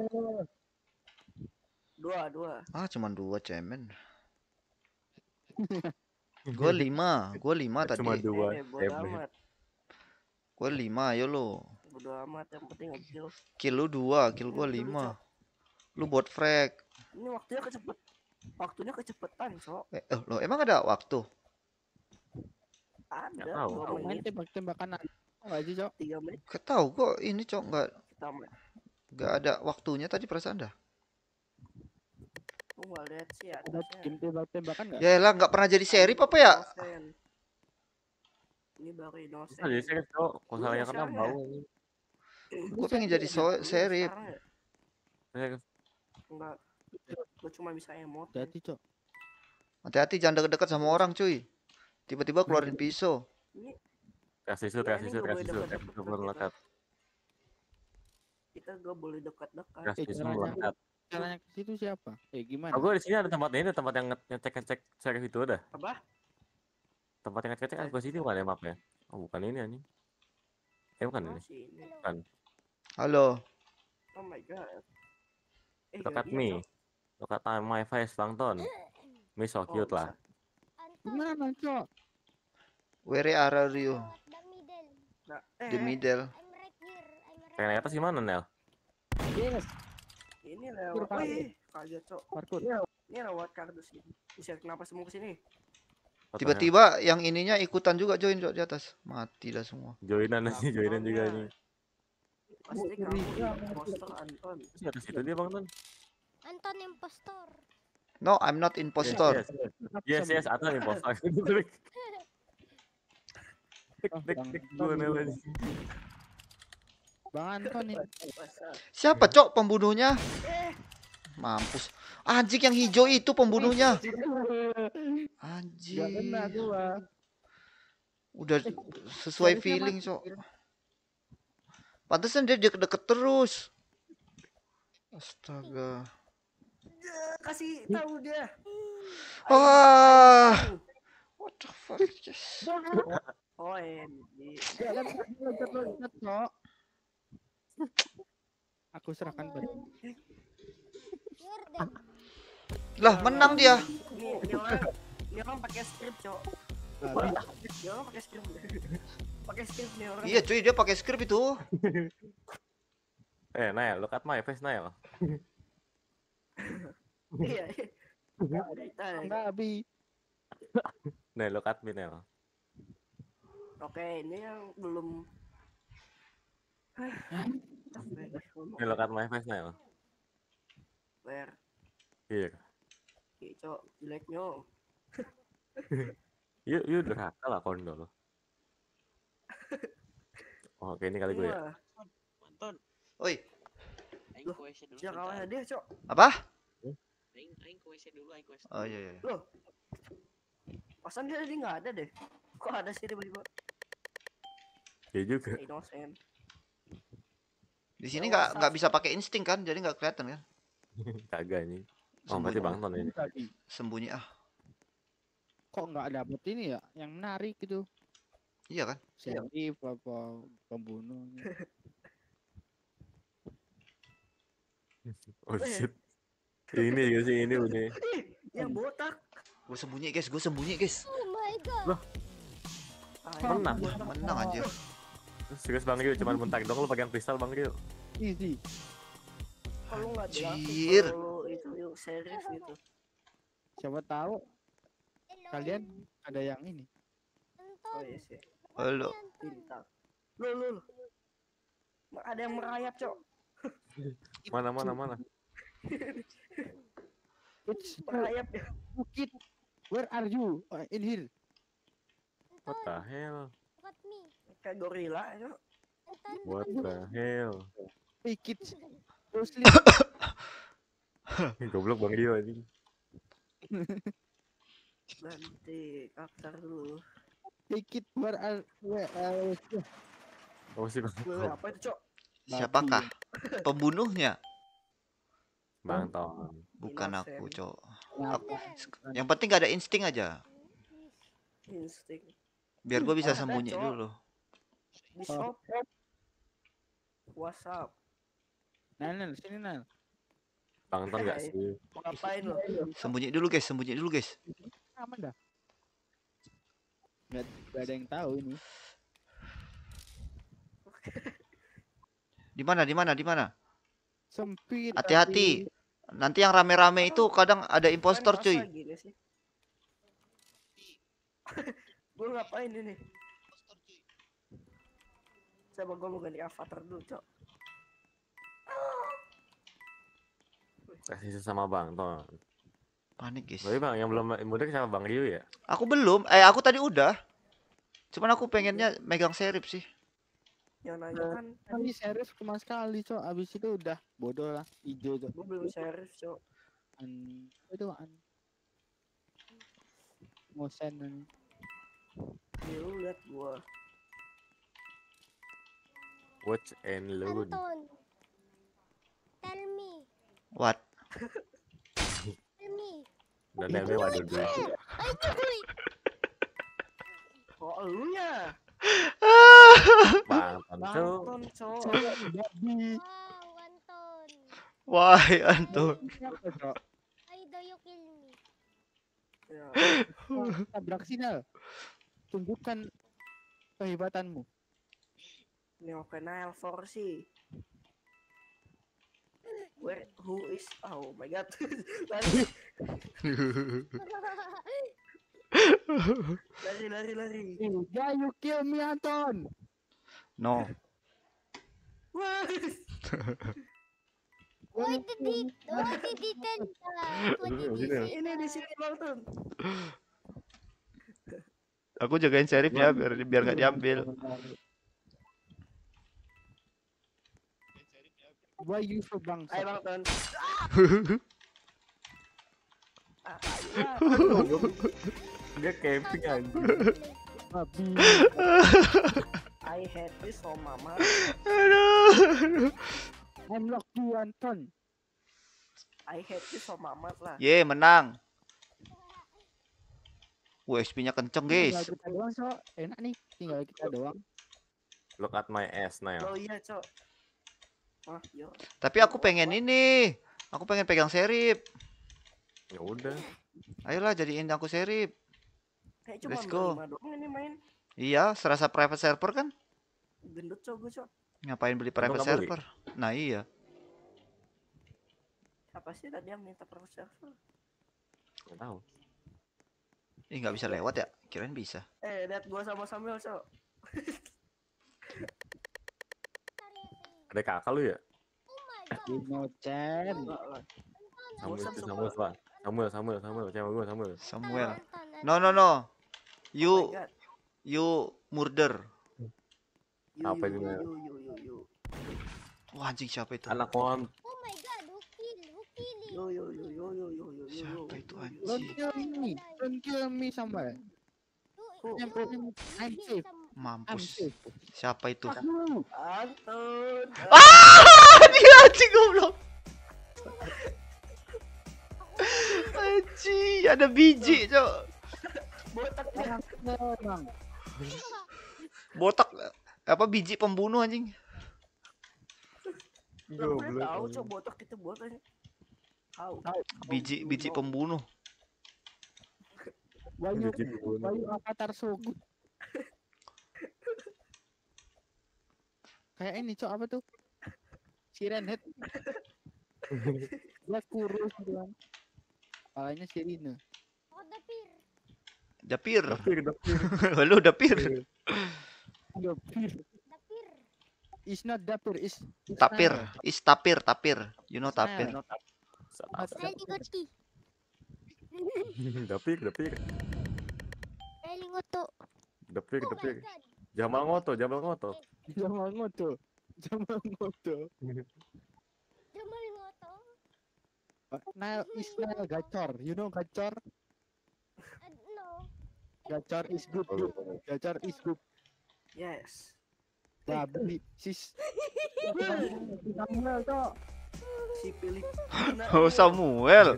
2. Ah, cuman 2 cemen. Gua 5 Cuma tadi. 2. Bodo amat. Gua 5, ayo lu. Bodo amat, yang penting nge-kill. Kill lu 2, kill gua 5. Lu bot frag. Ini waktunya kecepetan, Cok. Lo emang ada waktu? Ada Nggak tahu. 2 Main menit, tembak-tembakan enggak sih, Cok? 3 menit Ketahu kok ini cok kita main. nggak ada waktunya tadi perasaan dah. Aku nggak lihat sih Ada atasnya. game tembak-tembakan enggak? Ya elah nggak pernah jadi seri apa ya? Innocent. Ini baru innocent. Bisa jadi serius cok. Kalau salahnya kena sekarang bau anjing. Gue pengen jadi seri. Sekarang ya? Serius. Enggak. Gue cuma bisa emote. Jadi, Cok. Hati-hati jangan deket-deket sama orang cuy. Tiba-tiba keluarin pisau. Ini Kasih su, Ya, ini nggak boleh kasih dekat-dekat su melekat. kita gak boleh dekat-dekat. Kasih su caranya- melekat. Caranya ke situ siapa? Gimana? Aku di sini ada tempat ini, tempat yang ngecek serif itu ada. Apa? Tempat yang ngecek aku sini bukan ya mapnya. Oh bukan ini anjing. Bukan ini. Masih ini. Halo. Oh my god. Look at iya, me. Cok. Look at my face Bang Ton. Me so Oh, cute lah. Gimana, Cok? Where are you? Nah, The middle. Pengen atas gimana Nel? Yes. ini lewat. Parkur. Wih, kaget, Cok. Parkour. Ini lewat kardus ini. Bisa kenapa semua ke sini? Tiba-tiba yang ininya ikutan juga join cok di atas. Mati dah semua. Joinan aja, joinan juga Gampangnya. anjing. Pasti kamu imposter Anton. Terus di atas itu dia Bang Ton. Anton impostor. No, I'm not impostor. Yes, atau impostor. Dek, gue Nel anjing. Bang Anton ini. Siapa cok pembunuhnya? Mampus. Anjing yang hijau itu pembunuhnya. Gak Anjing. kena gua. Udah sesuai feeling cok. Pantesan dia deket-deket terus. Astaga. Kasih tahu dia. Wah. What the fuck? Yes. Oh, ini. Gak loncat, Cok. Aku serahkan pada Lah menang dia. Ini orang pakai script, Cok. Dia orang pakai script. Pakai script nih orang. Iya cuy dia pakai script itu. Nel, look at my face Nel. Iya. Kita. Nabi. Nel, look at me Nel. Oke, ini yang belum. Nel, look at my face Nel. Where? Here. Oke, Cok, jeleknya. You durhaka lah kondol. Oh, oke ini kali gue ya. Anton, Oi, aing Loh, ke WC dulu. Jangan kalah dia, Cok. apa? Aing ke WC dulu, aing ke WC. Oh iya iya. Loh. Pasan dia tadi nggak ada deh. Kok ada sih tiba-tiba? Iya juga. Innocent. Di sini nggak bisa pakai insting kan, jadi nggak kelihatan kan? Kagak nih. Oh, berarti Bang Ton ini. Sembunyi ah. Kok nggak dapet ini ya? Yang menarik gitu. Iya kan? Sheriff apa pembunuh. Oh shit. Ini juga sih ini udah. Yang botak. Gue sembunyi guys. Oh my god. Menang. Menang aja. Serius Bang Rio, cuman bentar dong lu pegang pistol Bang Rio. Easy. Kalau nggak jelasin Anjir. kalau itu yuk serius gitu. Siapa tahu kalian ada yang ini. Oh iya sih. Halo. Pintar. Lu. Ada yang merayap, Cok. Mana. It's Merayap ya. Bukit. Where are you? In here. What the hell? Look at me. Kayak gorila, Cok. Anton. What the hell? Hey kids. Go sleep. Goblok Bang Rio anjing. Ganti karakter dulu. Hey kid, where are Oh sih Bang Tong. Apa itu, Cok? Siapakah pembunuhnya? Bang Tong. Bukan aku, Innocent. Cok. Yang penting gak ada insting aja. Insting. Biar gue bisa Ada, sembunyi Cok. dulu. Di shop. WhatsApp. Nel, sini Nel. Bang Tong gak sih? Mau ngapain lo? Sembunyi dulu guys, sembunyi dulu guys. Aman dah. Gak ada yang tahu ini. Di mana? Di mana? Di mana? Sempit. Hati-hati. Nanti yang rame-rame itu kadang ada impostor Kan cuy. masa gini sih? Gue ngapain ini? Coba gue mau ganti avatar dulu, Cok. Kasih sama Bang Tong. Panik guys. Tapi Bang yang belum muda sama Bang Ryu ya? Aku belum. Aku tadi udah. Cuman aku pengennya megang serif sih. Yang nanya kan, Kami serius cuma sekali, Cok. Abis itu udah bodoh lah. Hijau, Cok. gue belum serius, Cok. Itu Mosen. Nih lu liat gua. Watch and learn. Anton. Tell me. What? Tell me. Dan Nelme waduh dulu. I knew it. Oh, lu ya? Bang Tong tuh. Anton, Cok. Wow, Anton. Why Anton? Why do you kill me? Ya. Tabrak Nel. Tunjukkan kehebatanmu. Ini oke Nile for sih. Who is? Oh my god. Lari, lari. Yeah, you kill me, Anton. No. Wah. Why did he tell that? What did he say? Ini di sini Bang Tun. Aku jagain serifnya biar gak diambil. Why you so bangsa? Ayo Bang Tun. Dia camping anjing. Babi. I hate this so mama. Aduh. Unlock you, Anton. I hate this so mama lah. Ye, menang. USP-nya kenceng, Tinggal guys. kita doang, Cok. Enak nih, tinggal kita doang. Look at my ass now. Oh iya, Cok. Wah, yo. Tapi aku pengen ini. Aku pengen pegang serif. Ya udah. Ayolah jadiin aku serif. Kayak cuma Let's go. berlima doang ini main. Iya, serasa private server kan? Gendut, Cok, gue, Cok. Ngapain beli private nggak beli? server? Nah iya. Apa sih tadi yang minta pro server? Nggak tahu. Ih nggak bisa lewat ya? Kirain bisa. Lihat gua sama Samuel, Cok. Ada kakak lu ya? Inocen. Enggak lah. Samuel Bosan itu sumpah. Samuel Pak. Samuel. Cewek gue Samuel. Samuel. Anton, No. Oh my You God. you murder. Apa ini, Mel? Yo. Wah anjing siapa itu? Anak kon. Oh my god, who kill you? Yo. Siapa itu Don't anjing? kill me. Don't kill me, Samuel. I'm safe. I'm Mampus. safe. Siapa itu? Fuck you. Anton. Dia anjing goblok. Anjing, ada biji, Cok. Botak dia. Bang. Botak apa biji pembunuh anjing? Lah, gue tahu, Cok, botak itu botaknya. Tahu. Biji pembunuh. Why you avatar so good? Kayak ini, Cok, apa tuh? Siren head. Dia kurus gitu kan. Kepalanya sirine. Oh, the peer. Dapir. Lu dapir. Dapir. The peer. It's not dapir, it's Tapir. snail. Is tapir. You know tapir. Snail. Relingotti. Dapir. Relingoto. Dapir. Oh my god. Jamal ngoto. Jamal Ngoto. Jamal Ngoto. Now is Nail Gacor. You know Gacor? No. Gacor is good. Gacor is good. Yes. Babi sis. Samuel cok. Si Filipina. Oh Samuel.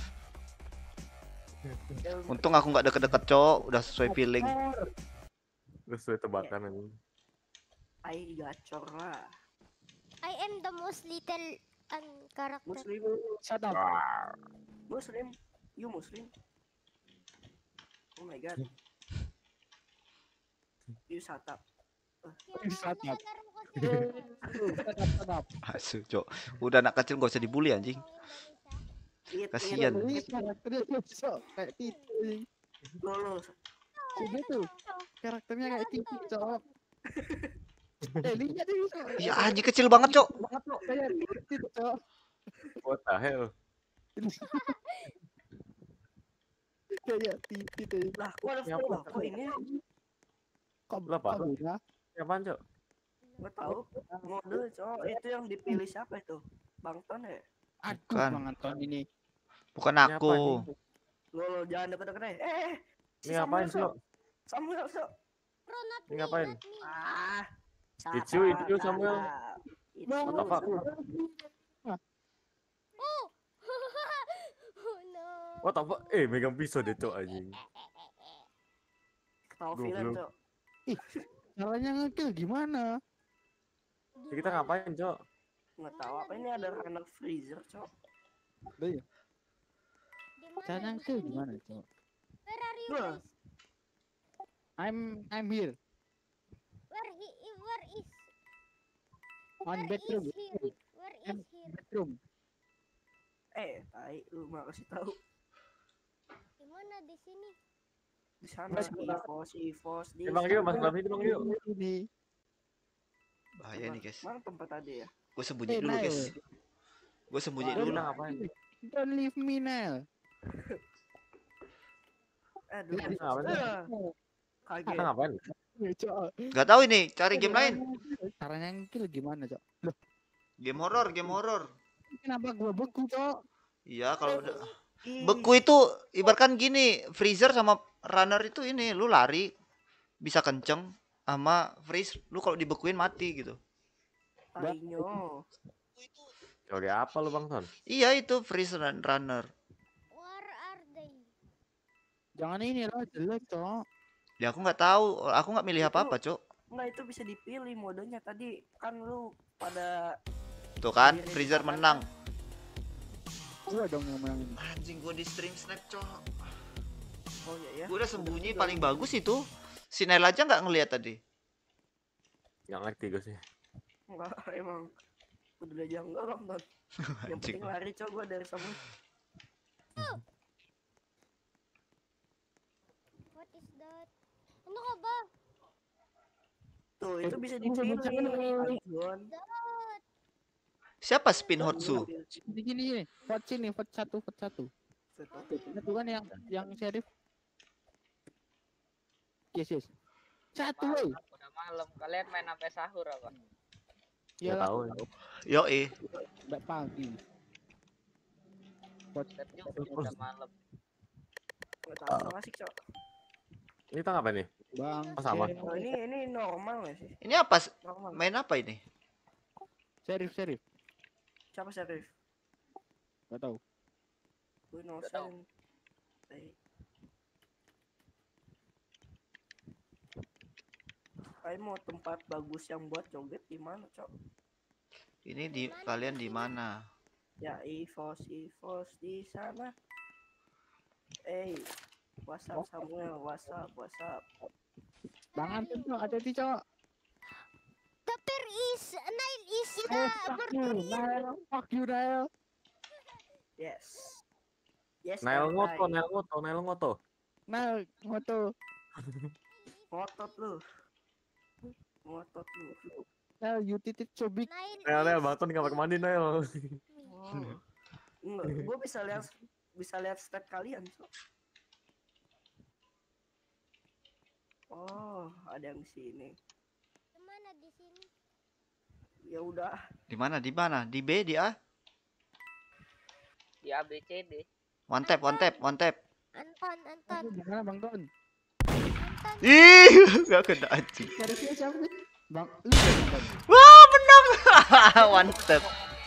Untung aku nggak deket-deket cok, udah sesuai feeling. Sesuai tebakan ini. Ai gacor lah. I am the most little character. Muslim. Shut up. Muslim. You Muslim. Oh my god. You shut up. Shut up. Asu cok, udah anak kecil gak usah dibully anjing. Kasian. Karakternya cok kayak titik. Lolos. Coba tuh. Karakternya kayak titik cok. Lihat ini cok. Ya anjing kecil banget cok. Kayak titik cok. What the hell? Kayak titik. Lah, kok ada Siapa? foto kok ini? Kok Apa? udah? Apaan, Cok? Nggak tahu. Mode, cowok. Itu yang dipilih siapa itu? Bang Ton ya? Aduh, Bukan. Bang Anton ini. Bukan Ini apa aku. Lo jangan deket-deket deh. Ini ngapain, Cok? Samuel, Cok. Bro, not Ini me, ngapain? not me. Ah. It's you, Samuel. Itu. What the fuck? Oh. Oh no. What the fuck? Megang pisau deh, Cok, anjing. Ketawa villain, Goblok. Cok. Caranya ngekill gimana? Kita ngapain, Cok? Nggak tahu apa ini ada runner freezer, Cok. Udah ya. Di mana? Caranya ngekill gimana cok? Where are you Wah. guys? I'm here. Where is On where bedroom. is here? Where is here? Bedroom. Tai, lu nggak kasih tahu. Di mana di sini? Di sana EVOS di Bang Rio, Mas sana. Raffi itu Bang Rio. Ini. Bahaya nih guys. Mana tempat tadi ya? Gue sembunyi dulu guys. Gue sembunyi Kita dulu. ngapain? Don't leave me now. Aduh. Kita ngapain? Kaget. Kita ngapain? Cok. Gak tahu ini, cari game lain. Caranya ngekill gimana cok? Game horror, game horror. Kenapa gua beku cok? Iya kalau udah Ih, beku itu ibaratkan gini, freezer sama runner itu ini lu lari bisa kenceng sama freeze, lu kalau dibekuin mati gitu. tainya. Oke, apa lu Bang Ton? Iya itu freeze dan runner. Where are they? Jangan ini lah jelek cok. Ya aku nggak tahu, aku nggak milih apa-apa, Cok. Enggak, itu bisa dipilih modenya tadi kan lu pada Tuh kan, freezer menang. Gua dong yang menang ini. Anjing gua di stream snap, Cok. oh iya ya. Gua udah sembunyi paling bagus itu. Si Nel aja nggak ngelihat tadi. Nggak ngerti gue sih. Enggak, emang udah aja enggak nonton. Yang Anjing. penting lari cok gua dari Samuel. What is that? Ano ka ba? Tuh, itu bisa dipilih. Ajon. That. Siapa Spin Hotsu? Di sini, vote sini, vote satu. Itu kan yang sheriff. Yes. Satu woi. Udah malam, kalian main sampai sahur apa? Nggak Iyalah, tahu. Yoi. udah pagi. Vote Set juga udah malam. Enggak tahu asik cok. Ini kita ngapain nih? Bang. Oh, sama. Oh, ini normal ya sih? Ini apa? Normal. Main apa ini? Sheriff. Siapa Syarif? Gak tahu. Gue no Nggak tahu. sign. Kayak mau tempat bagus yang buat joget di mana, Cok? Ini di kalian di mana? Ya, EVOS di sana. WhatsApp Samuel, WhatsApp. Bang Anton tuh ada di cowok. The pair is Nile is Fuck you, Nail. Yes. Yes. Nail Antai. ngoto. Nail, ngoto. Ngotot lu. Nail, you titit so big. Nile Nel, Bang Ton nggak pakai mandi, Nel. Oh. Enggak, gue bisa lihat stat kalian, Cok. Oh, ada yang sini. Mana di sini? Ya udah. Di mana? Di mana? Di B, di A? Di ABCD. One tap. Anton. Gimana Bang Ton? Anton. Ih, gak kena anjing. Sheriffnya siapa sih? Bang, lu udah nonton? Wah, menang. Mantep.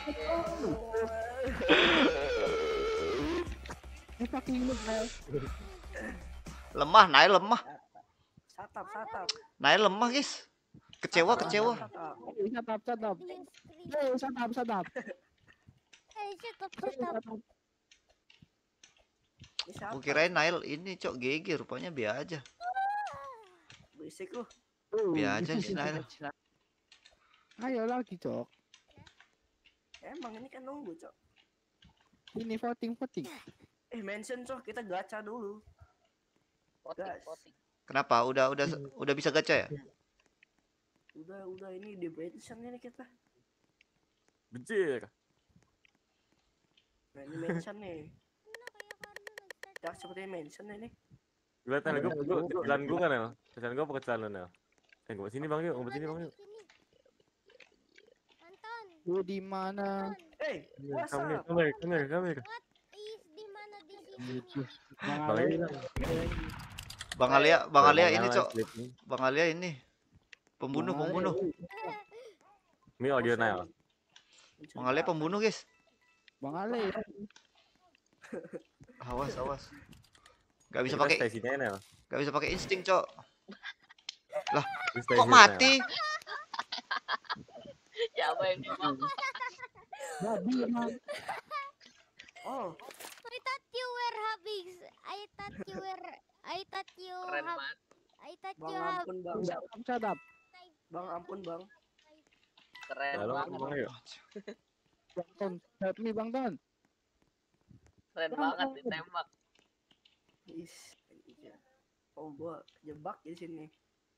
Fucking look, Nel. Lemah, Nail lemah. Satap. Nail lemah, guys. Kecewa. Shut up. Hey, shut up. Hey, shut up. Ini siapa? Aku kirain Nail ini, Cok, GG, rupanya biar aja. Berisik lu. Biar aja si Nail. Ayo lagi, Cok. Emang ini kan nunggu, Cok. Ini voting. Mention, Cok, kita gacha dulu. Guys. Voting. Kenapa? Udah bisa gacha ya? Udah ini di mention ini kita. Benci. Nah, ini mention nih. Ya seperti mention ini. Lihat Nel, gue kecilan gue kan Nel. Kecilan gue apa kecilan lu Nel? Gue sini bang yuk, sini bang yuk. Anton, Lu di mana? Hey, what's Come up? here. what is di mana di sini? Bang Alia. Bang Alia ini, Cok. Bang Alia ini. Pembunuh. Ini audio Nel. Bang Alia pembunuh, guys. Bang Ale. Awas. Gak bisa Kita pakai stay sini aja, Nel. Gak bisa pakai insting, Cok. Lah, Kita stay kok sini, mati? Siapa yang ngomong? Babi emang. Oh, I thought you were having. I thought you Keren have. banget. I thought Bang you have. ampun, Bang. Shut up. Bang ampun, Bang. Keren Halo, banget. bang yuk. Bang Ton, help me Bang Ton. Keren banget ditembak. Is. Oh, gua jebak di sini.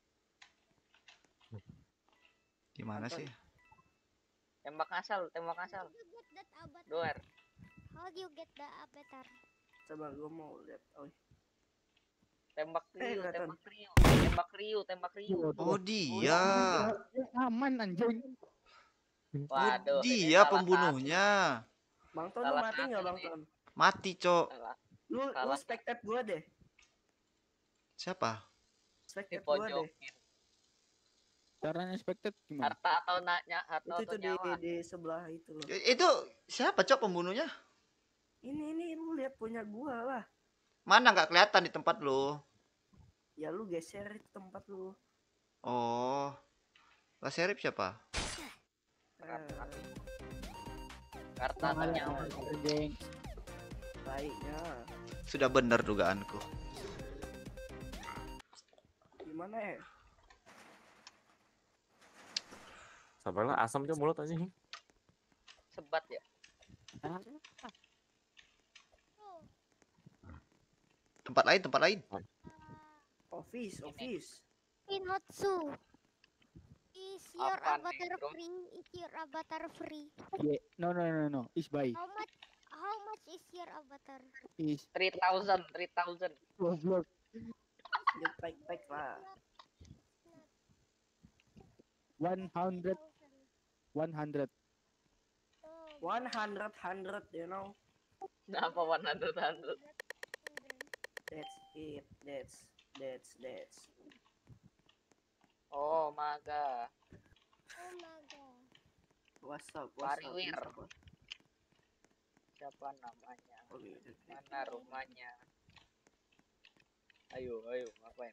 Gimana sih? Tembak asal. How you get that avatar? Doer. How do you get the avatar? Coba gua mau lihat. Oh, Tembak Ryu, kelihatan. tembak Ryu. Oh, dia. Aman anjing. Waduh. ini Dia salah pembunuhnya. Bang Ton, lu Salah mati nggak satu Bang nih. Ton? Mati, Cok. Salah. Lu Salah. spectate gua deh. Siapa? Spectate gua deh. Dipojokin. Caranya expected gimana? Harta atau Itu atau di nyawa. sebelah itu loh. Itu siapa, Cok, pembunuhnya? Ini lu lihat punya gua lah. Mana nggak kelihatan di tempat lu? Ya lu geser itu tempat lu. Oh. Lah Serif siapa? Harta atau nyawa. Anjing. Baiknya. Sudah benar dugaanku. Gimana ya? Sabarlah, asam tuh mulut anjing. Sebat ya. Tempat lain. Office. Pinotsu. Is your Apa nih, avatar bro? free? Is your avatar free? Yeah. No. Is buy. How much is your avatar? Is 3,000. goblok. Ya baik lah. 100. 100, you know. Kenapa 100? That's it. That's. Oh my god. Oh my god. What's up? Pariwir. Siapa namanya? Oh, gitu. Mana rumahnya? Ayo, ngapain?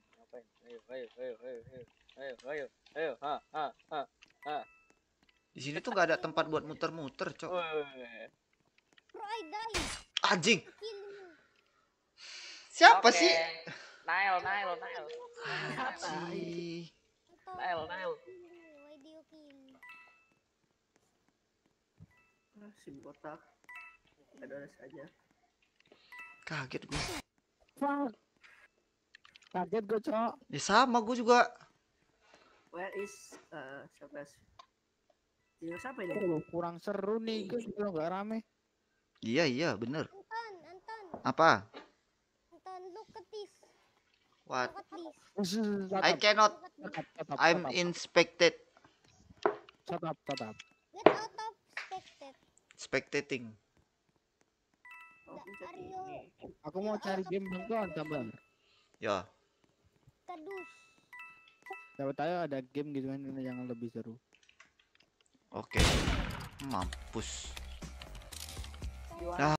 Ayo. Ha. Di sini tuh nggak ada tempat buat muter-muter, Cok. Woi. Bro, I die. Anjing. Kill me. Siapa Oke. sih? Nail. Anjing. Nail. Why do you kill? SIM kotak. Ada saja. Kaget gue. Fuck. Kaget gue, Cok. Ya sama gue juga. Where is siapa? Tinggal siapa ini? Oh, kurang seru nih guys kalau nggak rame. Iya, bener. Anton, Apa? look at this. What? Look at this. I cannot. I'm inspected. Shut up. Get out of spectate. Spectating. Oh, Are you Aku mau cari game Bang Ton, sabar. Ya. kadus? Siapa tahu ada game gitu kan yang lebih seru. Oke. Mampus.